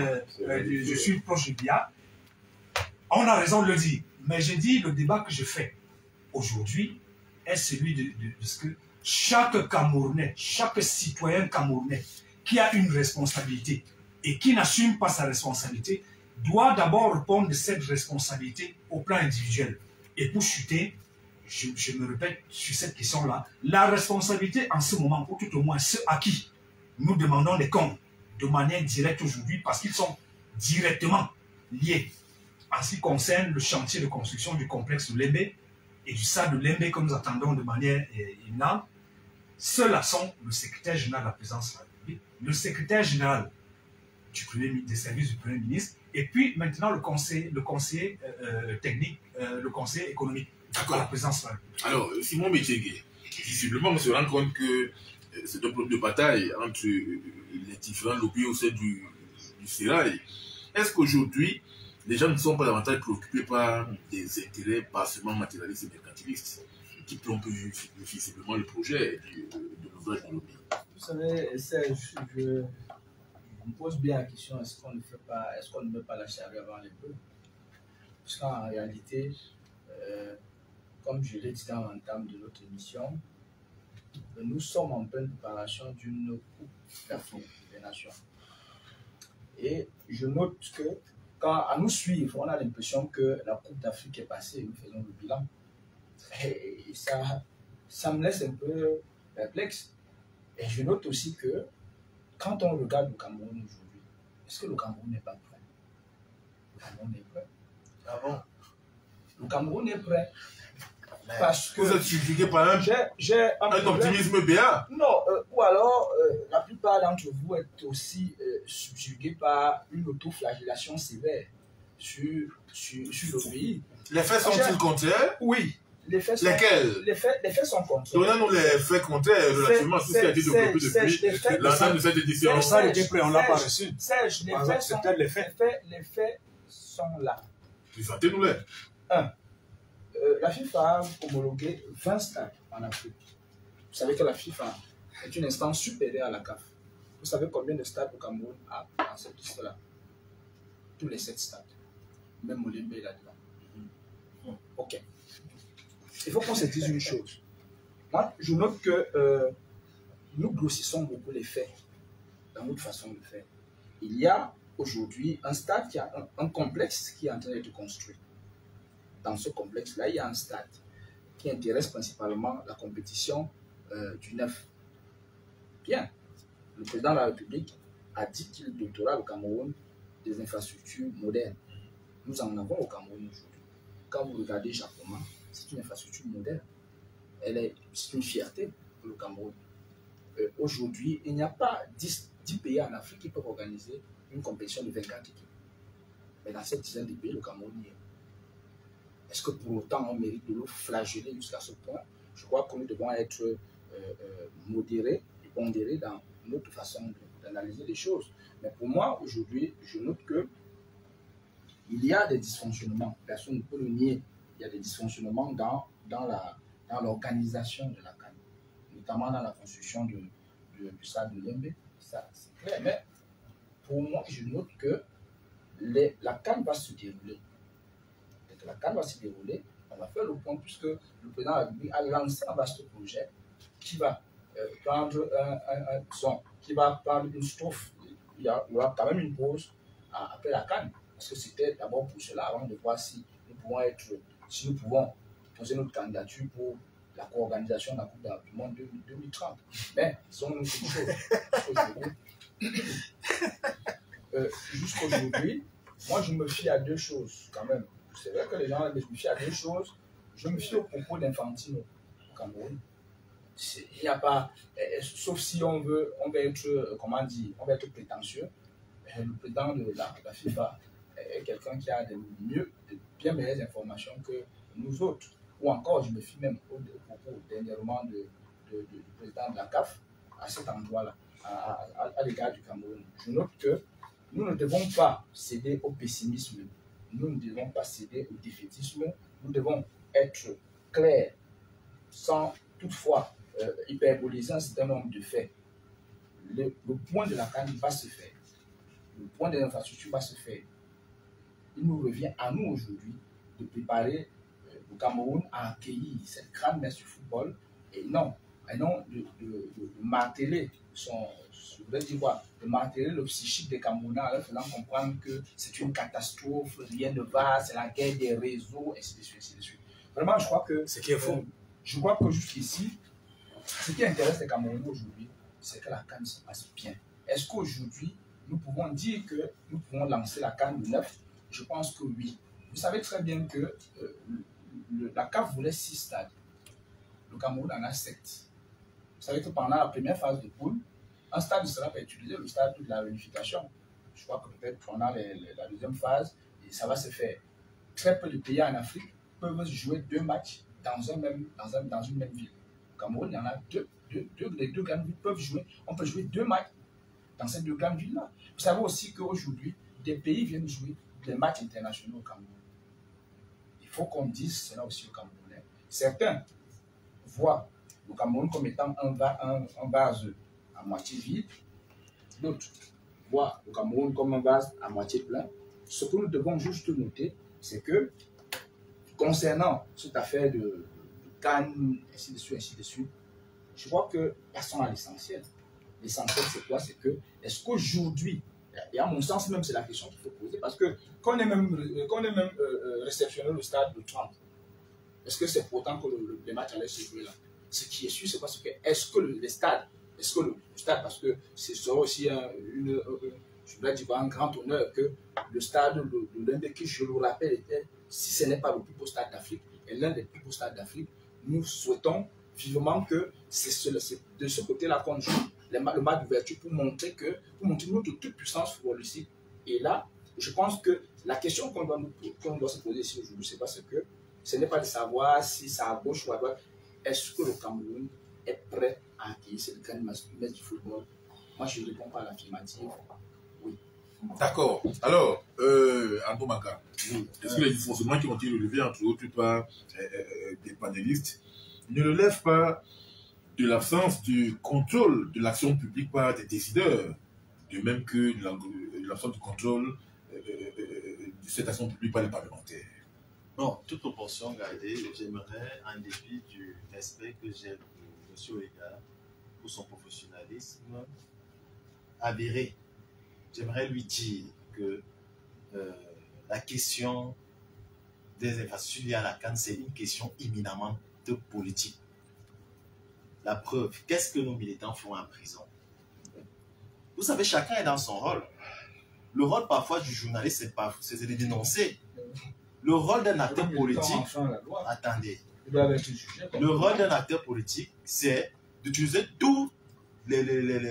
[SPEAKER 6] suis proche de Biya. On a raison de le dire. Mais je dis, le débat que je fais aujourd'hui est celui de ce que chaque Camerounais, chaque citoyen camerounais qui a une responsabilité et qui n'assume pas sa responsabilité doit d'abord répondre de cette responsabilité au plan individuel. Et pour chuter, je me répète sur cette question-là, la responsabilité en ce moment, ou tout au moins ceux à qui nous demandons des comptes de manière directe aujourd'hui, parce qu'ils sont directement liés en ce qui concerne le chantier de construction du complexe de Lembe et du stade de Lembe que nous attendons de manière imminente, ceux-là sont le secrétaire général de la présidence de la République, le secrétaire général des services du Premier ministre, et puis maintenant le conseiller technique, le conseiller économique de la présidence de la République.
[SPEAKER 8] Alors, Simon Métiégué, visiblement, on se rend compte que c'est un problème de bataille entre les différents lobbies au sein du Sérail. Est-ce qu'aujourd'hui, les gens ne sont pas davantage préoccupés par des intérêts pas seulement matérialistes et mercantilistes qui plombent visiblement le projet de l'ouvrage de lobby?
[SPEAKER 9] Vous savez, Serge, je me pose bien la question, est-ce qu'on ne met pas la charrue avant les bœufs? Parce qu'en réalité, comme je l'ai dit dans l'entame de notre émission, nous sommes en pleine préparation d'une Coupe d'Afrique des Nations. Et je note que quand à nous suivre, on a l'impression que la Coupe d'Afrique est passée et nous faisons le bilan. Et ça me laisse un peu perplexe. Et je note aussi que quand on regarde le Cameroun aujourd'hui, est-ce que le Cameroun n'est pas prêt? Le Cameroun est prêt.
[SPEAKER 12] Ah bon?
[SPEAKER 9] Le Cameroun est prêt. Parce que
[SPEAKER 8] vous êtes subjugué par un optimisme béat.
[SPEAKER 9] Non, ou alors la plupart d'entre vous êtes aussi subjugués par une autoflagellation sévère sur le pays.
[SPEAKER 8] Les faits sont-ils contraires?
[SPEAKER 9] Oui.
[SPEAKER 8] Lesquels?
[SPEAKER 9] Les faits sont contraires.
[SPEAKER 8] Donnez-nous les faits contraires relativement à tout ce qui a été développé depuis l'ensemble de cette édition.
[SPEAKER 6] Ça, il était prêt, on ne l'a pas reçu.
[SPEAKER 9] Serge, les faits sont là.
[SPEAKER 8] Présentez-nous-les.
[SPEAKER 9] 1. La FIFA a homologué 20 stades en Afrique. Vous savez que la FIFA est une instance supérieure à la CAF. Vous savez combien de stades le Cameroun a dans cette liste-là? Tous les 7 stades. Même Molembe est là-dedans. Ok. Il faut qu'on se dise une chose. Moi, je note que nous grossissons beaucoup les faits dans notre façon de faire. Il y a aujourd'hui un stade qui a un complexe qui est en train d'être construit. Dans ce complexe-là, il y a un stade qui intéresse principalement la compétition du 9. Bien, le président de la République a dit qu'il dotera le Cameroun des infrastructures modernes. Nous en avons au Cameroun aujourd'hui. Quand vous regardez Japoma, c'est une infrastructure moderne. C'est une fierté pour le Cameroun. Aujourd'hui, il n'y a pas 10 pays en Afrique qui peuvent organiser une compétition de 24 équipes. Mais dans cette dizaine de pays, le Cameroun y est. Est-ce que pour autant on mérite de le flageller jusqu'à ce point? Je crois que nous devons être modérés et pondérés dans notre façon d'analyser les choses. Mais pour moi, aujourd'hui, je note que il y a des dysfonctionnements. Personne ne peut le nier. Il y a des dysfonctionnements dans l'organisation de la CAN, notamment dans la construction du stade de Lembe. Ça, c'est clair. Mais pour moi, je note que la CAN va se dérouler. Et que la CAN va se dérouler, on va faire le point puisque le président de la République a lancé un vaste projet qui va prendre un son, qui va prendre une strophe. Il y aura quand même une pause après la CAN. Parce que c'était d'abord pour cela, avant de voir si nous pouvons poser notre candidature pour la co-organisation de la Coupe du Monde 2030. Mais disons-nous quelque chose. Jusqu'aujourd'hui, moi je me fie à deux choses quand même. C'est vrai que les gens me fient à deux choses. Je me fie au propos d'Infantino au Cameroun. Il n'y a pas, sauf si on veut être, comment dire, on veut être prétentieux. Le président de la FIFA est quelqu'un qui a de bien meilleures informations que nous autres. Ou encore, je me fie même au propos dernièrement du président de la CAF à cet endroit-là, à l'égard du Cameroun. Je note que nous ne devons pas céder au pessimisme, nous ne devons pas céder au défaitisme, nous devons être clairs sans toutefois hyperboliser un certain nombre de faits. Le point de la CAN va se faire, le point de l'infrastructure va se faire. Il nous revient à nous aujourd'hui de préparer le Cameroun à accueillir cette grande messe du football et non de marteler de marteler le psychique des Camerounais en leur faisant comprendre que c'est une catastrophe, rien ne va, c'est la guerre des réseaux, ainsi de suite, ainsi de suite. Vraiment, je crois que
[SPEAKER 8] ce qui est faux.
[SPEAKER 9] Je crois que jusqu'ici, ce qui intéresse les Camerounais aujourd'hui, c'est que la CAN se passe bien. Est-ce qu'aujourd'hui, nous pouvons dire que nous pouvons lancer la CAN du 9? Je pense que oui. Vous savez très bien que la CAF voulait 6 stades. Le Cameroun en a 7. Vous savez que pendant la première phase de poule, un stade ne sera pas utilisé, le stade de la réunification. Je crois que peut-être pendant la deuxième phase, et ça va se faire. Très peu de pays en Afrique peuvent jouer 2 matchs dans une même ville. Au Cameroun, il y en a les deux grandes villes peuvent jouer. On peut jouer 2 matchs dans ces 2 grandes villes-là. Vous savez aussi qu'aujourd'hui, des pays viennent jouer des matchs internationaux au Cameroun. Il faut qu'on dise cela aussi aux Camerounais. Certains voient le Cameroun comme étant un vase à moitié vide. D'autres voient le Cameroun comme un vase à moitié plein. Ce que nous devons juste noter, c'est que concernant cette affaire de Cannes, ainsi de suite, je crois que passons à l'essentiel. L'essentiel, c'est quoi? C'est que, est-ce qu'aujourd'hui, et à mon sens même, c'est la question qu'il faut poser, parce que quand on est même réceptionné le stade de 30, est-ce que c'est pourtant que les matchs allaient se jouer là? Ce qui est sûr, c'est parce que, est-ce que le stade, parce que ce sera aussi je dois dire un grand honneur que le stade de l'un des qui, je le rappelle, était, si ce n'est pas le plus beau stade d'Afrique, et l'un des plus beaux stades d'Afrique, nous souhaitons vivement que c'est de ce côté-là qu'on joue le match d'ouverture pour montrer notre toute puissance footballistique. Et là, je pense que la question qu'on doit se poser ici aujourd'hui, c'est parce que ce n'est pas de savoir si c'est à gauche ou à droite. Est-ce que le Cameroun est prêt à accueillir cette grande messe du football? Moi, je ne réponds pas à l'affirmative. Oui.
[SPEAKER 8] D'accord. Alors, Andrew Maka, est-ce que les dysfonctionnements qui ont été relevés, entre autres par des panélistes, ne relèvent pas de l'absence du contrôle de l'action publique par des décideurs, de même que de l'absence du contrôle de cette action publique par les parlementaires?
[SPEAKER 10] Bon, toute proportion gardée, j'aimerais, en dépit du respect que j'ai pour M. Oega, pour son professionnalisme avéré, j'aimerais lui dire
[SPEAKER 12] que la question des infrastructures liées à la CAN, c'est une question éminemment de politique. La preuve, qu'est-ce que nos militants font en prison? Vous savez, chacun est dans son rôle. Le rôle parfois du journaliste, c'est de dénoncer. Le rôle d'un acteur politique, attendez, le rôle d'un acteur politique, c'est d'utiliser tous les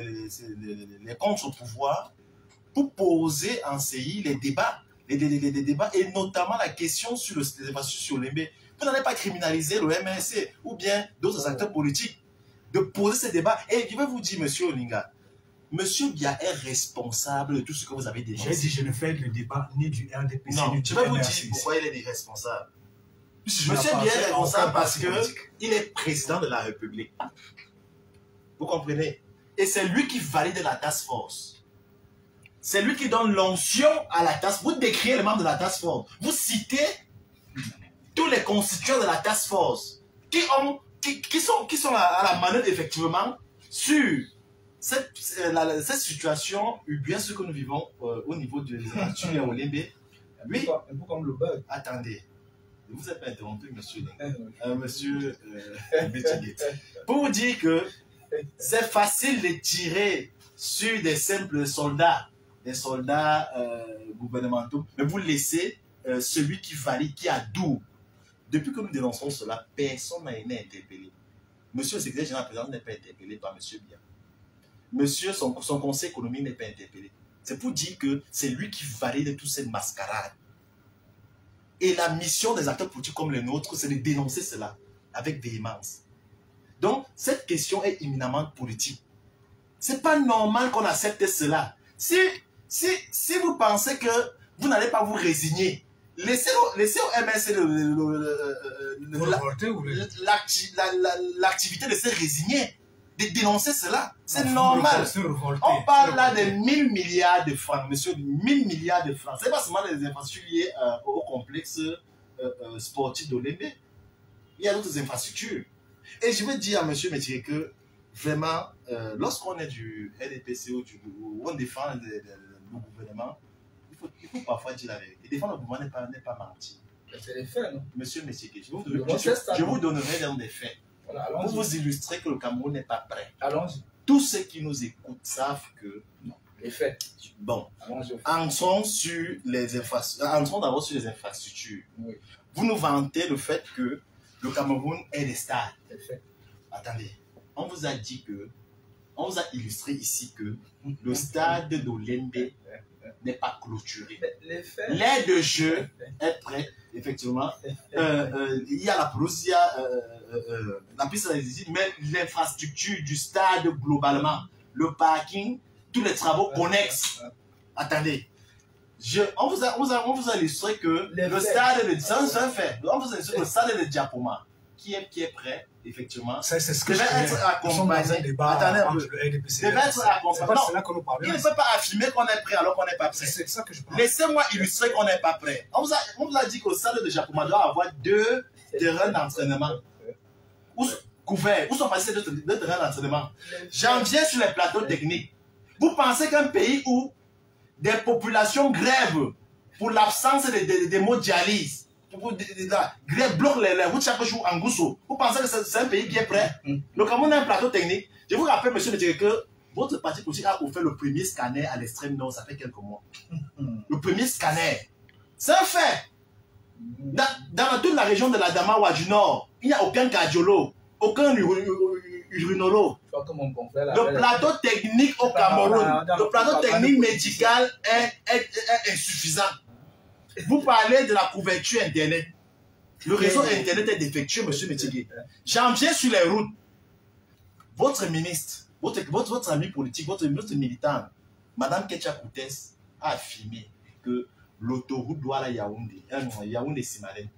[SPEAKER 12] contre-pouvoirs pour poser en CI les débats, et notamment la question sur les infrastructures sur l'Embé. Vous n'allez pas criminaliser le MNC ou bien d'autres acteurs politiques de poser ces débats. Et je vais vous dire, monsieur Olinga, monsieur Bia est responsable de tout ce que vous avez dénoncé.
[SPEAKER 6] J'ai dit, je ne fais le débat ni du RDPC
[SPEAKER 12] non,
[SPEAKER 6] ni du
[SPEAKER 12] je vais vous
[SPEAKER 6] MRC.
[SPEAKER 12] dire pourquoi il est irresponsable. Monsieur Bia est responsable parce qu'il est président de la République. Vous comprenez? Et c'est lui qui valide la task force. C'est lui qui donne l'onction à la task force. Vous décrivez les membres de la task force. Vous citez tous les constituants de la task force qui sont à la manœuvre effectivement sur cette situation, bien ce que nous vivons au niveau de l'infrastructure à Olymbe. Oui,
[SPEAKER 9] un peu comme le bug.
[SPEAKER 12] Attendez, ne vous êtes pas interrompu, monsieur. Monsieur Bétiguet. Pour vous dire que c'est facile de tirer sur des simples soldats, des soldats gouvernementaux, mais vous laissez celui qui valide, qui a d'où. Depuis que nous dénonçons cela, personne n'a été interpellé. Monsieur le secrétaire général président n'est pas interpellé par monsieur Bia. Monsieur, son conseil économique n'est pas interpellé. C'est pour dire que c'est lui qui valide toutes ces mascarades. Et la mission des acteurs politiques comme les nôtres, c'est de dénoncer cela avec véhémence. Donc, cette question est éminemment politique. C'est pas normal qu'on accepte cela. Si vous pensez que vous n'allez pas vous résigner, laissez au MSC l'activité de se résigner, de dénoncer cela. C'est normal. On parle là de 1000 milliards de francs, monsieur, 1000 milliards de francs. Ce n'est pas seulement les infrastructures liées au complexe sportif d'Olymbe. Il y a d'autres infrastructures. Et je veux dire à monsieur Métier que vraiment, lorsqu'on est du RDPC ou on défend le gouvernement, il faut parfois dire la vérité. Défendre le gouvernement n'est pas mentir.
[SPEAKER 9] C'est les faits, non?
[SPEAKER 12] Monsieur Métier, je vous donnerai des faits. Voilà, pour vous illustrer que le Cameroun n'est pas prêt.
[SPEAKER 9] Allons-y.
[SPEAKER 12] Tous ceux qui nous écoutent savent que...
[SPEAKER 9] Non, les faits.
[SPEAKER 12] Bon, entrons d'abord sur les infrastructures. Oui. Vous nous vantez le fait que le Cameroun est des stades. Les faits. Attendez, on vous a dit que... On vous a illustré ici que le stade d'Olymbe n'est pas clôturé. L'aire de jeu est prête, effectivement. Il y a la pelouse, il y a la piste d'athlétisme, mais l'infrastructure du stade globalement, le parking, tous les travaux connexes. Attendez, on vous a illustré que le stade de... C'est un fait. On vous a illustré que le stade de Diapoma, qui est prêt, effectivement, devait être accompagné. Attendez un peu. Devait être accompagné. Il ne peut pas affirmer qu'on est prêt alors qu'on n'est pas prêt. C'est ça que je parle. Laissez-moi illustrer qu'on n'est pas prêt. On vous a dit que le stade de Diapoma doit avoir 2 terrains d'entraînement. Couverts. Où sont passés 2 terrains d'entraînement? J'en viens sur les plateaux techniques. Vous pensez qu'un pays où des populations grèvent pour l'absence d'hémodialyse, grève bloque les routes chaque jour en Gousso, vous pensez que c'est un pays qui est prêt? Le Cameroun a un plateau technique. Je vous rappelle, monsieur le directeur, que votre parti politique a offert le premier scanner à l'extrême nord, ça fait quelques mois. Le premier scanner. C'est un fait. Dans toute la région de la Damawa du Nord, il n'y a aucun cardiologue, aucun urinologue. Le plateau technique au Cameroun, le plateau technique médical est insuffisant. Vous parlez de la couverture Internet. Le réseau Internet est défectueux, monsieur Métier. J'en viens sur les routes. Votre ministre, votre ami politique, votre militant, Madame Ketcha Koutes, a affirmé que l'autoroute Douala-Yaoundé, Yaoundé-Simalène,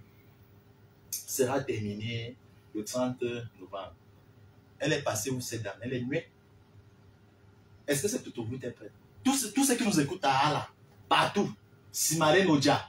[SPEAKER 12] sera terminée le 30 novembre. Elle est passée où cette dame? Elle est muette. Est-ce que cette autoroute est prête? Tous ceux qui nous écoutent à Ala, partout, Simalène Odia,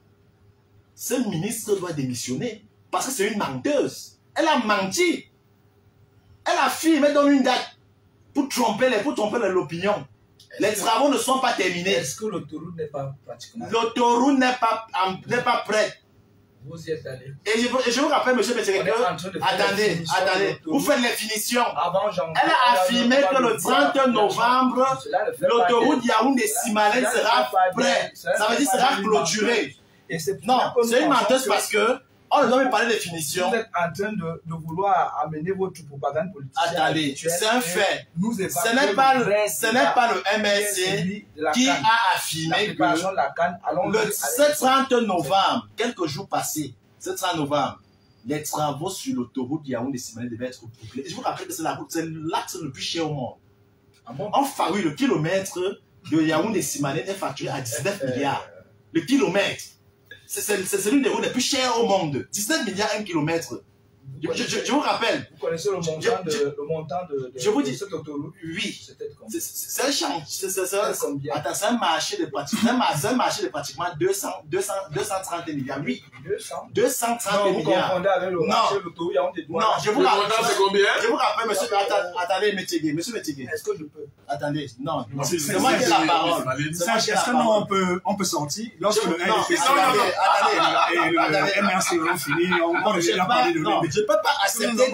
[SPEAKER 12] ce ministre doit démissionner parce que c'est une menteuse. Elle a menti. Elle affirme, elle donne une date pour tromper l'opinion. Les travaux ne sont pas terminés.
[SPEAKER 9] Est-ce que l'autoroute n'est pas pratiquement...
[SPEAKER 12] L'autoroute n'est pas prête.
[SPEAKER 9] Vous y êtes allé.
[SPEAKER 12] Et je vous rappelle, monsieur Métier, attendez, vous faites les finitions. Elle a affirmé que le 30 novembre, l'autoroute Yaoundé-Simalène sera prête. Ça veut dire sera clôturée. Non, c'est une menteuse parce que on ne doit pas parler de finition.
[SPEAKER 9] Vous êtes en train de vouloir amener votre propagande politique.
[SPEAKER 12] Attendez, c'est un fait. Ce n'est pas le MSC qui a affirmé que le 30 novembre, quelques jours passés, ce 30 novembre, les travaux sur l'autoroute Yaoundé-Simalène devaient être bouclés. Je vous rappelle que c'est l'axe le plus cher au monde. Enfin, oui, le kilomètre de Yaoundé-Simalène est facturé à 19 milliards. Le kilomètre. C'est l'une des routes les plus chères au monde. 19 milliards 1 kilomètre. Je vous rappelle.
[SPEAKER 9] Vous connaissez le montant de
[SPEAKER 12] je vous dis,
[SPEAKER 9] cette autoroute?
[SPEAKER 12] Oui. C'est un champ. C'est un marché de pratiquement 230 milliards. Oui. 230 milliards.
[SPEAKER 9] Vous confondez avec le marché de l'autoroute.
[SPEAKER 12] Non, je vous rappelle, monsieur. Attendez, monsieur Métier.
[SPEAKER 9] Est-ce que je peux?
[SPEAKER 12] Attendez, non. C'est moi qui ai la parole.
[SPEAKER 6] Est-ce que on peut sortir lorsque le LFP et le MRC auront fini, on déjà parlé de l'EB.
[SPEAKER 12] Je ne peux pas accepter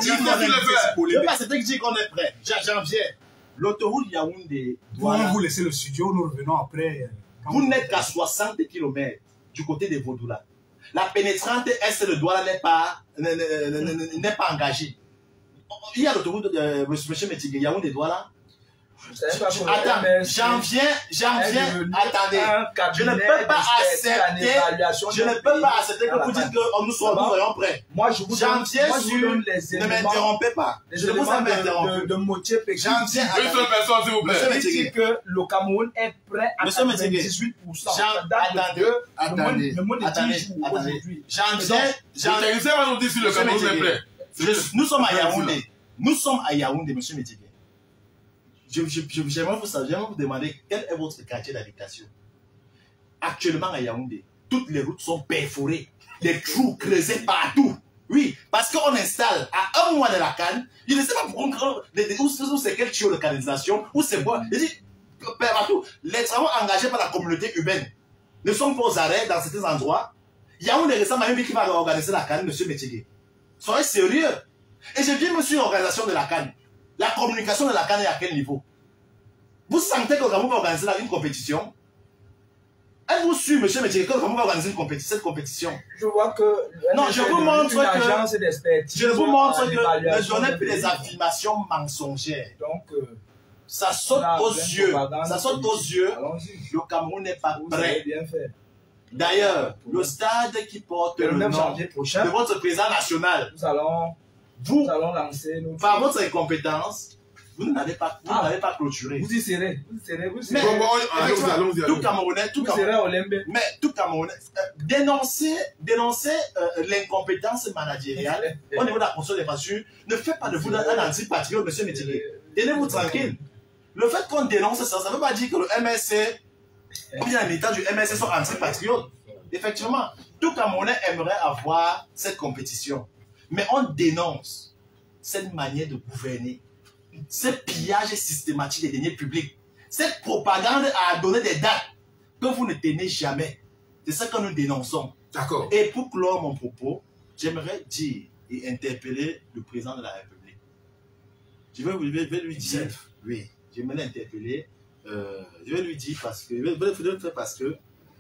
[SPEAKER 12] de dire qu'on est prêt. J'en viens. L'autoroute Yaoundé.
[SPEAKER 6] Vous laissez le studio, nous revenons après.
[SPEAKER 12] Vous n'êtes qu'à 60 km du côté de Vaudoula. La pénétrante est de Douala n'est pas engagée. Il y a l'autoroute de M. Métier Yaoundé-Douala. Attends, j'en viens, attendez, je ne peux pas accepter que vous dites que nous soyons prêts.
[SPEAKER 9] Moi, je vous donne les éléments.
[SPEAKER 12] Ne m'interrompez pas.
[SPEAKER 9] Je vous interromps. De Motier Pékin.
[SPEAKER 12] J'en viens.
[SPEAKER 3] Une seule personne, s'il vous plaît.
[SPEAKER 9] Je dis que le Cameroun est prêt à 98%.
[SPEAKER 12] Attendez. J'en viens.
[SPEAKER 3] Nous dire si le Cameroun est prêt.
[SPEAKER 12] Nous sommes à Yaoundé. Nous sommes à Yaoundé, monsieur Métier. J'aimerais vous demander quel est votre quartier d'habitation. Actuellement à Yaoundé, toutes les routes sont perforées, des trous creusés partout. Oui, parce qu'on installe à un mois de la canne, je ne sais pas pourquoi, où c'est quel tuyau de canalisation, où c'est quoi. Je dis, partout, les travaux engagés par la communauté urbaine ne sont pas aux arrêts dans certains endroits. Yaoundé récemment même qui va organiser la canne, monsieur Métier. Soyez sérieux. Et je viens, monsieur, l'organisation de la canne. La communication de la canne est à quel niveau? Vous sentez que le Cameroun va organiser une compétition? Êtes-vous sûr, monsieur Métier, que le Cameroun va organiser cette compétition?
[SPEAKER 9] Je vois que...
[SPEAKER 12] Non, je vous montre
[SPEAKER 9] que...
[SPEAKER 12] Je vous montre que ne donnez plus des affirmations mensongères.
[SPEAKER 9] Donc,
[SPEAKER 12] ça saute aux yeux. Ça saute aux yeux. Le Cameroun n'est pas prêt. D'ailleurs, le stade qui porte le nom de votre président national,
[SPEAKER 9] nous allons lancer
[SPEAKER 12] par votre incompétence, vous n'avez pas clôturé.
[SPEAKER 9] Vous y serez.
[SPEAKER 12] Mais tout Camerounais, mais tout Camerounais, dénoncer l'incompétence managériale au niveau de la construction des infrastructures ne fait pas de vous un anti-patriote, monsieur Métier. Tenez-vous tranquille. Le fait qu'on dénonce ça, ça ne veut pas dire que le MSC ou bien les militants du MSC sont anti-patriotes. Effectivement, tout Camerounais aimerait avoir cette compétition. Mais on dénonce cette manière de gouverner, ce pillage systématique des deniers publics, cette propagande à donner des dates que vous ne tenez jamais. C'est ça que nous dénonçons.
[SPEAKER 8] D'accord.
[SPEAKER 12] Et pour clore mon propos, j'aimerais dire et interpeller le président de la République. Je vais lui dire, oui, je vais l'interpeller, je vais lui dire parce que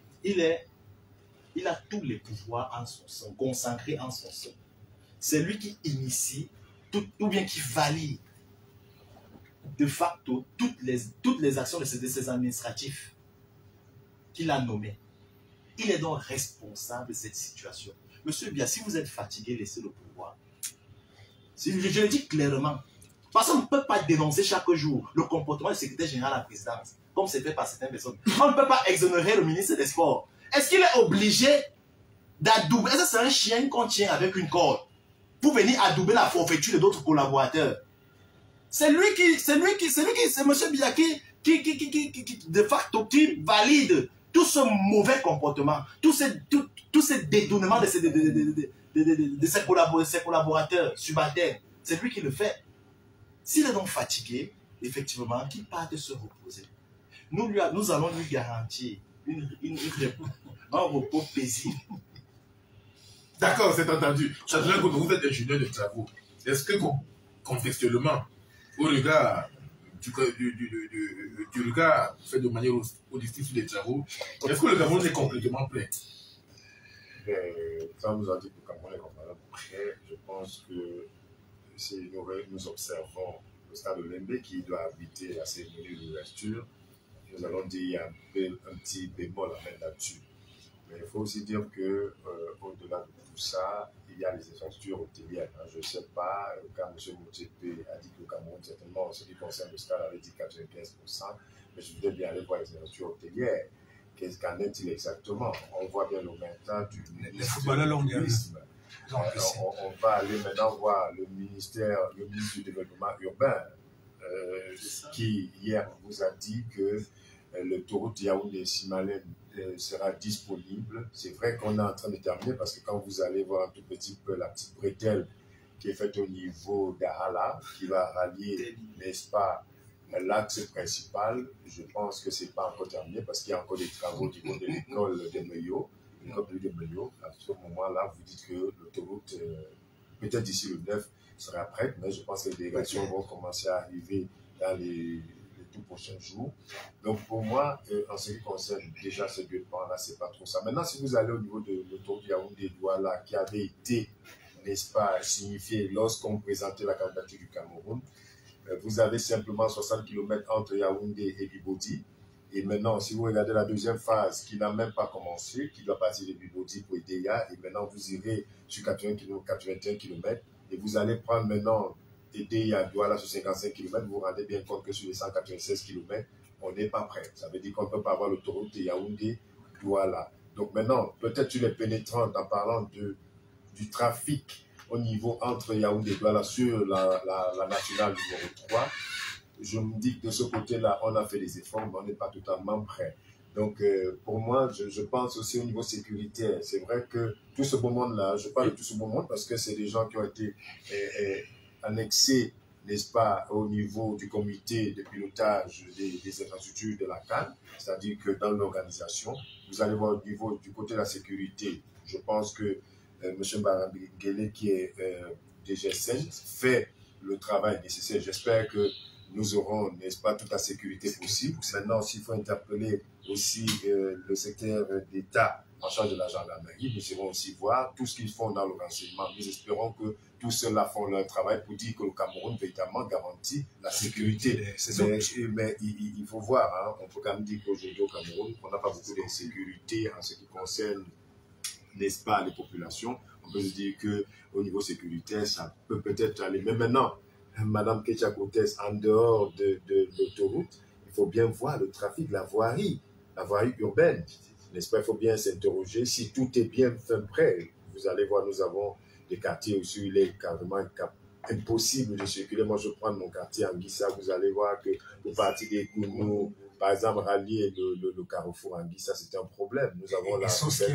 [SPEAKER 12] il a tous les pouvoirs en son sein, consacrés en son sein. C'est lui qui initie, ou bien qui valide de facto toutes les actions de ces administratifs qu'il a nommés. Il est donc responsable de cette situation. Monsieur Bia, si vous êtes fatigué, laissez le pouvoir. Je le dis clairement. Parce qu'on ne peut pas dénoncer chaque jour le comportement du secrétaire général à la présidence, comme c'est fait par certaines personnes. On ne peut pas exonérer le ministre des Sports. Est-ce qu'il est obligé d'adouber? Est-ce que c'est un chien qu'on tient avec une corde pour venir adouber la forfaiture de d'autres collaborateurs? C'est lui c'est M. Biya qui de facto, qui valide tout ce mauvais comportement, tous ces détournements de ses collaborateurs subalternes. C'est lui qui le fait. S'il est donc fatigué, effectivement, qu'il parte se reposer. nous allons lui garantir un repos paisible.
[SPEAKER 8] D'accord, c'est entendu. Châtelain, comme vous êtes ingénieur de travaux, est-ce que contextuellement, au regard du regard fait de manière holistique sur les travaux, est-ce que le Cameroun est complètement prêt?
[SPEAKER 5] Quand nous avons dit que le Cameroun est complètement prêt, je pense que si nous observons le stade de Lembe qui doit abriter la cérémonie d'ouverture, nous allons dire qu'il y a un petit bémol à mettre là-dessus. Mais il faut aussi dire que au-delà de tout ça, il y a les infrastructures hôtelières. Je ne sais pas, quand M. Motsepe a dit que le Cameroun, certainement, en ce qui concerne le stade, avait dit 95%, mais je voudrais bien aller voir les infrastructures hotelières. Qu'en est-il exactement? On voit bien le maintien du ministère du tourisme. On va aller maintenant voir le ministre du développement urbain, qui hier vous a dit que l'autoroute Yaoundé-Simalène sera disponible. C'est vrai qu'on est en train de terminer parce que quand vous allez voir un tout petit peu la petite bretelle qui est faite au niveau d'Ahala, qui va rallier, n'est-ce pas, l'axe principal, je pense que ce n'est pas encore terminé parce qu'il y a encore des travaux du niveau de l'école de Meyo. À ce moment-là, vous dites que l'autoroute, peut-être d'ici le 9, sera prête, mais je pense que les délégations vont commencer à arriver dans les tout prochains jours. Donc pour moi, en ce qui concerne déjà ces deux points-là, c'est pas trop ça. Maintenant, si vous allez au niveau de l'autoroute Yaoundé-Douala, qui avait été, n'est-ce pas, signifié lorsqu'on présentait la candidature du Cameroun, vous avez simplement 60 km entre Yaoundé et Bibodi. Et maintenant, si vous regardez la deuxième phase, qui n'a même pas commencé, qui doit partir de Bibodi pour Ideya, et maintenant vous irez sur 81 km, et vous allez prendre maintenant Ideya Douala sur 55 km, vous vous rendez bien compte que sur les 196 km, on n'est pas prêt. Ça veut dire qu'on ne peut pas avoir l'autoroute de Yaoundé Douala. Donc maintenant, peut-être sur les pénétrants, en parlant du trafic au niveau entre Yaoundé et Douala sur la nationale numéro 3, je me dis que de ce côté-là, on a fait des efforts, mais on n'est pas totalement prêt. Donc, pour moi, je pense aussi au niveau sécuritaire. C'est vrai que tout ce beau monde-là, je parle de tout ce beau monde parce que c'est des gens qui ont été annexés, n'est-ce pas, au niveau du comité de pilotage des infrastructures de la CAN. C'est-à-dire que dans l'organisation, vous allez voir au niveau du côté de la sécurité, je pense que M. Barabiguele, qui est DGSN, fait le travail nécessaire. J'espère que nous aurons, n'est-ce pas, toute la sécurité possible. Maintenant, s'il faut interpeller aussi le secteur d'État en charge de la gendarmerie, nous irons aussi voir tout ce qu'ils font dans le renseignement. Nous espérons que tous ceux-là font leur travail pour dire que le Cameroun véritablement garantit la sécurité. Mais il faut voir, hein, on peut quand même dire qu'aujourd'hui au Cameroun, on n'a pas beaucoup d'insécurité en ce qui concerne, n'est-ce pas, les populations. On peut se dire qu'au niveau sécuritaire, ça peut peut-être aller. Mais maintenant, Madame Ketchakoutes, en dehors de l'autoroute, il faut bien voir le trafic, la voirie urbaine. N'est-ce pas? Il faut bien s'interroger si tout est bien fait prêt. Vous allez voir, nous avons des quartiers où il est carrément impossible de circuler. Moi, je prends mon quartier Anguissa, vous allez voir que pour partir des Kounou, par exemple, rallier le carrefour Anguissa, c'est un problème. Nous avons la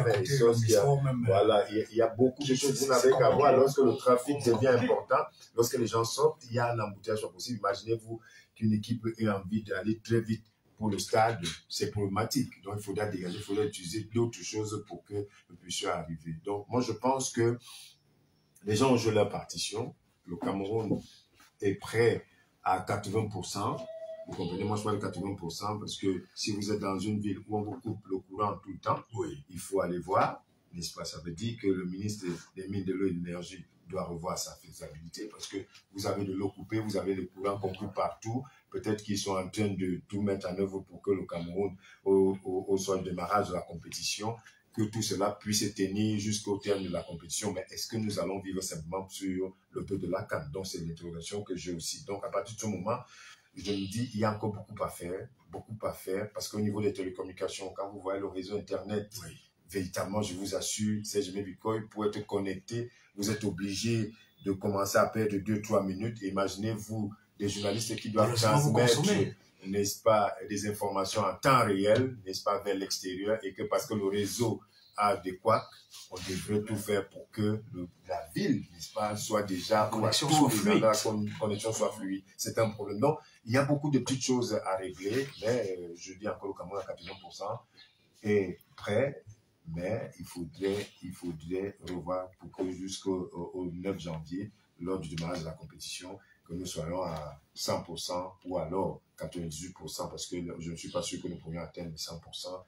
[SPEAKER 5] voilà, il y a beaucoup de choses que vous n'avez qu'à voir. Lorsque le trafic devient important, lorsque les gens sortent, il y a un embouteillage possible. Imaginez-vous qu'une équipe ait envie d'aller très vite pour le stade, c'est problématique. Donc, il faudra dégager, il faudra utiliser d'autres choses pour que nous puissions arriver. Donc, moi, je pense que les gens ont joué leur partition. Le Cameroun est prêt à 80%. Vous comprenez, moi je parle de 80% parce que si vous êtes dans une ville où on vous coupe le courant tout le temps, il faut aller voir, n'est-ce pas? Ça veut dire que le ministre des Mines, de l'eau et de l'énergie doit revoir sa faisabilité parce que vous avez de l'eau coupée, vous avez le courant qu'on coupe partout. Peut-être qu'ils sont en train de tout mettre en œuvre pour que le Cameroun, au son démarrage de la compétition, que tout cela puisse tenir jusqu'au terme de la compétition. Mais est-ce que nous allons vivre simplement sur le peu de la CAN? Donc, c'est l'interrogation que j'ai aussi. Donc, à partir de ce moment, je me dis, il y a encore beaucoup à faire, parce qu'au niveau des télécommunications, quand vous voyez le réseau Internet, véritablement, je vous assure, Serge Bikoy, pour être connecté, vous êtes obligé de commencer à perdre 2-3 minutes. Imaginez-vous des journalistes qui doivent transmettre, n'est-ce pas, des informations en temps réel, n'est-ce pas, vers l'extérieur, et que parce que le réseau a des couacs, on devrait tout faire pour que la ville, n'est-ce pas, soit déjà, la connexion soit fluide. C'est un problème. Donc,
[SPEAKER 13] Il y a beaucoup de petites choses à régler, mais je dis encore au Cameroun à 80% est prêt, mais il faudrait revoir pour que jusqu'au 9 janvier, lors du démarrage de la compétition, que nous soyons à 100% ou alors 98%, parce que je ne suis pas sûr que nous pourrions atteindre 100%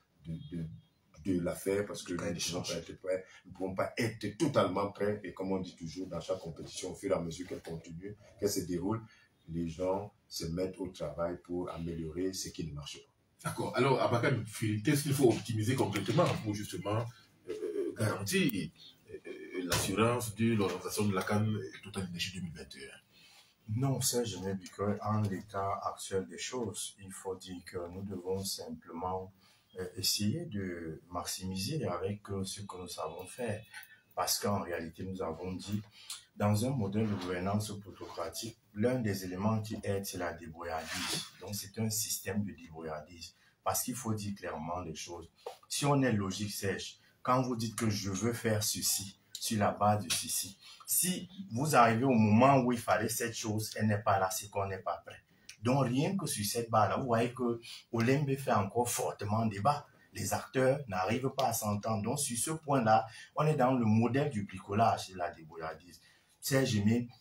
[SPEAKER 13] de l'affaire, parce que les gens peuvent être prêts, nous ne pourrons pas être totalement prêts, et comme on dit toujours, dans chaque compétition, au fur et à mesure qu'elle continue, qu'elle se déroule, les gens se mettent au travail pour améliorer ce qui ne marche pas.
[SPEAKER 8] D'accord. Alors, Abakan, qu'est-ce qu'il faut optimiser concrètement pour justement garantir l'assurance de l'organisation de la CAN Total Énergie 2021?
[SPEAKER 11] Non, Serge Bicoy, en l'état actuel des choses, il faut dire que nous devons simplement essayer de maximiser avec ce que nous savons faire. Parce qu'en réalité, nous avons dit, dans un modèle de gouvernance plutocratique, l'un des éléments qui aide, c'est la débrouillardise. Donc, c'est un système de débrouillardise. Parce qu'il faut dire clairement les choses. Si on est logique, Serge, quand vous dites que je veux faire ceci, sur la base de ceci, si vous arrivez au moment où il fallait cette chose, elle n'est pas là, c'est qu'on n'est pas prêt. Donc, rien que sur cette base-là, vous voyez que Olembe fait encore fortement débat. Les acteurs n'arrivent pas à s'entendre. Donc, sur ce point-là, on est dans le modèle du bricolage de la débrouillardise. Serge,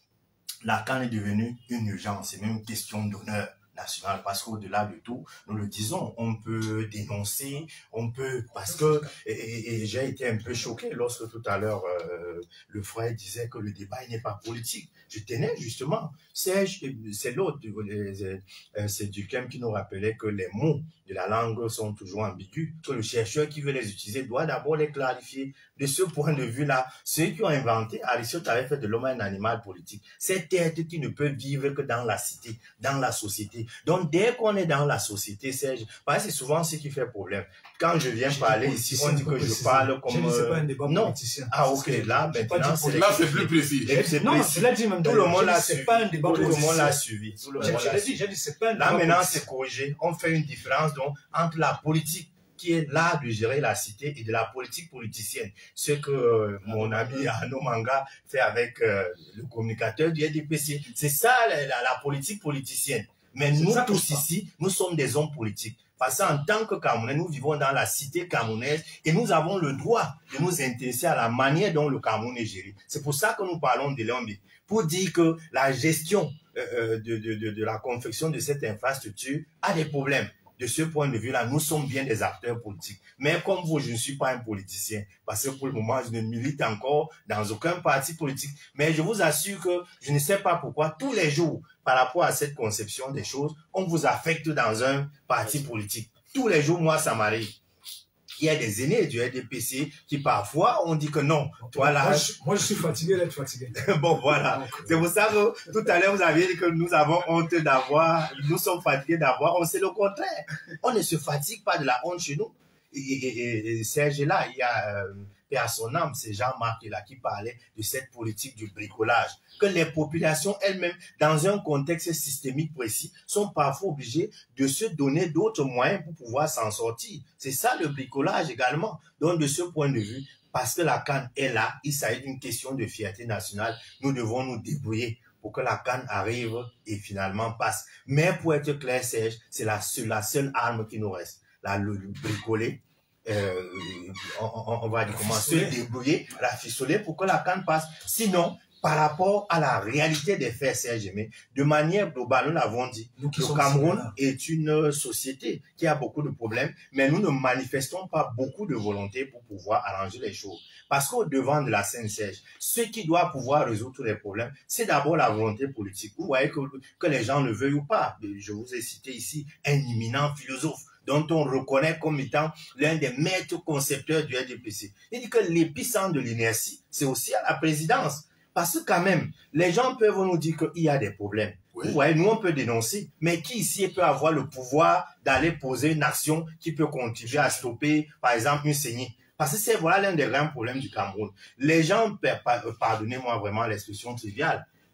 [SPEAKER 11] la CAN est devenue une urgence, c'est même une question d'honneur national, parce qu'au-delà de tout, nous le disons, on peut dénoncer, on peut, parce que, et j'ai été un peu choqué lorsque tout à l'heure, le frère disait que le débat n'est pas politique. Je tenais justement, c'est l'autre, c'est Durkheim qui nous rappelait que les mots de la langue sont toujours ambigus, que le chercheur qui veut les utiliser doit d'abord les clarifier. De ce point de vue-là, ceux qui ont inventé, Aristote avait fait de l'homme un animal politique. Cet être qui ne peut vivre que dans la cité, dans la société. Donc, dès qu'on est dans la société, Serge, parce que c'est souvent ce qui fait problème. Quand je viens parler ici, on dit que je parle comme...
[SPEAKER 6] C'est pas un débat politicien.
[SPEAKER 11] Ah, ok, là, maintenant,
[SPEAKER 8] là, c'est plus précis.
[SPEAKER 6] Non, cela dit même
[SPEAKER 11] tout le monde l'a suivi.
[SPEAKER 6] C'est pas un débat politicien.
[SPEAKER 11] Tout le monde l'a suivi.
[SPEAKER 6] J'ai dit, c'est pas un débat
[SPEAKER 11] politicien. Là, maintenant,
[SPEAKER 6] politicien.
[SPEAKER 11] c'est corrigé. On fait une différence donc entre la politique qui est là de gérer la cité et de la politique politicienne. Ce que mon ami Arnaud Manga fait avec le communicateur du RDPC. C'est ça la politique politicienne. Mais nous tous ici, nous sommes des hommes politiques. Parce qu'en tant que Camerounais, nous vivons dans la cité camerounaise et nous avons le droit de nous intéresser à la manière dont le Cameroun est géré. C'est pour ça que nous parlons de l'Ombe. Pour dire que la gestion de la confection de cette infrastructure a des problèmes. De ce point de vue-là, nous sommes bien des acteurs politiques. Mais comme vous, je ne suis pas un politicien. Parce que pour le moment, je ne milite encore dans aucun parti politique. Mais je vous assure que je ne sais pas pourquoi, tous les jours, par rapport à cette conception des choses, on vous affecte dans un parti politique. Tous les jours, moi, ça m'arrive. Il y a des aînés du RDPC qui parfois on dit que non. Voilà.
[SPEAKER 6] Moi, je suis fatigué d'être fatigué.
[SPEAKER 11] Bon, voilà. C'est pour ça que tout à l'heure, vous aviez dit que nous avons honte d'avoir, nous sommes fatigués d'avoir. C'est le contraire. On ne se fatigue pas de la honte chez nous. Et Serge est là, il y a, et à son âme, c'est Jean-Marc là qui parlait de cette politique du bricolage. Que les populations elles-mêmes, dans un contexte systémique précis, sont parfois obligées de se donner d'autres moyens pour pouvoir s'en sortir. C'est ça le bricolage également. Donc, de ce point de vue, parce que la CAN est là, il s'agit d'une question de fierté nationale. Nous devons nous débrouiller pour que la CAN arrive et finalement passe. Mais pour être clair, Serge, c'est la seule arme qui nous reste. Là, le bricoler, on va dire comment se débrouiller, la ficeler pour que la CAN passe. Sinon, par rapport à la réalité des faits, Serge Aimé, de manière globale, nous l'avons dit, le Cameroun est une société qui a beaucoup de problèmes, mais nous ne manifestons pas beaucoup de volonté pour pouvoir arranger les choses. Parce qu'au devant de la scène, Serge, ce qui doit pouvoir résoudre tous les problèmes, c'est d'abord la volonté politique. Vous voyez que les gens le veuillent ou pas. Je vous ai cité ici un éminent philosophe dont on reconnaît comme étant l'un des maîtres concepteurs du RDPC. Il dit que l'épicentre de l'inertie, c'est aussi à la présidence. Parce que quand même, les gens peuvent nous dire qu'il y a des problèmes. Oui. Vous voyez, nous on peut dénoncer, mais qui ici peut avoir le pouvoir d'aller poser une action qui peut contribuer à stopper, par exemple, une saignée? Parce que c'est voilà l'un des grands problèmes du Cameroun. Les gens, pardonnez-moi vraiment l'expression triviale,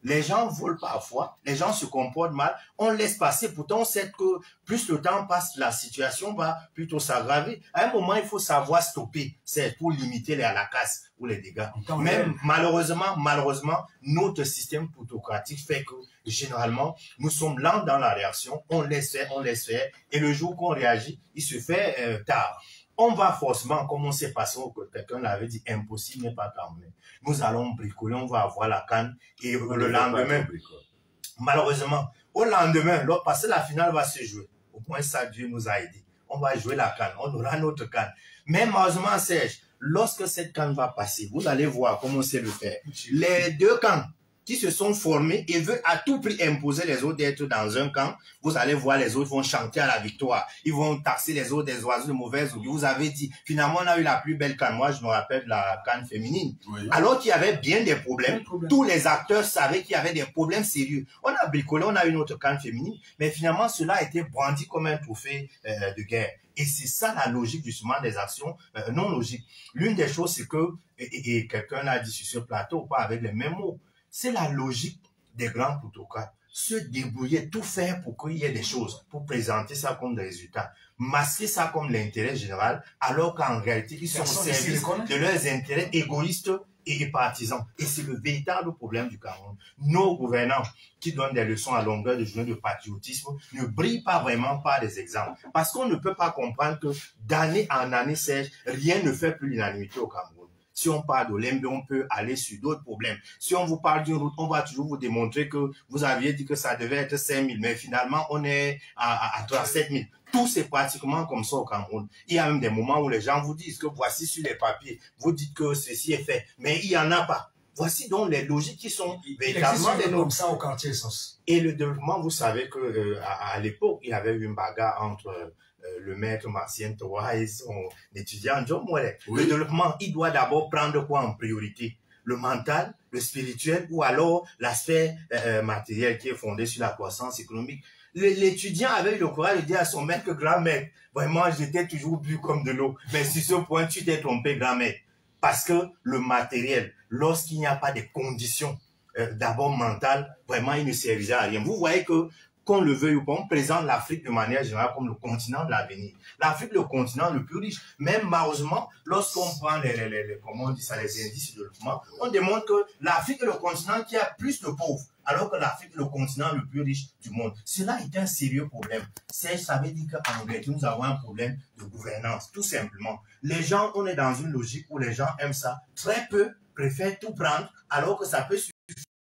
[SPEAKER 14] Les gens volent parfois, les gens se comportent mal, on laisse passer. Pourtant, on sait que plus le temps passe, la situation va plutôt s'aggraver. À un moment, il faut savoir stopper. C'est pour limiter la casse ou les dégâts. Même malheureusement, notre système plutocratique fait que généralement, nous sommes lents dans la réaction. On laisse faire. Et le jour qu'on réagit, il se fait tard. On va forcément, comme on sait passé, quelqu'un l'avait dit, impossible n'est pas terminé. Nous allons bricoler, on va avoir la canne et le lendemain, malheureusement, au lendemain, parce que la finale va se jouer, au moins ça, Dieu nous a aidés. On va jouer la canne, on aura notre canne. Mais malheureusement, Serge, lorsque cette canne va passer, vous allez voir comment on sait le faire. Les deux camps qui se sont formés et veulent à tout prix imposer les autres d'être dans un camp, vous allez voir les autres vont chanter à la victoire. Ils vont taxer les autres des oiseaux de mauvaise augure. Vous avez dit, finalement, on a eu la plus belle canne. Moi, je me rappelle la canne féminine. Oui. Alors qu'il y avait bien des problèmes. Tous les acteurs savaient qu'il y avait des problèmes sérieux. On a bricolé, on a eu notre canne féminine. Mais finalement, cela a été brandi comme un trophée de guerre. Et c'est ça la logique justement des actions non logiques. L'une des choses, c'est que, et quelqu'un l'a dit sur ce plateau, pas avec les mêmes mots, c'est la logique des grands plutocrates. Se débrouiller, tout faire pour qu'il y ait des choses, pour présenter ça comme des résultats, masquer ça comme l'intérêt général, alors qu'en réalité, ils sont au service de leurs intérêts égoïstes et partisans. Et c'est le véritable problème du Cameroun. Nos gouvernants qui donnent des leçons à longueur de journée de patriotisme ne brillent pas vraiment par des exemples. Parce qu'on ne peut pas comprendre que d'année en année, Serge, rien ne fait plus l'unanimité au Cameroun. Si on parle de l'Embe, on peut aller sur d'autres problèmes. Si on vous parle d'une route, on va toujours vous démontrer que vous aviez dit que ça devait être 5 000, mais finalement, on est à 7 000. Tout c'est pratiquement comme ça au Cameroun. Il y a même des moments où les gens vous disent que voici sur les papiers, vous dites que ceci est fait, mais il n'y en a pas. Voici donc les logiques qui sont véritablement des nôtres.
[SPEAKER 6] Comme ça au quartier Sos.
[SPEAKER 14] Et le développement, vous savez que à l'époque, il y avait eu une bagarre entre le maître Martien Toa et son étudiant John Mouelet. Oui. Le développement, il doit d'abord prendre quoi en priorité? Le mental, le spirituel ou alors l'aspect matériel qui est fondé sur la croissance économique. L'étudiant avait eu le courage de dire à son maître, grand-maître, vraiment, j'étais toujours bu comme de l'eau. Mais sur ce point, tu t'es trompé, grand-maître. Parce que le matériel, lorsqu'il n'y a pas de conditions d'abord mentales, vraiment, il ne servira à rien. Vous voyez que, qu'on le veuille ou pas, on présente l'Afrique de manière générale comme le continent de l'avenir. L'Afrique, le continent le plus riche. Même malheureusement, lorsqu'on prend comment on dit ça, les indices de développement, on démontre que l'Afrique est le continent qui a plus de pauvres, alors que l'Afrique est le continent le plus riche du monde. Cela est un sérieux problème. Ça veut dire qu'en réalité, nous avons un problème de gouvernance, tout simplement. Les gens, on est dans une logique où les gens aiment ça. Très peu préfèrent tout prendre, alors que ça peut suffire.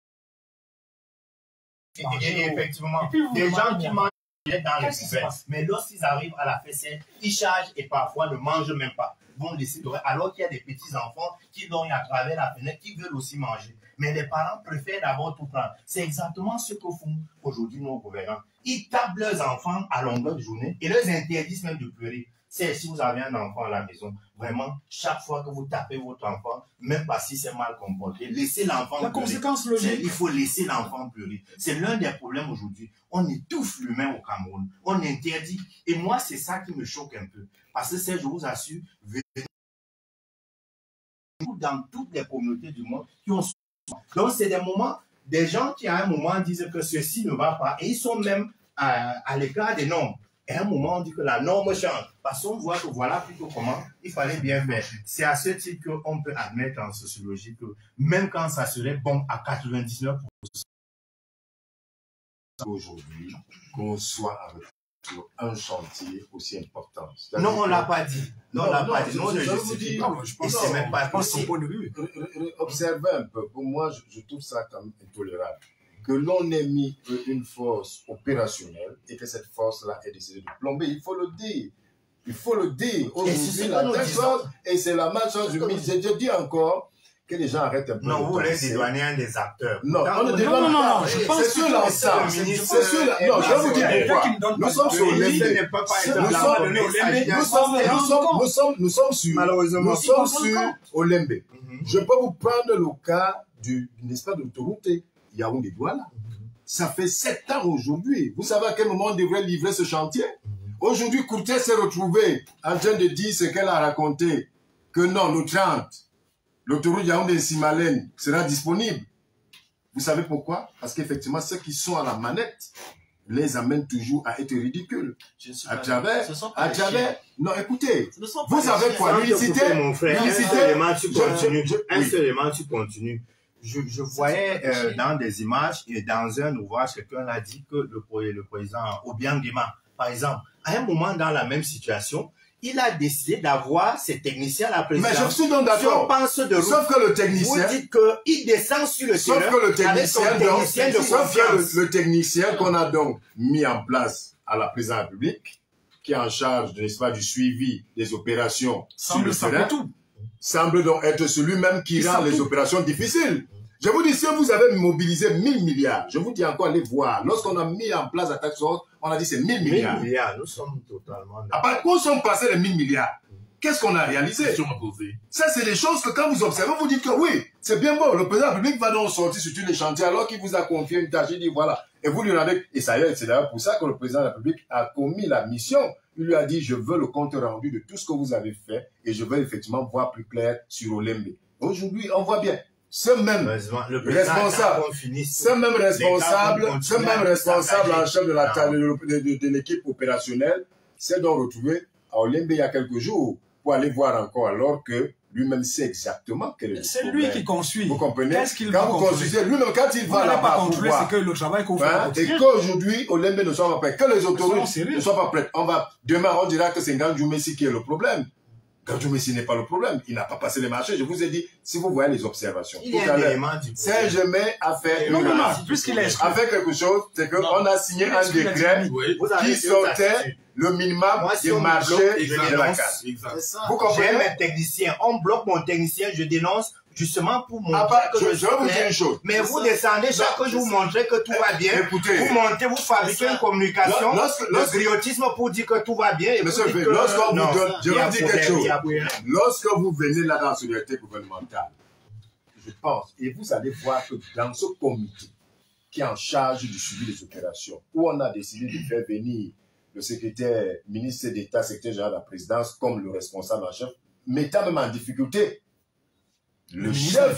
[SPEAKER 14] Et effectivement, des gens qui mangent dans les poubelles, mais lorsqu'ils arrivent à la fessette, ils chargent et parfois ne mangent même pas. Ils vont laisser dormir, alors qu'il y a des petits-enfants qui dorment à travers la fenêtre, qui veulent aussi manger. Mais les parents préfèrent d'abord tout prendre. C'est exactement ce que font aujourd'hui nos gouvernants. Ils tapent leurs enfants à longueur de journée et leur interdisent même de pleurer. C'est si vous avez un enfant à la maison, vraiment, chaque fois que vous tapez votre enfant, même pas si c'est mal comporté, laissez l'enfant pleurer. La conséquence logique. Il faut laisser l'enfant pleurer. C'est l'un des problèmes aujourd'hui. On étouffe l'humain au Cameroun. On interdit. Et moi, c'est ça qui me choque un peu. Parce que c'est, je vous assure, dans toutes les communautés du monde qui ont... Donc, c'est des moments, des gens qui à un moment disent que ceci ne va pas et ils sont même à l'écart des normes. Et à un moment, on dit que la norme change. Parce qu'on voit que voilà plutôt comment il fallait bien faire. C'est à ce titre qu'on peut admettre en sociologie que même quand ça serait bon à 99%,
[SPEAKER 13] aujourd'hui, qu'on soit sur un chantier aussi important.
[SPEAKER 14] Non, on ne l'a pas dit. Non, on ne l'a pas dit. Non, je vous dis. Et c'est même pas possible.
[SPEAKER 13] Observez un peu. Pour moi, je trouve ça quand même intolérable. Que l'on ait mis une force opérationnelle et que cette force-là ait décidé de plomber. Il faut le dire. Il faut le dire. Aujourd'hui, la même chose, et c'est la même chose. Je dis encore que les gens arrêtent un peu.
[SPEAKER 14] Non, vous voulez dédouaner un des acteurs.
[SPEAKER 13] Non, non, c'est sur l'ensemble. C'est sur la... Non, je vais vous dire pourquoi. Nous sommes sur l'Embe. Nous sommes sur Olembe. Je peux vous prendre le cas n'est-ce pas, de l'autoroute Yaoundé-Douala. Ça fait 7 ans aujourd'hui. Vous savez à quel moment on devrait livrer ce chantier? Aujourd'hui, Courtier s'est retrouvé en train de dire ce qu'elle a raconté, que non, le 30, l'autoroute Yaoundé-Simalène sera disponible. Vous savez pourquoi? Parce qu'effectivement, ceux qui sont à la manette les amènent toujours à être ridicules. À travers... Non, écoutez, vous savez quoi? L'unicité...
[SPEAKER 14] Mon frère, un seul élément, tu continues. Je voyais dans des images et dans un ouvrage, quelqu'un a dit que le président Obiangema, par exemple, à un moment dans la même situation, il a décidé d'avoir ses techniciens à la présidence.
[SPEAKER 13] Mais je suis donc d'accord. Sauf que le technicien...
[SPEAKER 14] Vous dites qu'il descend sur le terrain
[SPEAKER 13] le technicien qu'on a donc mis en place à la présidence de la République, qui est en charge, n'est-ce pas, du suivi des opérations sur le terrain, semble donc être celui-même qui rend les opérations difficiles. Je vous dis, si vous avez mobilisé 1000 milliards, je vous dis encore, allez voir, lorsqu'on a mis en place la taxe forte, on a dit c'est 1000 milliards.
[SPEAKER 14] 1000 milliards, nous sommes totalement...
[SPEAKER 13] À quoi sont passés les 1000 milliards? Qu'est-ce qu'on a réalisé? Ça, c'est des choses que quand vous observez, vous dites que oui, c'est bien beau, le président de la République va donc sortir sur tous les chantiers alors qu'il vous a confié une tâche, il dit voilà, et vous lui rendez, et ça y est, c'est d'ailleurs pour ça que le président de la République a commis la mission. Il lui a dit, je veux le compte rendu de tout ce que vous avez fait et je veux effectivement voir plus clair sur Olembe. Aujourd'hui, on voit bien. Ce même responsable en chef de l'équipe opérationnelle s'est donc retrouvé à Olembe il y a quelques jours pour aller voir encore alors que lui-même sait exactement quel est le problème.
[SPEAKER 6] C'est lui qui construit.
[SPEAKER 13] Vous comprenez?
[SPEAKER 6] Qu'est-ce qu'il va construire?
[SPEAKER 13] Lui-même, quand il va là-bas pour voir,
[SPEAKER 6] c'est que le travail qu'on fait.
[SPEAKER 13] Et qu'aujourd'hui, Olembe ne soit pas prêt, que les autorités ne soient pas prêtes. Demain, on dira que c'est Ngandjou Messi qui est le problème. Ngandjou Messi n'est pas le problème. Il n'a pas passé les marchés. Je vous ai dit, si vous voyez les observations. Saint-Germain a fait quelque chose, c'est qu'on a signé un décret qui sortait le minimum des marchés de la casse.
[SPEAKER 14] Vous comprenez? J'aime un technicien. On bloque mon technicien, je dénonce justement pour montrer que
[SPEAKER 13] je vais vous dire une chose.
[SPEAKER 14] Mais vous descendez chaque jour, vous montrez que tout va bien.
[SPEAKER 13] Écoutez,
[SPEAKER 14] vous montez, vous fabriquez une communication, le griotisme pour dire que tout va bien.
[SPEAKER 13] Monsieur, lorsqu'on vous donne, je vais vous dire quelque chose. Lorsque vous venez là dans la solidarité gouvernementale, je pense, et vous allez voir que dans ce comité qui est en charge du suivi des opérations, où on a décidé de faire venir le secrétaire, ministre d'État, secrétaire général de la présidence, comme le responsable en chef, mettant même en difficulté le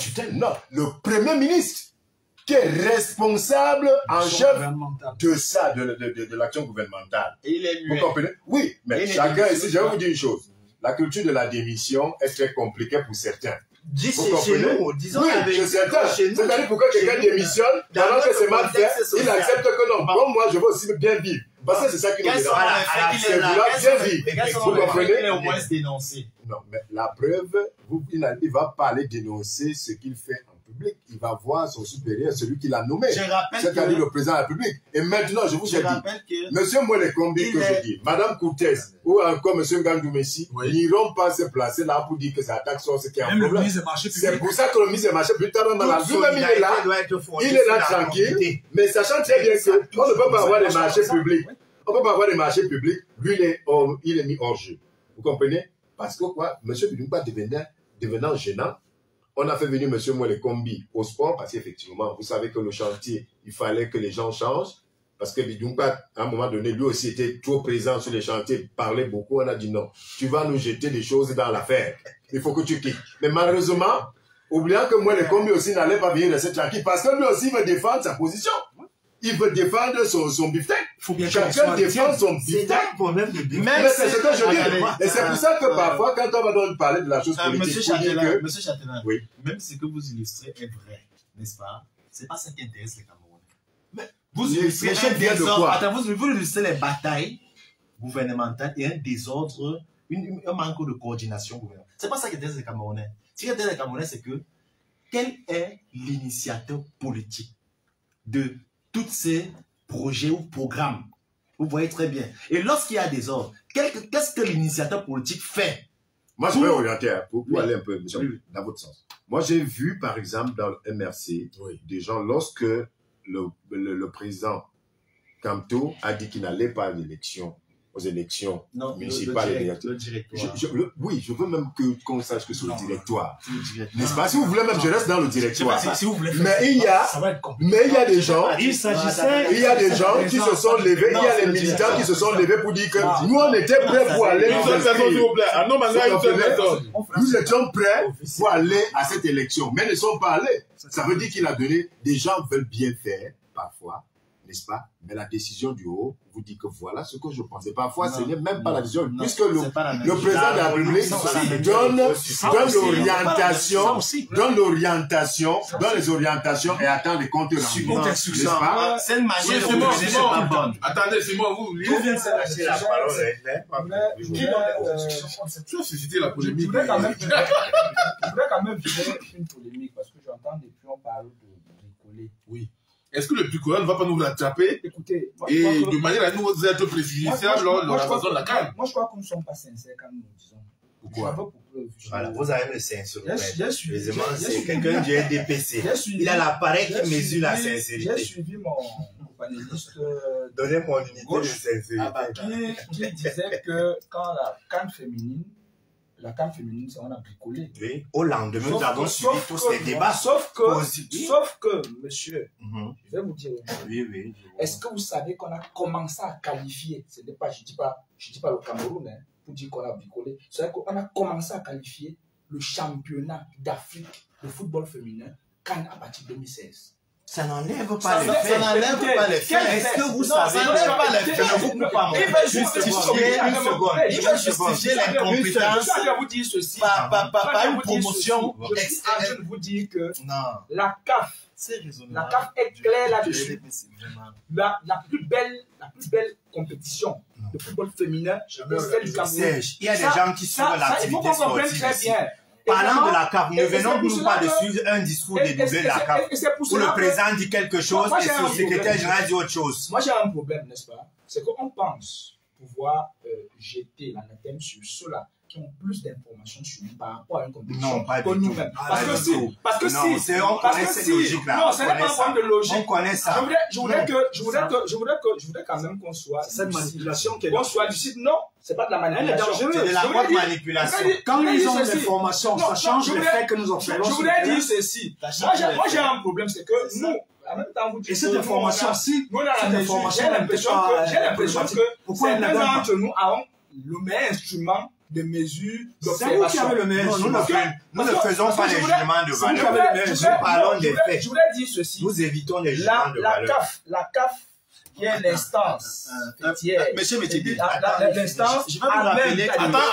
[SPEAKER 13] premier ministre, qui est responsable en chef de ça, de l'action gouvernementale.
[SPEAKER 12] Et il est muet.
[SPEAKER 13] Vous comprenez? Oui, mais chacun ici, je vais vous dire une chose. La culture de la démission est très compliquée pour certains.
[SPEAKER 12] Chez nous, disons
[SPEAKER 13] oui, chez certains. C'est-à-dire pourquoi quelqu'un démissionne, pendant que c'est mal fait, il accepte que non. Comme moi, je veux aussi bien vivre. Parce que c'est ça qui nous dérange. C'est vouloir bien vivre. Vous comprenez?
[SPEAKER 12] Il est au moins dénoncé.
[SPEAKER 13] Non, mais la preuve, il ne va pas aller dénoncer ce qu'il fait en public. Il va voir son supérieur, celui qui l'a nommé. C'est-à-dire le président de la République. Et maintenant, je vous ai dit, monsieur Mwelekombi que je dis, madame Koutès, ou encore monsieur Ngandjou Messi, n'iront pas se placer là pour dire que c'est la taxe sur ce qui est un problème. C'est pour ça que le ministre des marchés publics, lui-même, il est là tranquille, mais sachant très bien qu'on ne peut pas avoir des marchés publics. On ne peut pas avoir des marchés publics. Lui, il est mis hors jeu. Vous comprenez? Parce que quoi? Monsieur Bidumba devenant gênant, on a fait venir monsieur Mwelekombi au sport parce qu'effectivement, vous savez que le chantier, il fallait que les gens changent. Parce que Bidumba, à un moment donné, lui aussi était trop présent sur les chantiers, parlait beaucoup. On a dit non, tu vas nous jeter des choses dans l'affaire. Il faut que tu quittes. Mais malheureusement, oubliant que Mwelekombi aussi n'allait pas venir de cette tranquille parce que lui aussi veut défendre sa position. Il veut défendre son beefsteak. Chacun défend son beefsteak.
[SPEAKER 12] C'est un problème de beefsteak.
[SPEAKER 13] Mais c'est ce que je dis. Et c'est pour ça que parfois, quand on va donc parler de la chose politique,
[SPEAKER 12] Monsieur Châtelain, même ce que vous illustrez est vrai, n'est-ce pas? C'est pas ça qui intéresse les Camerounais. Mais vous illustrez un désordre. Attends, vous illustrez les batailles gouvernementales et un désordre, un manque de coordination gouvernementale. C'est pas ça qui intéresse les Camerounais. Ce qui intéresse les Camerounais, c'est que quel est l'initiateur politique de tous ces projets ou programmes? Vous voyez très bien. Et lorsqu'il y a des ordres, qu'est-ce que l'initiateur politique fait?
[SPEAKER 13] Moi, je vais orienter pour aller un peu dans votre sens. Moi, j'ai vu, par exemple, dans le MRC, des gens, lorsque le président Kamto a dit qu'il n'allait pas à l'élection aux élections
[SPEAKER 9] Non,
[SPEAKER 13] municipales et
[SPEAKER 9] le directoire.
[SPEAKER 13] Oui, je veux même qu'on sache que c'est le directoire. N'est-ce pas? Si vous voulez même, je reste dans le directoire.
[SPEAKER 6] Si vous voulez
[SPEAKER 13] Mais il y a des gens, qui se sont levés, il y a les militants qui se sont levés pour dire que nous on était prêts pour aller. Nous étions prêts pour aller à cette élection, mais ne sont pas allés. Ça veut dire qu'il a donné, des gens veulent bien faire, parfois, n'est-ce pas? Mais la décision du haut vous dit que voilà ce que je pensais. Parfois, ce n'est même pas la décision, puisque le président de la République donne les orientations et attend les comptes rendus. N'est-ce pas?
[SPEAKER 12] C'est une manière de protéger, c'est pas bonne.
[SPEAKER 8] Attendez, Simon, vous
[SPEAKER 14] Qui vient de se lâcher la parole?
[SPEAKER 8] Je vais susciter la polémique.
[SPEAKER 9] Je voudrais quand même virer une polémique parce que j'entends depuis on parle de bricoler.
[SPEAKER 8] Oui. Est-ce que le bricolage ne va pas nous rattraper?
[SPEAKER 9] Écoutez,
[SPEAKER 8] et de manière à nous être préjudiciables lors de la façon de la calme?
[SPEAKER 9] Moi, je crois que nous ne sommes pas sincères quand nous disons.
[SPEAKER 8] Pourquoi?
[SPEAKER 14] Voilà, vous avez le sincéromètre. C'est quelqu'un du NDPC. Il a l'appareil qui mesure la sincérité.
[SPEAKER 9] J'ai suivi mon panéliste.
[SPEAKER 14] Donnez mon unité de sincérité.
[SPEAKER 9] Qui disait que quand la canne féminine, c'est on a bricolé.
[SPEAKER 14] Oui. Au lendemain, nous avons suivi tous ces débats.
[SPEAKER 9] Sauf que, monsieur, je vais vous dire.
[SPEAKER 14] Oui.
[SPEAKER 9] Est-ce que vous savez qu'on a commencé à qualifier, je dis pas le Cameroun, hein, pour dire qu'on a bricolé. C'est qu'on a commencé à qualifier le championnat d'Afrique de football féminin CAN à partir de 2016.
[SPEAKER 12] Ça n'enlève pas les faits. Ça n'enlève pas les faits. Est-ce que vous savez? Ça n'enlève pas les faits. Ne vous pas justifier une seconde. Il va justifier l'incompétence.
[SPEAKER 9] Je vais vous dire ceci.
[SPEAKER 12] Par une promotion.
[SPEAKER 9] Je vous dis que la CAF est claire là-dessus. La plus belle compétition de football féminin, c'est celle du Cameroun.
[SPEAKER 14] Il y a des gens qui suivent l'activité sportive ici. Parlant de la CAF, ne venons-nous pas de suivre un discours dédoublé de la CAF où le président dit quelque chose et le secrétaire général dit autre chose.
[SPEAKER 9] Moi, j'ai un problème, n'est-ce pas? C'est qu'on pense pouvoir jeter l'anathème sur ceux-là qui ont plus d'informations sur nous par rapport à une compétition que nous-mêmes. Parce que si,
[SPEAKER 14] on connaît cette logique-là.
[SPEAKER 9] Non, ce n'est pas un problème de logique.
[SPEAKER 14] On connaît ça.
[SPEAKER 9] Je voudrais quand même qu'on soit
[SPEAKER 6] cette manipulation
[SPEAKER 9] qu'on soit lucide. Non, c'est pas de la manipulation.
[SPEAKER 14] C'est de la haute manipulation.
[SPEAKER 6] Quand ils ont des informations, ça change le fait que nous observons.
[SPEAKER 9] Je voudrais dire ceci. Moi, j'ai un problème, c'est que nous, en même temps, vous dites.
[SPEAKER 6] Et cette information-ci,
[SPEAKER 9] j'ai l'impression que certains d'entre nous avons le meilleur instrument de mesure d'observation.
[SPEAKER 14] C'est vous qui avez le meilleur instrument. Nous ne faisons pas les jugements de valeur. Nous parlons des faits.
[SPEAKER 9] Je voudrais dire ceci.
[SPEAKER 14] Nous évitons les jugements de valeur.
[SPEAKER 9] La CAF, qui est l'instance fêtière.
[SPEAKER 14] Monsieur Métier,
[SPEAKER 9] l'instance
[SPEAKER 14] je vais vous rappeler.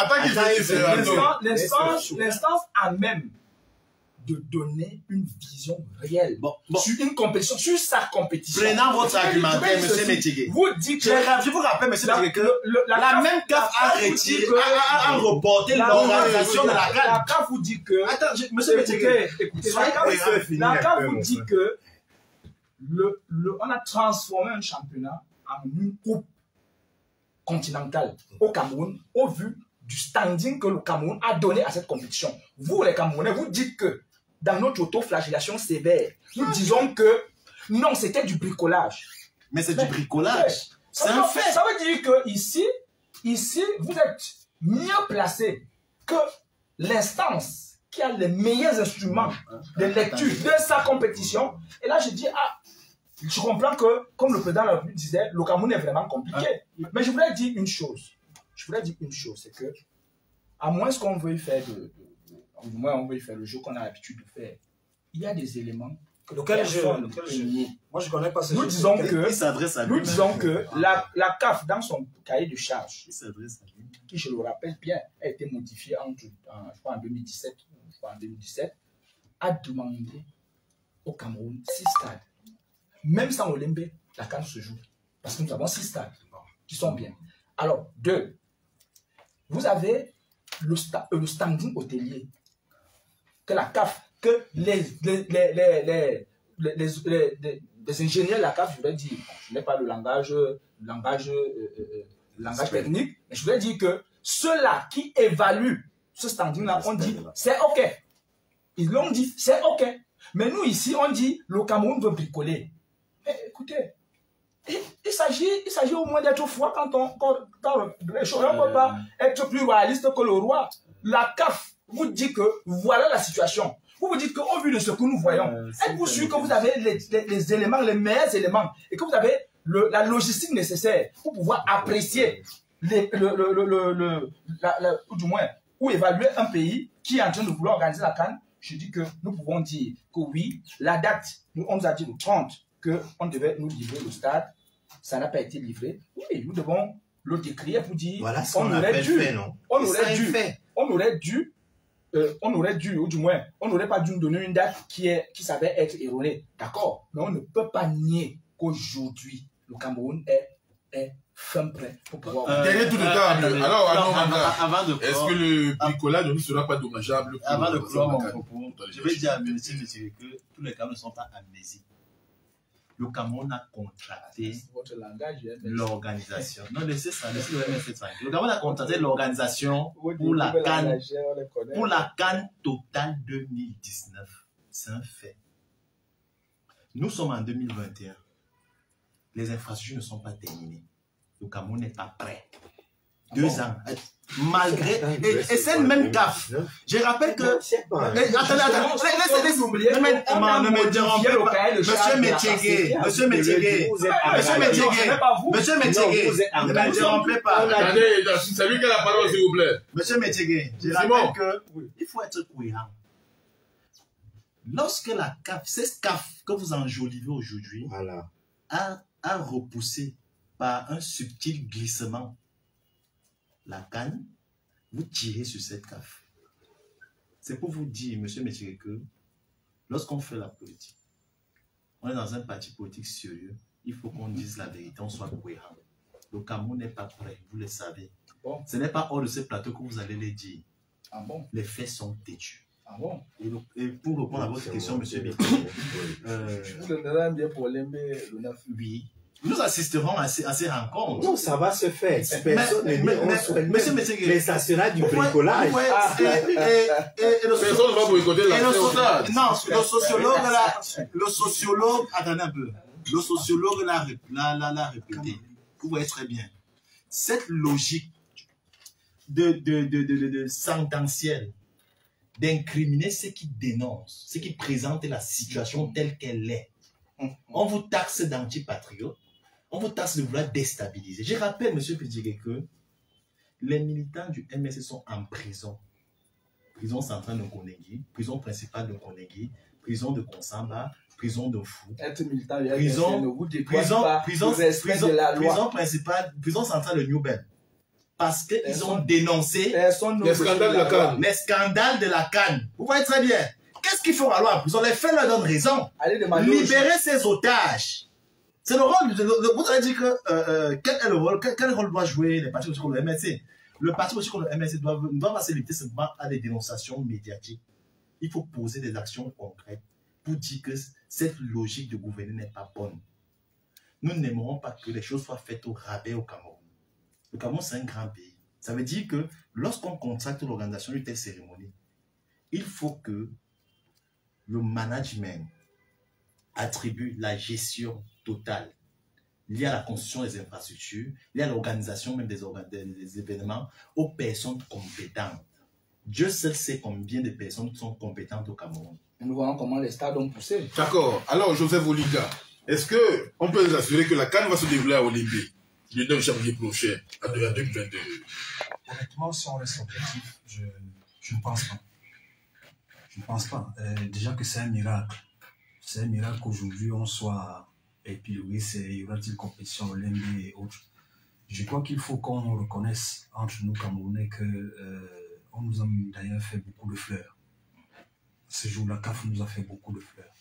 [SPEAKER 9] L'instance a même de donner une vision réelle sur une compétition, sur sa compétition.
[SPEAKER 12] Prenant votre argumentaire, M. Métier.
[SPEAKER 9] Vous dites que...
[SPEAKER 12] Je vous rappelle, M. Métier, que la même CAF a reporté l'organisation de la CAN.
[SPEAKER 9] La CAF vous dit que...
[SPEAKER 12] Attends, M. Métier,
[SPEAKER 9] écoutez, la CAF vous dit que on a transformé un championnat en une coupe continentale au Cameroun au vu du standing que le Cameroun a donné à cette compétition. Vous, les Camerounais, vous dites que dans notre auto-flagellation sévère, nous disons que non, c'était du bricolage.
[SPEAKER 12] Mais c'est du bricolage. C'est un fait.
[SPEAKER 9] Ça veut dire que ici, vous êtes mieux placé que l'instance qui a les meilleurs instruments de lecture de sa compétition. Et là, je dis, je comprends que, comme le président de la République disait, le Cameroun est vraiment compliqué. Mais je voudrais dire une chose. C'est que, à moins qu'on veuille faire le jeu qu'on a l'habitude de faire, il y a des éléments que personne ne peut nier.
[SPEAKER 6] Moi, je connais pas ce
[SPEAKER 9] Nous disons que la CAF, dans son cahier de charges, qui, je le rappelle bien, a été modifié en 2017, a demandé au Cameroun 6 stades. Même sans Olembe, la CAN se joue. Parce que nous avons 6 stades qui sont bien. Alors, 2, vous avez le standing hôtelier que la CAF, que les ingénieurs de la CAF, je voudrais dire, je n'ai pas le langage technique, mais je voudrais dire que ceux-là qui évaluent ce standing-là, on dit, c'est OK. Ils l'ont dit, c'est OK. Mais nous, ici, on dit, le Cameroun veut bricoler. Mais écoutez, Il s'agit au moins d'être froid quand les choses. On ne peut pas être plus royaliste que le roi. La CAF vous dit que voilà la situation. Vous vous dites qu'au vu de ce que nous voyons, êtes-vous sûr que vous avez les éléments, les meilleurs éléments, et que vous avez la logistique nécessaire pour pouvoir apprécier, du moins, ou évaluer un pays qui est en train de vouloir organiser la CAN? Je dis que nous pouvons dire que oui, la date, on nous a dit le 30 qu'on devait nous livrer le stade, ça n'a pas été livré. Oui, nous devons le décrire pour dire
[SPEAKER 14] voilà ce qu'on appelle fait, non?
[SPEAKER 9] On aurait dû, ou du moins, on n'aurait pas dû nous donner une date qui savait être erronée. D'accord, mais on ne peut pas nier qu'aujourd'hui, le Cameroun est fin prêt pour pouvoir...
[SPEAKER 8] Derrière tout le temps, alors, est-ce que le bricolage ne sera pas dommageable pour
[SPEAKER 12] avant de clore mon propos, je vais dire à M. que tous les Camerounais ne sont pas amnésiques. Le Cameroun a contracté l'organisation. Non, laissez ça, laissez le MSC tranquille. Le Cameroun a contracté l'organisation pour la CAN totale 2019. C'est un fait. Nous sommes en 2021. Les infrastructures ne sont pas terminées. Le Cameroun n'est pas prêt. 2 ans. Malgré. Et c'est le même CAF. Je rappelle que. Attendez. Ne me dérangez pas. Monsieur Métiégué. Ne me dérangez pas.
[SPEAKER 8] Attendez, c'est lui qui a la parole, s'il vous plaît.
[SPEAKER 12] Monsieur Métiégué, je rappelle qu'il faut être cohérent. Lorsque la CAF, c'est CAF que vous enjolivez aujourd'hui, a repoussé par un subtil glissement la canne, vous tirez sur cette CAF. C'est pour vous dire, monsieur Métier, que lorsqu'on fait la politique, on est dans un parti politique sérieux, il faut qu'on dise la vérité, on soit cohérent. Le Cameroun n'est pas prêt, vous le savez. Bon. Ce n'est pas hors de ce plateau que vous allez les dire. Ah bon? Les faits sont têtus. Ah bon? Et pour répondre à votre question, monsieur Métier,
[SPEAKER 9] vous donnerez bien pour l'aimer le 9.
[SPEAKER 12] Oui. Nous assisterons à ces rencontres.
[SPEAKER 14] Non, ça va se faire. Personne
[SPEAKER 12] monsieur Métier,
[SPEAKER 14] mais ça sera du bricolage.
[SPEAKER 8] Personne ne va boycotter la
[SPEAKER 12] non, le sociologue, attendez un peu. Le sociologue l'a répété. Vous voyez très bien. Cette logique de sententielle, d'incriminer ceux qui dénoncent, ceux qui présentent la situation telle qu'elle est. On vous taxe d'antipatriote. On vous taxe de vouloir déstabiliser. Je rappelle, M. Pédigré, que les militants du MSC sont en prison. Prison centrale de Konegi, prison principale de Konegi, prison de Konsamba, prison de Fou.
[SPEAKER 9] Être militant,
[SPEAKER 12] prison principale, prison centrale de New Ben. Parce qu'ils ont dénoncé
[SPEAKER 8] les scandales de la CAN.
[SPEAKER 12] Les scandales de la CAN. Vous voyez très bien. Qu'est-ce qu'ils font alors en prison? Les faits leur donnent raison. Libérer ces otages. C'est le rôle. Vous avez dit que quel rôle doit jouer les partis politiques comme le MSC? Le parti politique comme le MSC ne doit pas se limiter simplement à des dénonciations médiatiques. Il faut poser des actions concrètes pour dire que cette logique de gouverner n'est pas bonne. Nous n'aimerons pas que les choses soient faites au rabais au Cameroun. Le Cameroun, c'est un grand pays. Ça veut dire que lorsqu'on contracte l'organisation d'une telle cérémonie, il faut que le management attribue la gestion totale liée à la construction des infrastructures, liée à l'organisation même des événements aux personnes compétentes. Dieu seul sait combien de personnes sont compétentes au Cameroun.
[SPEAKER 9] Nous voyons comment les stades ont poussé.
[SPEAKER 8] D'accord. Alors, Joseph Oliga, est-ce qu'on peut nous assurer que la CAN va se dérouler à Olimbe le 9 janvier prochain, à 2022?
[SPEAKER 6] Honnêtement, si on reste objectif, je ne pense pas. Je ne pense pas. Déjà que c'est un miracle. C'est un miracle qu'aujourd'hui on soit épilogé, y aura-t-il compétition Olimbe et autres. Je crois qu'il faut qu'on reconnaisse entre nous Camerounais qu'on nous a d'ailleurs fait beaucoup de fleurs. Ce jour, la CAF nous a fait beaucoup de fleurs.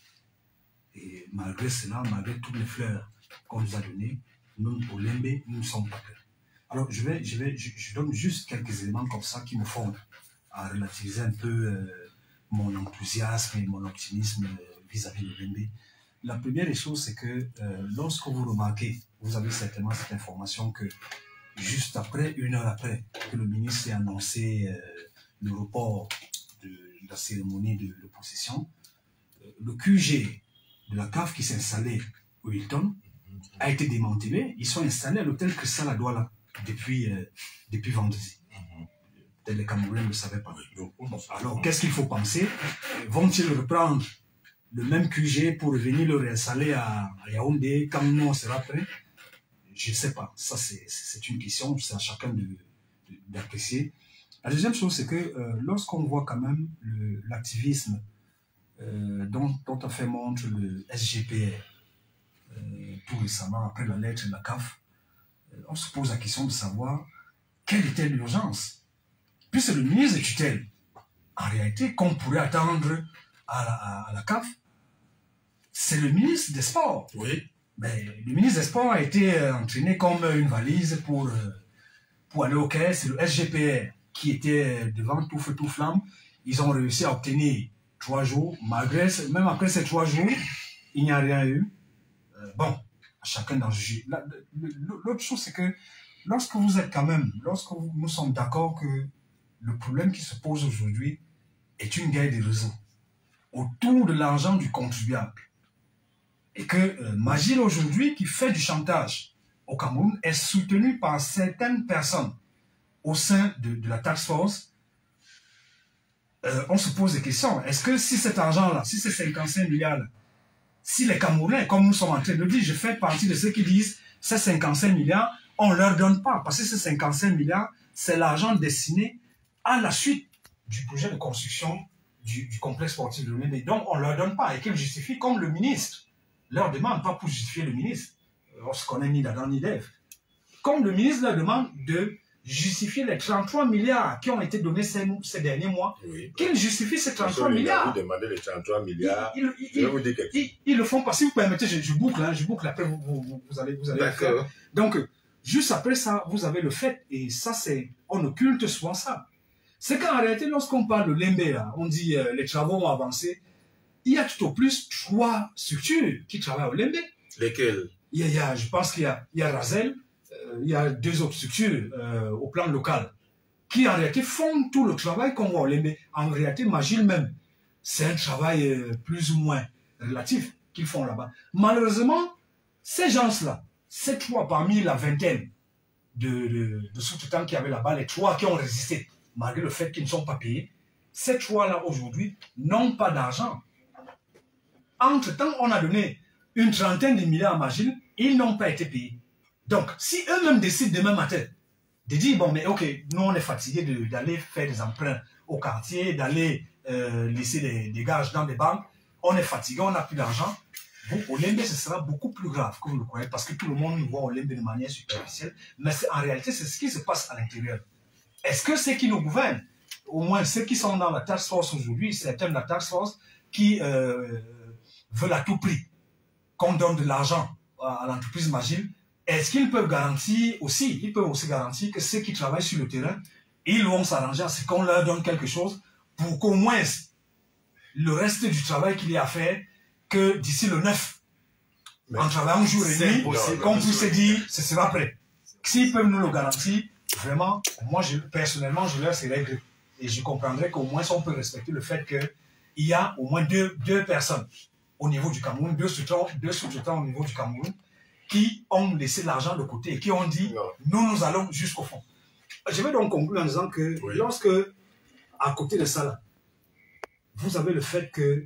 [SPEAKER 6] Et malgré cela, malgré toutes les fleurs qu'on nous a données, nous, Olimbe, nous ne sommes pas prêts. Alors, je donne juste quelques éléments comme ça qui me font à relativiser un peu mon enthousiasme et mon optimisme vis-à-vis de l'Olimbe. La première des choses, c'est que lorsque vous remarquez, vous avez certainement cette information que juste après, 1 heure après, que le ministre ait annoncé le report de la cérémonie de possession, le QG de la CAF qui s'est installé au Hilton a été démantelé. Ils sont installés à l'hôtel Cristal à Douala depuis vendredi. Peut-être les Camerounais ne le savaient pas. Alors, qu'est-ce qu'il faut penser? Vont-ils reprendre le même QG pour venir le réinstaller à Yaoundé quand nous on sera prêt? Je ne sais pas. Ça, c'est une question. C'est à chacun d'apprécier. La deuxième chose, c'est que lorsqu'on voit quand même l'activisme dont a fait montre le SGPR tout récemment, après la lettre de la CAF, on se pose la question de savoir quelle était l'urgence. Puisque le ministre de tutelle, en réalité, qu'on pourrait attendre à la CAF, c'est le ministre des Sports.
[SPEAKER 8] Oui.
[SPEAKER 6] Mais le ministre des Sports a été entraîné comme une valise pour aller au Caire. C'est le SGPR qui était devant tout feu, tout flamme. Ils ont réussi à obtenir 3 jours. Même après ces 3 jours, il n'y a rien eu. Bon, chacun d'en juger. L'autre chose, c'est que lorsque nous sommes d'accord que le problème qui se pose aujourd'hui est une guerre des réseaux autour de l'argent du contribuable, et que Magil aujourd'hui, qui fait du chantage au Cameroun, est soutenu par certaines personnes au sein de la task force, on se pose des questions. Est-ce que si cet argent-là, si ces 55 milliards-là, si les Camerounais, comme nous sommes en train de le dire, je fais partie de ceux qui disent ces 55 milliards, on ne leur donne pas, parce que ces 55 milliards, c'est l'argent destiné à la suite du projet de construction du complexe sportif de l'Olympique. Donc, on ne leur donne pas et qu'ils justifient comme le ministre leur demande, pas pour justifier le ministre. On se connaît ni d'Adam ni d'Ève. Comme le ministre leur demande de justifier les 33 milliards qui ont été donnés ces derniers mois, oui, qu'ils justifient ces 33 milliards.
[SPEAKER 5] Vous demandez les 33 milliards, je vais vous dire quelque chose.
[SPEAKER 6] Ils le font pas. Si vous permettez, je boucle, après vous allez le faire. Donc, juste après ça, vous avez le fait, et ça c'est, on occulte souvent ça. C'est qu'en réalité, lorsqu'on parle de Lembe, là, on dit les travaux ont avancé, il y a tout au plus 3 structures qui travaillent au Lembe.
[SPEAKER 8] Lesquelles?
[SPEAKER 6] Je pense qu'il y a Razel, il y a 2 autres structures au plan local qui en réalité font tout le travail qu'on voit au Lembe. En réalité, Magil même, c'est un travail plus ou moins relatif qu'ils font là-bas. Malheureusement, ces gens-là, ces 3 parmi la vingtaine de sous-traitants qui avaient là-bas, les 3 qui ont résisté, malgré le fait qu'ils ne sont pas payés, ces 3-là aujourd'hui n'ont pas d'argent. Entre-temps, on a donné une trentaine de milliards à Magil, ils n'ont pas été payés. Donc, si eux-mêmes décident demain matin de dire, bon, mais ok, nous on est fatigués d'aller faire des emprunts au quartier, d'aller laisser des gages dans des banques, on est fatigué, on n'a plus d'argent, au Lembe, ce sera beaucoup plus grave, comme vous le croyez, parce que tout le monde nous voit au Lembe de manière superficielle, mais en réalité, c'est ce qui se passe à l'intérieur. Est-ce que ceux qui nous gouvernent, au moins ceux qui sont dans la task force aujourd'hui, certains de la task force, qui veulent à tout prix qu'on donne de l'argent à l'entreprise Magil, est-ce qu'ils peuvent garantir aussi, ils peuvent aussi garantir que ceux qui travaillent sur le terrain, ils vont s'arranger à ce qu'on leur donne quelque chose pour qu'au moins le reste du travail qu'il y a à faire, que d'ici le 9, en travaillant jour et nuit, qu'on puisse dire, ce sera prêt. S'ils peuvent nous le garantir, vraiment, moi, personnellement, je leur serais gré. Et je comprendrais qu'au moins, on peut respecter le fait qu'il y a au moins deux personnes au niveau du Cameroun, deux sous-traitants au niveau du Cameroun, qui ont laissé l'argent de côté et qui ont dit, nous allons jusqu'au fond. Je vais donc conclure en disant que lorsque, à côté de ça, là, vous avez le fait que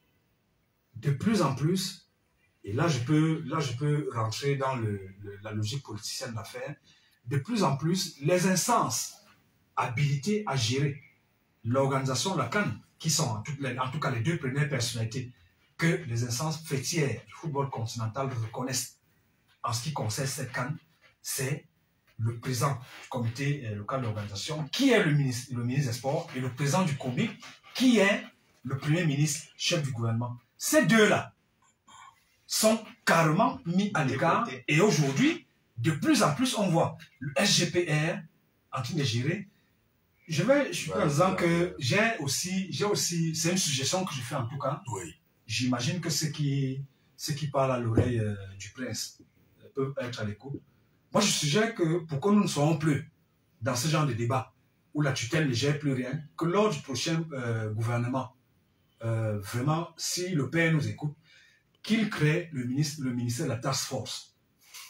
[SPEAKER 6] de plus en plus, et là je peux rentrer dans la logique politicienne de l'affaire, de plus en plus, les instances habilitées à gérer l'organisation de la CAN, qui sont en tout cas les 2 premières personnalités que les instances fêtières du football continental reconnaissent en ce qui concerne cette CAN, c'est le président du comité local d'organisation, qui est le ministre des Sports, et le président du COMIC, qui est le premier ministre, chef du gouvernement. Ces 2-là sont carrément mis à l'écart, et aujourd'hui, de plus en plus, on voit le SGPR en train de gérer. Je suis en disant que j'ai aussi, c'est une suggestion que je fais en tout cas.
[SPEAKER 8] Oui.
[SPEAKER 6] J'imagine que ceux qui parlent à l'oreille du prince peuvent être à l'écoute. Moi, je suggère que pour que nous ne soyons plus dans ce genre de débat où la tutelle ne gère plus rien, que lors du prochain gouvernement, vraiment, si le père nous écoute, qu'il crée le ministère de la task force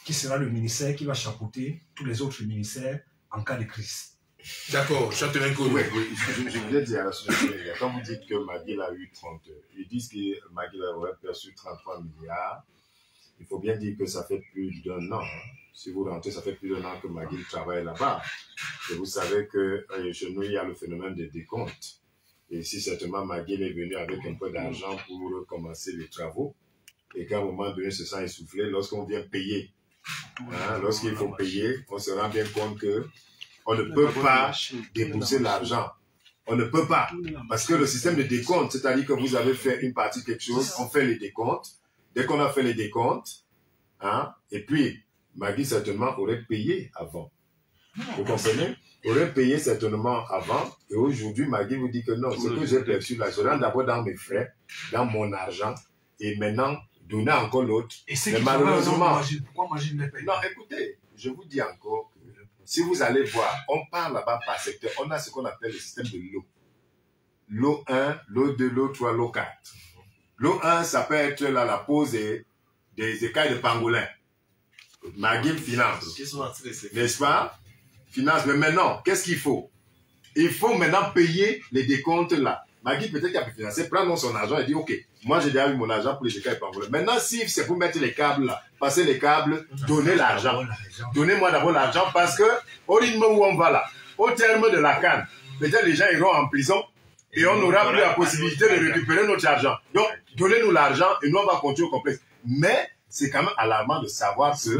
[SPEAKER 6] qui sera le ministère qui va chapeauter tous les autres ministères en cas de crise.
[SPEAKER 8] D'accord, Châtelain Kodo.
[SPEAKER 5] Oui, je voulais dire à la société, quand vous dites que McGill a eu 30, ils disent que McGill aurait perçu 33 milliards. Il faut bien dire que ça fait plus d'un an. Hein. Si vous rentrez, ça fait plus d'un an que McGill travaille là-bas. Et vous savez que chez nous, il y a le phénomène des décomptes. Et si certainement McGill est venu avec un peu d'argent pour commencer les travaux, et qu'à un moment donné, se sent essoufflé, lorsqu'on vient payer, hein, lorsqu'il faut payer, on se rend bien compte que on ne peut pas débourser l'argent. On ne peut pas. Parce que le système de décompte, c'est-à-dire que vous avez fait une partie de quelque chose, on fait les décomptes. Dès qu'on a fait les décomptes, hein, et puis, Magui certainement aurait payé avant. Vous comprenez? Aurait payé certainement avant. Et aujourd'hui, Magui vous dit que non, ce que j'ai perçu là, je rentre d'abord dans mes frais, dans mon argent, et maintenant, donner encore l'autre. Mais malheureusement,
[SPEAKER 6] pourquoi Magui ne paye?
[SPEAKER 5] Non, écoutez, je vous dis encore que si vous allez voir, on parle là-bas par secteur, on a ce qu'on appelle le système de l'eau. L'eau 1, l'eau 2, l'eau 3, l'eau 4. L'eau 1, ça peut être là, la pose des écailles de pangolin. McGill finance. N'est-ce pas? Finance. Mais maintenant, qu'est-ce qu'il faut? Il faut maintenant payer les décomptes là. McGill peut-être qu'il a pu financer, prendre son argent et dire, OK, moi j'ai déjà eu mon argent pour les écailles de pangolin. Maintenant, si c'est pour mettre les câbles là, passer les câbles, donnez l'argent. Donnez-moi d'abord l'argent parce que au rythme où on va là, au terme de la canne, peut-être les gens iront en prison et on n'aura plus la possibilité de récupérer notre argent. Donc, donnez-nous l'argent et nous on va continuer au complexe. Mais c'est quand même alarmant de savoir que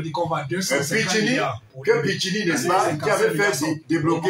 [SPEAKER 5] Pichini, n'est-ce pas, qui avait fait débloquer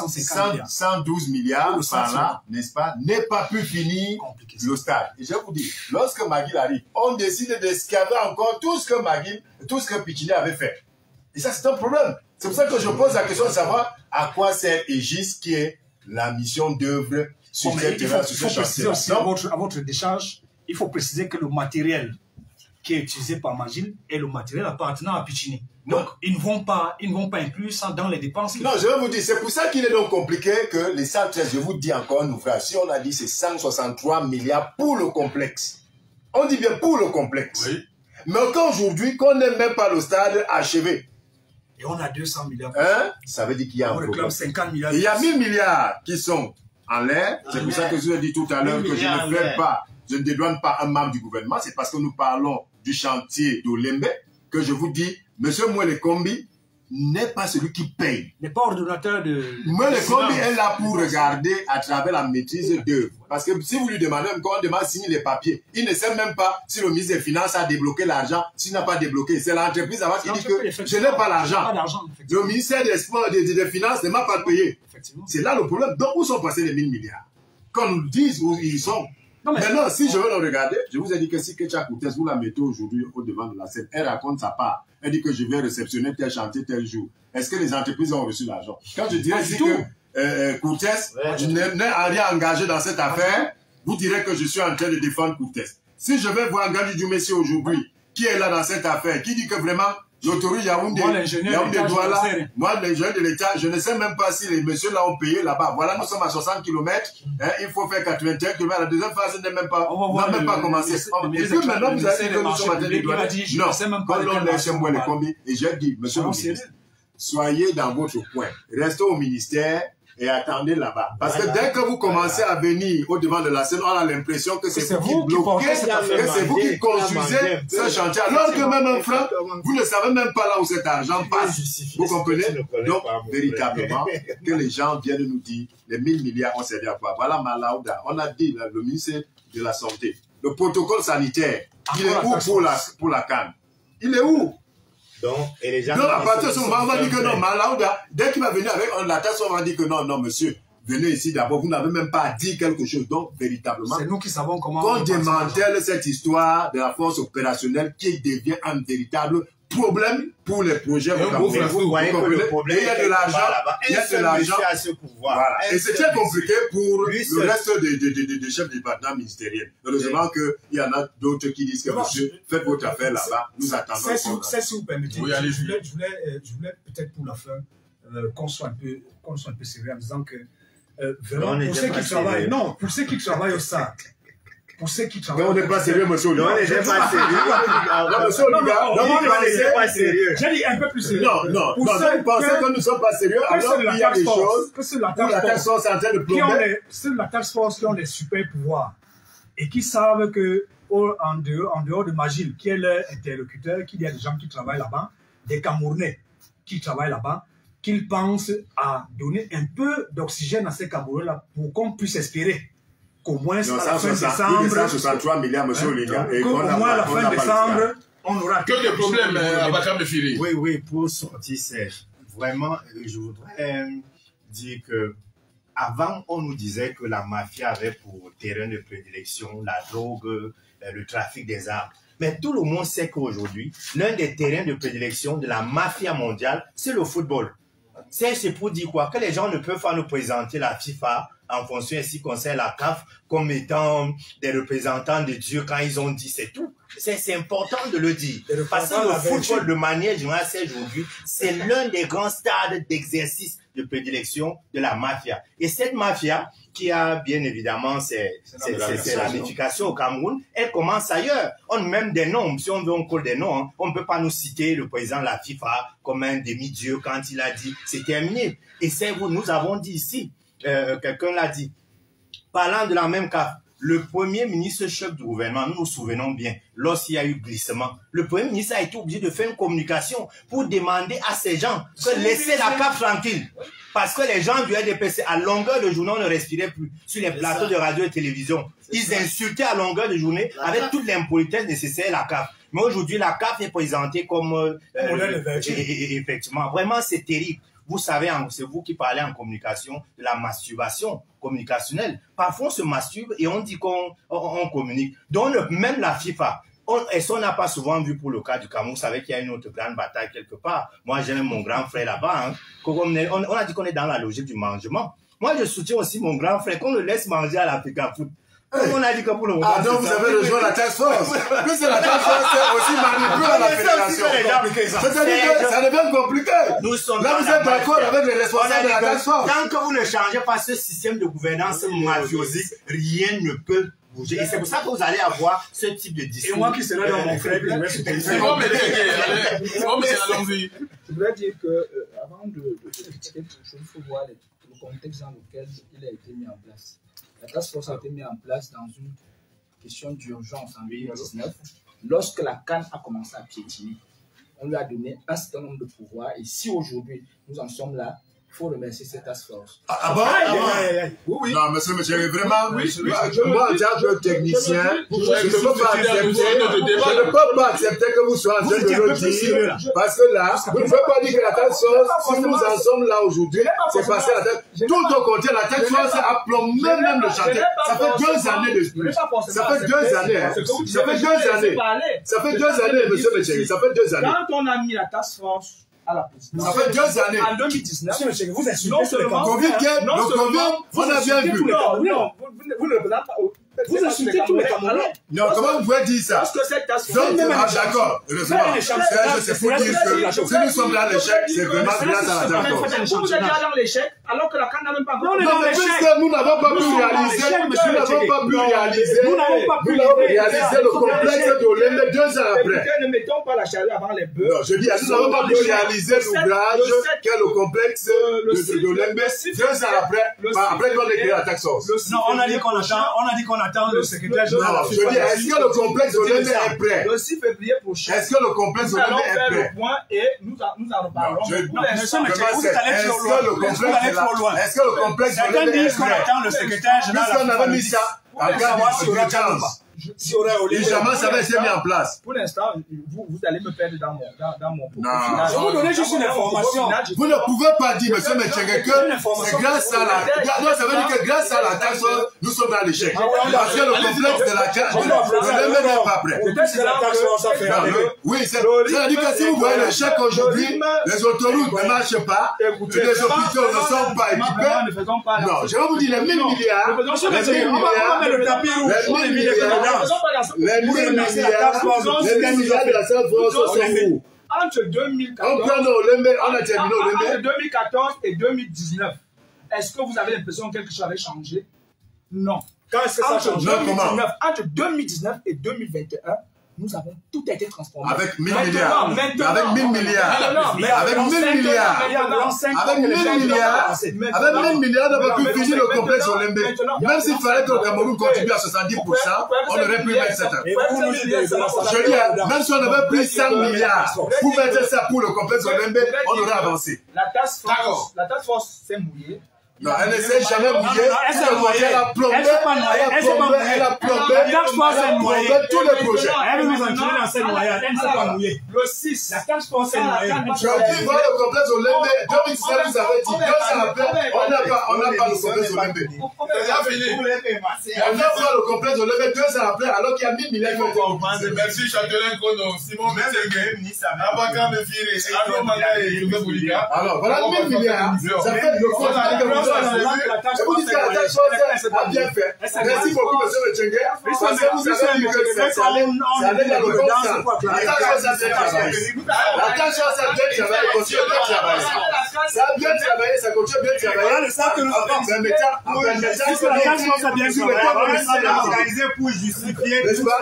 [SPEAKER 5] 112 milliards par là, n'est-ce pas, n'est pas pu finir le stade. Et je vous dis, lorsque McGill arrive, on décide d'escaver encore tout ce que Pichini avait fait. Et ça, c'est un problème. C'est pour ça que je pose la question de savoir à quoi sert Aegis, qui est la mission d'œuvre sur cette chantier.
[SPEAKER 6] À votre décharge, il faut préciser que le matériel qui est utilisé par McGill est le matériel appartenant à Pichini. Donc, ils ne vont pas inclure ça dans les dépenses.
[SPEAKER 5] Non, je vais vous dire, c'est pour ça qu'il est donc compliqué que les 113, je vous dis encore une fois, si on a dit c'est 163 milliards pour le complexe. On dit bien pour le complexe. Oui. Mais qu'aujourd'hui, qu'on n'ait même pas le stade achevé.
[SPEAKER 6] Et on a 200 milliards.
[SPEAKER 5] Hein? Ça veut dire qu'il y a un problème.
[SPEAKER 6] 50 milliards.
[SPEAKER 5] Il y a 1000 milliards qui sont en l'air. C'est pour ça que je vous ai dit tout à l'heure que je ne fais pas, je ne dédouane pas un membre du gouvernement. C'est parce que nous parlons du chantier d'Olembe que je vous dis, monsieur Mouele Kombi n'est pas celui qui paye.
[SPEAKER 6] N'est pas ordonnateur de...
[SPEAKER 5] Mouele Kombi est là pour regarder à travers la maîtrise d'œuvre. Parce que si vous lui demandez, même quand on demande de signer les papiers, il ne sait même pas si le ministre des Finances a débloqué l'argent, s'il n'a pas débloqué. C'est l'entreprise avant qui dit que je n'ai pas l'argent. Le ministère des Finances ne m'a pas payé. C'est là le problème. Donc, où sont passés les 1000 milliards? Quand on nous dit où ils sont. Maintenant, si je veux le regarder, je vous ai dit que si Kecha Koutes, vous la mettez aujourd'hui au devant de la scène, elle raconte sa part. Elle dit que je vais réceptionner tel chantier tel jour. Est-ce que les entreprises ont reçu l'argent? Quand je dirais ici que Koutes n'est en rien engagé dans cette affaire, vous direz que je suis en train de défendre Koutes. Si je vais voir Ngandi Djoumessi aujourd'hui, qui est là dans cette affaire, qui dit que vraiment, l'autoroute Yaoundé, Douala, moi, l'ingénieur de l'État, je ne sais même pas si les messieurs là ont payé là-bas. Voilà, nous sommes à 60 km, hein, il faut faire 81 km. La deuxième phase n'a même pas commencé. Et puis maintenant, vous avez dit que nous sommes en train de douaner. Non, quand l'on laisse moi les combis, et j'ai dit, monsieur le ministre, soyez dans votre coin, restez au ministère et attendez là-bas. Parce que dès que vous commencez à venir au devant de la scène, on a l'impression que c'est vous qui bloquez, que c'est vous qui construisez ce chantier. Alors que même un franc, vous ne savez même pas là où cet argent passe. Vous comprenez? Donc, véritablement, que les gens viennent nous dire, les 1000 milliards ont servi à quoi? Voilà Malaouda. On a dit, le ministère de la Santé, le protocole sanitaire, il est où pour la canne? Il est où?
[SPEAKER 14] Donc, et les gens...
[SPEAKER 5] Non, à partir de ce moment, on va dire que non, Malaouda, dès qu'il va venir avec la tasse, on va dire que non, non, monsieur, venez ici d'abord, vous n'avez même pas dit quelque chose. Donc, véritablement,
[SPEAKER 6] c'est nous qui savons comment...
[SPEAKER 5] Qu'on démantèle cette histoire de la force opérationnelle qui devient un véritable problème pour les projets.
[SPEAKER 14] Vous voyez que le problème,
[SPEAKER 5] il y a de l'argent, il y a de l'argent. Voilà. Et c'est très compliqué pour le reste des chefs de département ministériel. Heureusement qu'il y en a d'autres qui disent que monsieur, faites votre affaire là-bas, nous attendons.
[SPEAKER 6] Si vous permettez, je voulais peut-être pour la fin qu'on soit un peu sérieux en disant que vraiment, pour ceux qui travaillent au SAC,
[SPEAKER 15] pour ceux qui
[SPEAKER 13] Mais
[SPEAKER 15] travaillent.
[SPEAKER 13] on n'est pas sérieux, monsieur Oliga.
[SPEAKER 14] Non, on n'est pas sérieux.
[SPEAKER 13] Non, monsieur Oliga,
[SPEAKER 14] on n'est pas sérieux.
[SPEAKER 15] J'ai dit un peu plus sérieux.
[SPEAKER 13] Non, vous pensez que nous ne sommes pas sérieux alors qu'il y a des choses
[SPEAKER 15] que la
[SPEAKER 13] task force est en train de plomber.
[SPEAKER 15] C'est la task force qui ont des super pouvoirs et qui savent que en dehors de Magil, qui est leur interlocuteur, qu'il y a des gens qui travaillent là-bas, des Camerounais qui travaillent là-bas, qu'ils pensent à donner un peu d'oxygène à ces Camerounais-là pour qu'on puisse espérer qu'au moins à la fin décembre,
[SPEAKER 13] 163 milliards, monsieur Oliga, et
[SPEAKER 15] qu'au moins à la fin décembre, on aura
[SPEAKER 8] que des problèmes à Bakame Firi.
[SPEAKER 14] Oui, pour sortir, Serge, vraiment, je voudrais dire que avant, on nous disait que la mafia avait pour terrain de prédilection la drogue, le trafic des armes. Mais tout le monde sait qu'aujourd'hui, l'un des terrains de prédilection de la mafia mondiale, c'est le football. C'est pour dire quoi? Que les gens ne peuvent pas nous présenter la FIFA en fonction ainsi concerne la CAF comme étant des représentants de Dieu quand ils ont dit c'est tout. C'est important de le dire. Parce que le football, de manière générale, aujourd'hui, c'est l'un des grands stades d'exercice de prédilection de la mafia. Et cette mafia, qui a bien évidemment ses ramifications au Cameroun, elle commence ailleurs. On même des noms, si on veut on colle des noms, hein. On ne peut pas nous citer le président de la FIFA comme un demi-dieu quand il a dit c'est terminé. Et c'est vous, nous avons dit ici, quelqu'un l'a dit, parlant de la même CAF, le premier ministre chef du gouvernement, nous nous souvenons bien, lorsqu'il y a eu glissement, le premier ministre a été obligé de faire une communication pour demander à ces gens de laisser la CAF tranquille. Parce que les gens du RDPC, à longueur de journée, on ne respirait plus sur les plateaux de radio et télévision. Ils insultaient à longueur de journée avec toute l'impolitesse nécessaire la CAF. Mais aujourd'hui, la CAF est présentée comme... effectivement, vraiment, c'est terrible. Vous savez, c'est vous qui parlez en communication de la masturbation communicationnelle. Parfois, on se masturbe et on dit qu'on communique. Donc, même la FIFA, est-ce qu'on n'a pas souvent vu pour le cas du Cameroun, vous savez qu'il y a une autre grande bataille quelque part. Moi, j'ai mon grand frère là-bas. Hein, on a dit qu'on est dans la logique du mangement. Moi, je soutiens aussi mon grand frère, qu'on le laisse manger à l'Africa Foot. On a dit que pour le moment.
[SPEAKER 13] Ah, donc vous avez rejoint la task force. Plus c'est la task force, c'est aussi manipuler à la fédération. C'est-à-dire que ça devient compliqué. Là, vous êtes d'accord avec les responsables de la task force.
[SPEAKER 14] Tant que vous ne changez pas ce système de gouvernance mafiosique, rien ne peut bouger. Et c'est pour ça que vous allez avoir ce type de discours.
[SPEAKER 15] Et moi qui serai dans mon frère,
[SPEAKER 8] c'est bon, mais
[SPEAKER 9] je voudrais dire que avant de critiquer quelque chose, il faut voir le contexte dans lequel il a été mis en place. La task force a été mise en place dans une question d'urgence en 2019, lorsque la CAN a commencé à piétiner. On lui a donné un certain nombre de pouvoirs et si aujourd'hui nous en sommes là, il faut remercier cette task force.
[SPEAKER 13] Ah bon? Oui. Non, monsieur, vraiment, moi, en tant que technicien, je ne peux pas accepter que vous soyez en train de le dire, parce que là, vous ne pouvez pas dire que la task force, si nous en sommes là aujourd'hui, c'est passé à la tête. Tout au contraire, la task force a plombé même le chantier. Ça fait 2 années de plus. Ça fait 2 années. Ça fait 2 années. Ça fait 2 années, monsieur Méchéry. Ça fait 2 années.
[SPEAKER 9] Quand on a mis la task force à la présidence.
[SPEAKER 13] Ça fait 2 années.
[SPEAKER 9] En 2019,
[SPEAKER 15] vous insultez tous les
[SPEAKER 13] Covid, on a bien vu.
[SPEAKER 9] Non, vous ne représentez pas.
[SPEAKER 15] Vous insultez tous les Camerounais.
[SPEAKER 13] Non, comment vous pouvez dire ça?
[SPEAKER 9] Parce que cette task force.
[SPEAKER 13] D'accord, heureusement. C'est pour dire que si nous sommes dans l'échec, c'est vraiment grâce à la task force.
[SPEAKER 9] Vous êtes déjà dans l'échec alors que la CAN n'a même pas.
[SPEAKER 13] Non, mais puisque nous n'avons pas pu réaliser le complexe de l'Olymbe 2 ans après.
[SPEAKER 9] Ne mettons pas la charrue avant les bœufs.
[SPEAKER 13] Non, je dis, nous n'avons pas pu réaliser l'ouvrage qu'est le complexe de l'Olymbe 2 ans après qu'on ait créé la task force.
[SPEAKER 15] Non, on a dit qu'on attend le secrétaire général.
[SPEAKER 13] Non, je dis, est-ce que le complexe de l'Olymbe est prêt?
[SPEAKER 9] Le 6 février prochain.
[SPEAKER 13] Est-ce que le complexe de l'Olymbe est prêt?
[SPEAKER 9] Le point et nous en reparlerons.
[SPEAKER 13] Est-ce que le complexe de l'Olymbe est prêt?
[SPEAKER 15] Le secrétaire général.
[SPEAKER 13] Puisqu'on avait mis ça en cas d'urgence. Jamais ça va être mis en place.
[SPEAKER 9] Pour l'instant, vous allez me perdre dans mon propos.
[SPEAKER 13] Non.
[SPEAKER 15] Je vais vous donner juste une information.
[SPEAKER 13] Vous ne pouvez pas dire, monsieur Méchégué, que c'est grâce à la... Ça veut dire que grâce à la taxe, nous sommes dans l'échec. Parce que le complexe de la carte, le même n'est pas prêt. Oui, c'est-à-dire que si vous voyez l'échec aujourd'hui, les autoroutes ne marchent pas, les hôpitaux ne sont pas équipés. Non, je vais vous dire, les 1000 milliards, les 1000 milliards de la seule force sont fous.
[SPEAKER 9] Entre 2014 et 2019, est-ce que vous avez l'impression que quelque chose avait changé?
[SPEAKER 15] Non. Quand est-ce que ça change?
[SPEAKER 16] Entre 2019 et 2021, nous avons tout été transformé.
[SPEAKER 13] Avec 1000 milliards.
[SPEAKER 16] Avec 1000 milliards.
[SPEAKER 13] Avec 1000 milliards. Avec 1000 milliards. Avec 1000 milliards, on va plus finir le complexe Olembe. Même s'il fallait que le Cameroun contribue à 70%, on aurait pu mettre 7 ans. Je dis, même si on avait pris 100 milliards pour mettre ça pour le complexe Olembe, on aurait avancé.
[SPEAKER 16] La task force s'est mouillée.
[SPEAKER 13] Non, elle ne s'est jamais mouillée. Elle a plombé. Elle a plombé tous les projets.
[SPEAKER 15] Elle nous a entraîné dans cette noyade. Elle ne s'est pas mouillée.
[SPEAKER 16] Le 6,
[SPEAKER 15] la task force est noyée.
[SPEAKER 13] Je dis, voilà le complexe Olembe. 2017, vous avez dit, 2 ans après, on n'a pas le complexe Olembe. C'est fini. On a pas le complexe Olembe 2 ans après, alors qu'il y a 1000 milliards qui ont été mobilisés.
[SPEAKER 3] Merci, Châtelain Kono, Simon Metsenge, Abaka Mefire, Arnaud Manga et Joseph Boulika.
[SPEAKER 13] Alors, voilà 1000 milliards. Ça fait le compte que vous vous dites que la taxe force a bien fait. Merci beaucoup, M. Metsenge. Parce que vous avez dit que ça allait dans le bon sens. La taxe force a bien travaillé. La taxe force a bien travaillé, continue bien travailler. Ça a bien travaillé, ça continue bien travailler.
[SPEAKER 15] Voilà le sens que nous avons.
[SPEAKER 13] En permettant
[SPEAKER 15] que la taxe force a bien travaillé,
[SPEAKER 14] organisé pour justifier.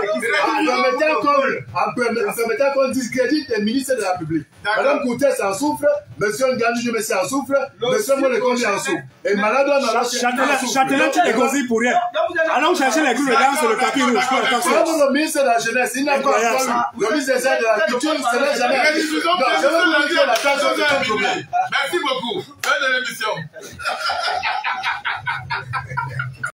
[SPEAKER 13] En permettant qu'on discrédite les ministres de la République. Madame Kouté s'en souffre, M. Ngandou Jumesi en souffre, M. Molekondi en souffre. Et Malado
[SPEAKER 15] Châtelain, tu déconseilles pour rien. Allons chercher les coups de dents sur le tapis rouge.
[SPEAKER 13] Comme le ministre de la Jeunesse, il n'a pas encore le ministre des Arts de la Culture, ce n'est jamais arrivé. Je veux vous dire la taxe de problème.
[SPEAKER 3] Merci beaucoup. Fin de l'émission.